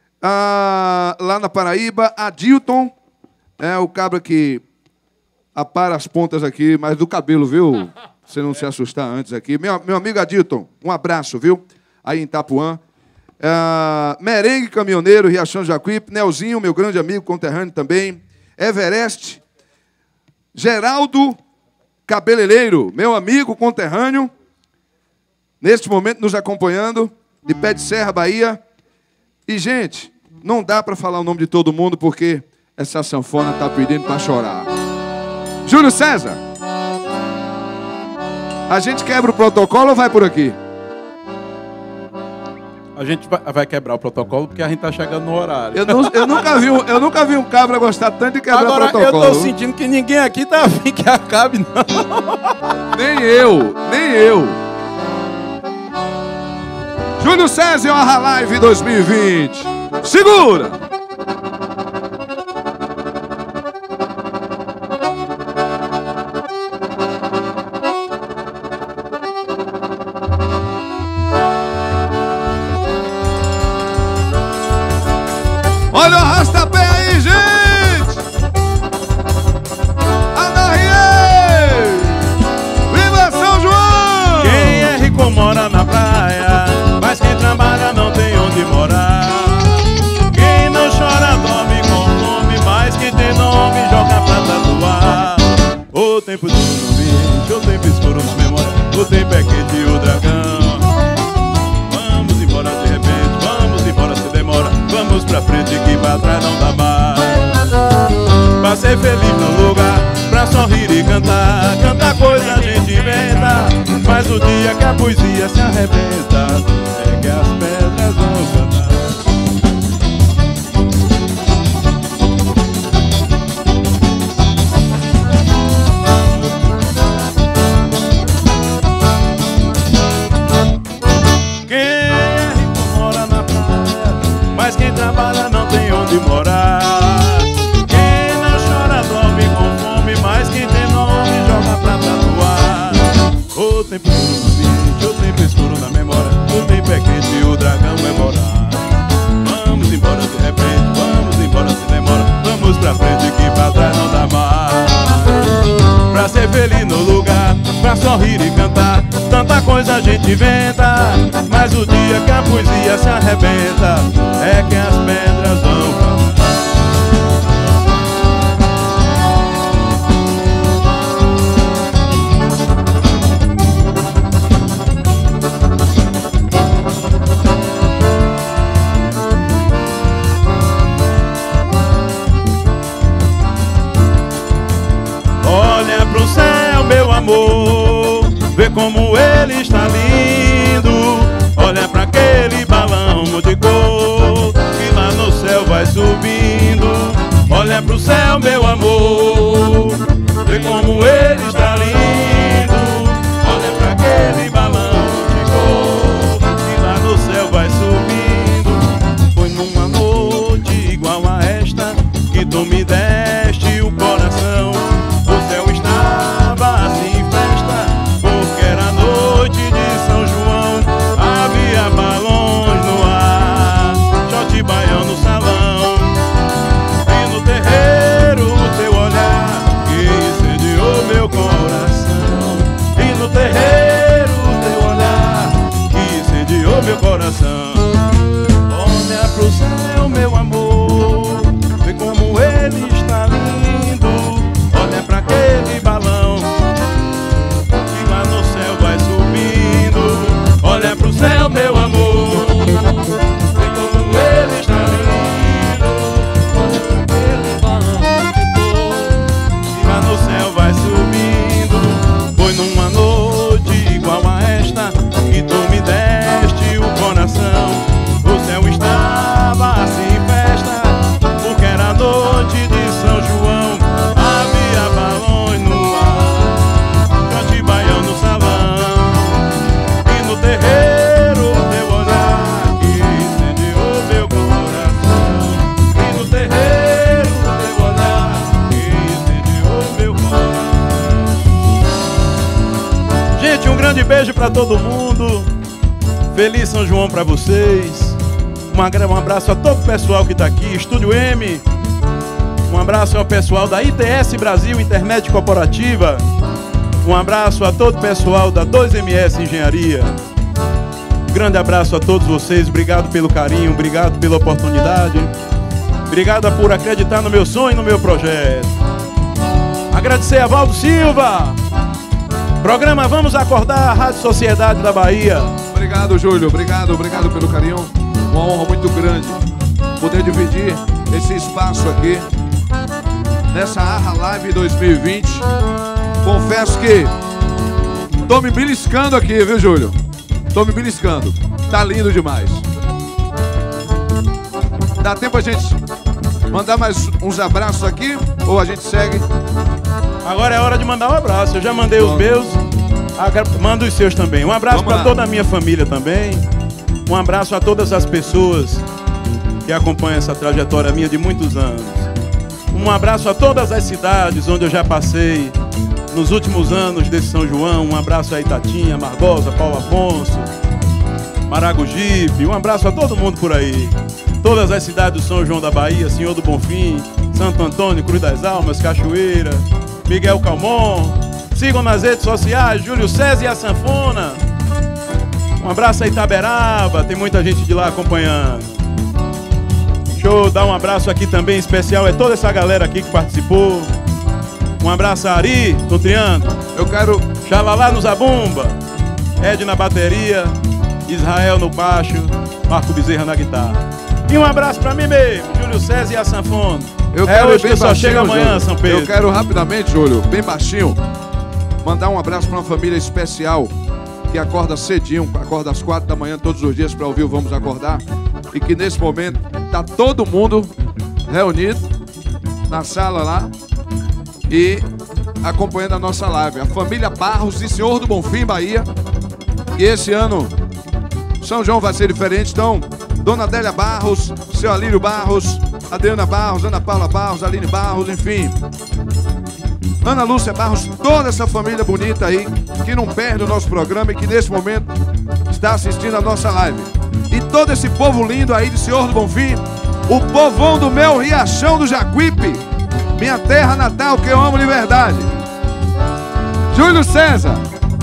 ah, lá na Paraíba, Adilton, é o cabra que apara as pontas aqui, mas do cabelo, viu? Você não se assustar antes aqui. Meu, meu amigo Adilton, um abraço, viu? Aí em Itapuã. Ah, Merengue Caminhoneiro, Riachão de Jacuípe, Nelzinho, meu grande amigo, conterrâneo também. Everest, Geraldo Cabeleireiro, meu amigo conterrâneo, neste momento nos acompanhando, de Pé de Serra, Bahia. E, gente, não dá para falar o nome de todo mundo, porque essa sanfona está pedindo para chorar. Júlio César, a gente quebra o protocolo ou vai por aqui? A gente vai, vai quebrar o protocolo porque a gente tá chegando no horário. Eu, não, eu, nunca, vi, um- eu nunca vi um cabra gostar tanto de quebrar Agora, protocolo. eu tô sentindo que ninguém aqui tá afim que acabe, não. Nem eu, nem eu. Júlio César, Honra Live dois mil e vinte. Segura! Olha o arrastapé aí, gente! Anarriei! Viva São João! Quem é rico mora na praia, mas quem trabalha não tem onde morar. Quem não chora dorme com fome, mas quem tem nome joga pra tatuar. O tempo duro no ambiente, o tempo escuro na memória, o tempo é quente e o dragão. Vamos embora de repente, vamos embora se demora, vamos pra frente que pra trás não dá mais. Pra ser feliz no lugar, pra sorrir e cantar, cantar coisa a gente inventa, mas o dia que a poesia se arrebenta é que as pedras vão cantar. Quem é rico mora na praia, mas quem trabalha não tem onde morar. Quem não chora dorme com fome, mas quem tem nome joga pra tatuar. O tempo duro no ambiente, o tempo escuro na memória, o tempo é quente e o dragão é morar. Vamos embora de repente, vamos embora se demora, vamos pra frente que pra trás não dá mais. Pra ser feliz no lugar, pra sorrir e cantar, tanta coisa a gente inventa, mas o dia que a poesia se arrebenta é que as pedras vão cantar. Olha pro céu, meu amor, vê como ele está lindo. Olha pra aquele balão de cor, céu, meu amor, vê como ele está lindo. Olha pra aquele balão de cor que lá no céu vai subindo. Foi numa noite igual a esta que tu me deste o coração. O céu estava assim em festa, porque era noite de São João. Havia balões no ar, shot baião no salão. E no terreiro o teu olhar que incendiou meu coração. E no terreiro o teu olhar que incendiou meu coração. Olha pro céu, meu amor, vê como ele está lindo. Olha pra aquele balão que lá no céu vai subindo. Olha pro céu, meu amor, vê como ele está lindo. Olha pra aquele balão de cor que lá no céu vai subindo. Foi numa noite igual a esta que tu me deste o coração. O céu estava assim em festa, porque era noite de São João. Havia balões no ar, shot baião no salão. E no terreiro o teu olhar que incendiou meu coração. E no terreiro o teu olhar que incendiou meu coração. Gente, um grande beijo pra todo mundo. Feliz São João pra vocês. Um abraço a todo o pessoal que está aqui, Estúdio M. Um abraço ao pessoal da I T S Brasil, Internet Corporativa. Um abraço a todo o pessoal da dois M S Engenharia. Um grande abraço a todos vocês. Obrigado pelo carinho, obrigado pela oportunidade. Obrigado por acreditar no meu sonho e no meu projeto. Agradecer a Valdo Silva. Programa Vamos Acordar, Rádio Sociedade da Bahia. Obrigado, Júlio. Obrigado, obrigado pelo carinho. Uma honra muito grande poder dividir esse espaço aqui nessa Arra Live dois mil e vinte. Confesso que tô me beliscando aqui, viu, Júlio? Tô me beliscando. Tá lindo demais. Dá tempo a gente mandar mais uns abraços aqui ou a gente segue? Agora é hora de mandar um abraço. Eu já mandei os meus, mando os seus também. Um abraço para toda a minha família também. Um abraço a todas as pessoas que acompanham essa trajetória minha de muitos anos. Um abraço a todas as cidades onde eu já passei nos últimos anos desse São João. Um abraço a Itatinha, Margosa, Paulo Afonso, Maragogipe. Um abraço a todo mundo por aí. Todas as cidades do São João da Bahia, Senhor do Bonfim, Santo Antônio, Cruz das Almas, Cachoeira, Miguel Calmon. Sigam nas redes sociais, Júlio César e a Sanfona. Um abraço a Itaberaba, tem muita gente de lá acompanhando. Deixa eu dar um abraço aqui também especial, é toda essa galera aqui que participou. Um abraço a Ari, no triângulo. Eu quero... Xalalá no Zabumba, Ed na bateria, Israel no baixo, Marco Bezerra na guitarra. E um abraço pra mim mesmo, Júlio César e a Sanfona. Eu é quero hoje bem que só baixinho, chega amanhã, Júlio. São Pedro. Eu quero rapidamente, Júlio, bem baixinho, mandar um abraço pra uma família especial que acorda cedinho, acorda às quatro da manhã todos os dias para ouvir o Vamos Acordar, e que nesse momento tá todo mundo reunido na sala lá e acompanhando a nossa live. A família Barros e Senhor do Bonfim, Bahia. E esse ano São João vai ser diferente, então Dona Adélia Barros, seu Alírio Barros, Adriana Barros, Ana Paula Barros, Aline Barros, enfim, Ana Lúcia Barros, toda essa família bonita aí, que não perde o nosso programa e que nesse momento está assistindo a nossa live. E todo esse povo lindo aí de Senhor do Bonfim, o povão do meu Riachão do Jacuípe, minha terra natal que eu amo de verdade. Júlio César,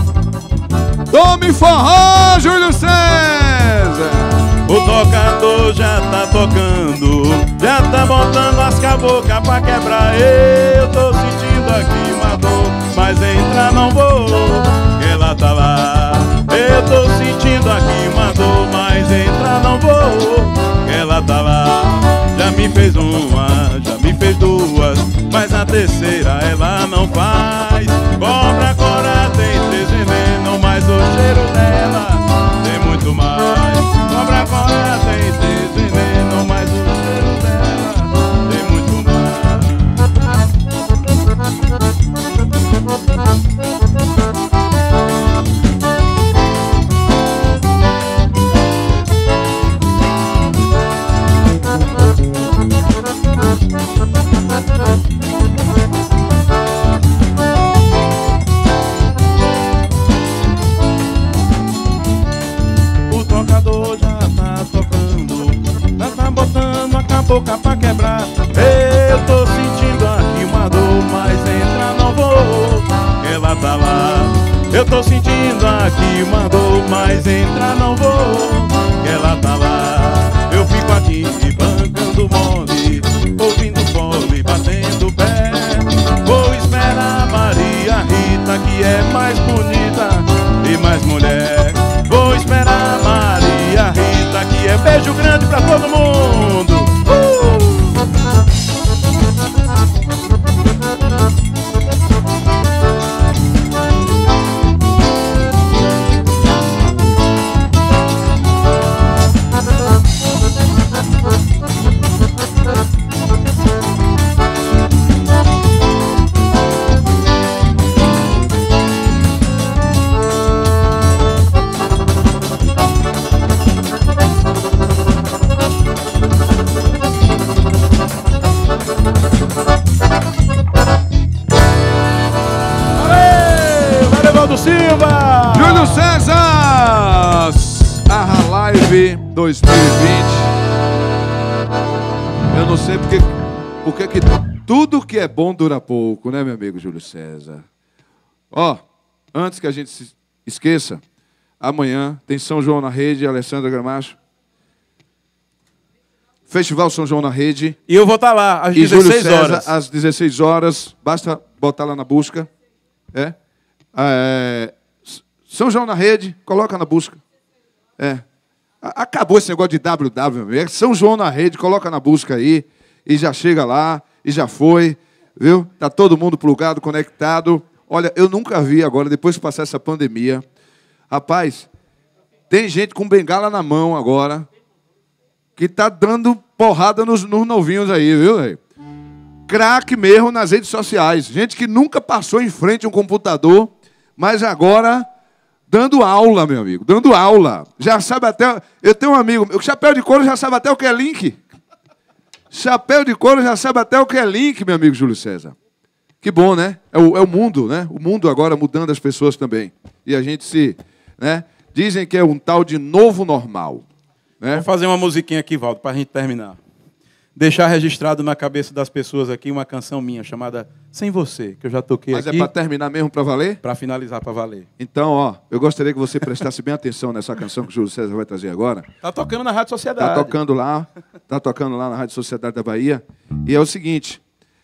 tome forró, Júlio César. O tocador já tá tocando, já tá botando as cabocas pra quebrar. Eu tô sentindo aqui uma dor, mas entrar não vou, que ela tá lá. Eu tô sentindo aqui uma dor, mas entrar não vou, que ela tá lá. Já me fez uma, já me fez duas, mas a terceira ela não faz. Cobra, cora, tem três veneno, mas o cheiro dela tem muito mais. Cobra, cora, tem três veneno, mas o cheiro dela tem muito mais. boca pra quebrar. Eu tô sentindo aqui uma dor, mas entrar não vou, ela tá lá. Eu tô sentindo aqui uma dor, mas entrar não vou, ela tá lá. Eu fico aqui bancando mole, ouvindo fole, batendo pé. Vou esperar a Maria Rita, que é mais bonita e mais mulher. Vou esperar a Maria Rita, que é beijo grande pra todo mundo. uh! Silva! Júlio César! A Live dois mil e vinte. Eu não sei porque, porque que tudo que é bom dura pouco, né, meu amigo Júlio César? Ó, antes que a gente se esqueça, amanhã tem São João na Rede, Alessandra Gramacho. Festival São João na Rede. E eu vou estar lá às e dezesseis Júlio César, horas. às dezesseis horas. Basta botar lá na busca. É? É, São João na Rede, coloca na busca. É. Acabou esse negócio de W W. É São João na Rede, coloca na busca aí. E já chega lá, e já foi. Viu? Tá todo mundo plugado, conectado. Olha, eu nunca vi agora, depois de passar essa pandemia. Rapaz, tem gente com bengala na mão agora que tá dando porrada nos, nos novinhos aí, viu, velho? Craque mesmo nas redes sociais. Gente que nunca passou em frente a um computador, mas agora dando aula, meu amigo. Dando aula. Já sabe até... Eu tenho um amigo... O chapéu de couro já sabe até o que é link. Chapéu de couro já sabe até o que é link, meu amigo Júlio César. Que bom, né? É o, é o mundo, né? O mundo agora mudando as pessoas também. E a gente se... né? Dizem que é um tal de novo normal. Né? Vou fazer uma musiquinha aqui, Valdo, para a gente terminar. Deixar registrado na cabeça das pessoas aqui uma canção minha chamada Sem Você, que eu já toquei Mas aqui. Mas é para terminar mesmo, para valer? Para finalizar, para valer. Então, ó, eu gostaria que você prestasse bem atenção nessa canção que o Júlio César vai trazer agora. Tá tocando na Rádio Sociedade. Tá tocando lá, tá tocando lá na Rádio Sociedade da Bahia. E é o seguinte,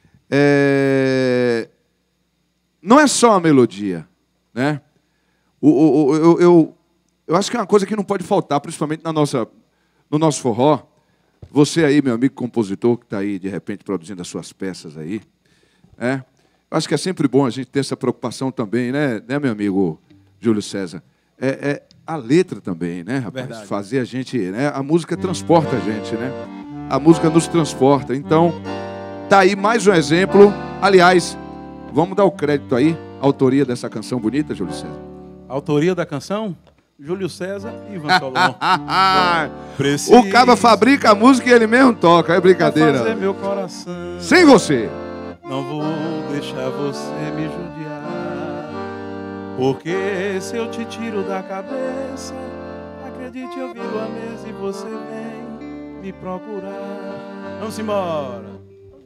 é... não é só a melodia, né? O, o, o, eu, eu, eu acho que é uma coisa que não pode faltar, principalmente na nossa, no nosso forró. Você aí, meu amigo compositor, que está aí, de repente, produzindo as suas peças aí. É? Eu acho que é sempre bom a gente ter essa preocupação também, né, né meu amigo Júlio César? É, é a letra também, né, rapaz? Verdade. Fazer a gente... Né? A música transporta a gente, né? A música nos transporta. Então, tá aí mais um exemplo. Aliás, vamos dar o crédito aí, a autoria dessa canção bonita, Júlio César. A autoria da canção? Júlio César e Ivan Solon. O cara fabrica a música e ele mesmo toca, é brincadeira. Fazer meu coração. Sem você. Não vou deixar você me judiar, porque se eu te tiro da cabeça, acredite, eu viro a mesa e você vem me procurar. Vamos embora.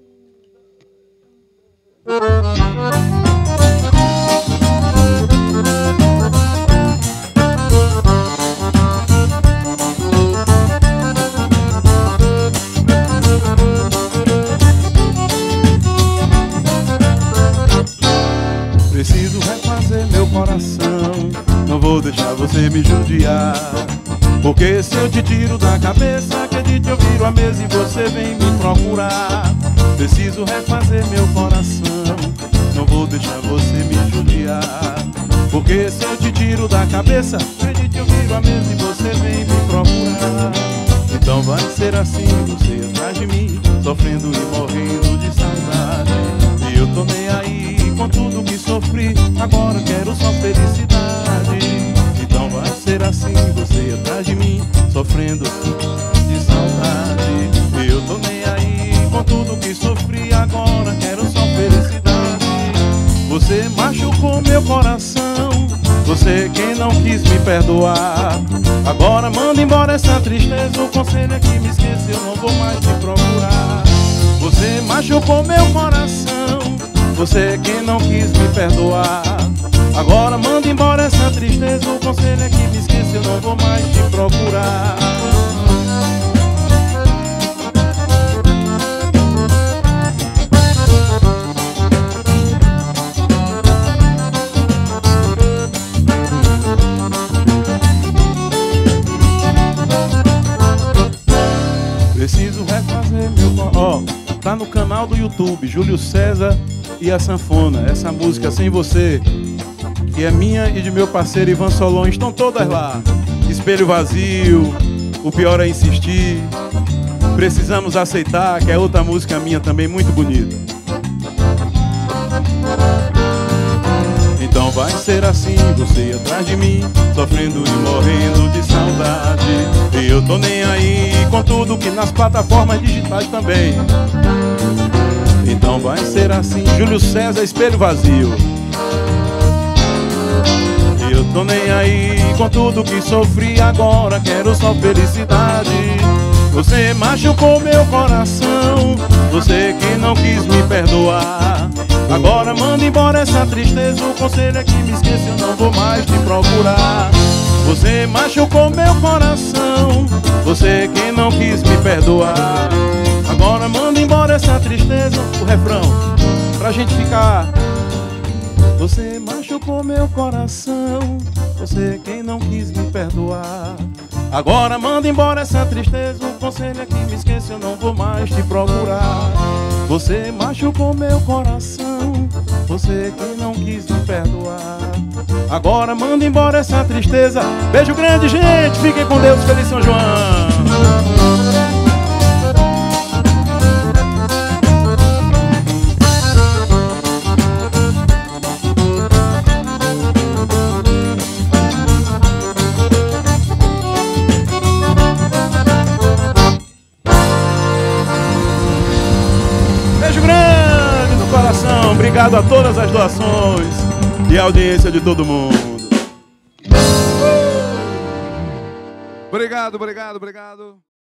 Preciso refazer meu coração, não vou deixar você me judiar, porque se eu te tiro da cabeça, acredite, eu viro a mesa e você vem me procurar. Preciso refazer meu coração, não vou deixar você me judiar, porque se eu te tiro da cabeça, acredite, eu viro a mesa e você vem me procurar. Então vai ser assim, você atrás de mim, sofrendo e morrendo de saudade. E eu tô nem aí com tudo que sofri, agora quero só felicidade. Então vai ser assim, você atrás de mim, sofrendo de saudade. E eu tô nem aí com tudo que sofri, agora quero só felicidade. Você machucou meu coração, você quem não quis me perdoar. Agora manda embora essa tristeza, o conselho é que me esqueça, eu não vou mais te procurar. Você machucou meu coração, você quem não quis me perdoar. Agora manda embora essa tristeza, o conselho é que me esqueça, eu não vou mais te procurar. Preciso refazer meu... Ó, oh, tá no canal do YouTube, Júlio César e a Sanfona. Essa música Sem Você, que é minha e de meu parceiro Ivan Solon, estão todas lá. Espelho Vazio, O Pior é Insistir, Precisamos Aceitar, que é outra música minha também muito bonita. Então vai ser assim, você atrás de mim, sofrendo e morrendo de saudade. E eu tô nem aí com tudo que nas plataformas digitais também. Então vai ser assim, Júlio César, Espelho Vazio. E eu tô nem aí com tudo que sofri, agora quero só felicidade. Você machucou meu coração, você que não quis me perdoar. Agora manda embora essa tristeza, o conselho é que me esqueça, eu não vou mais te procurar. Você machucou meu coração, você que não quis me perdoar. Agora manda embora essa tristeza, o refrão, pra gente ficar. Você machucou meu coração, você quem não quis me perdoar. Agora manda embora essa tristeza, o conselho é que me esqueça, eu não vou mais te procurar. Você machucou meu coração, você que não quis me perdoar. Agora manda embora essa tristeza. Beijo grande, gente, fiquem com Deus, feliz São João. Obrigado a todas as doações e a audiência de todo mundo. Obrigado, obrigado, obrigado.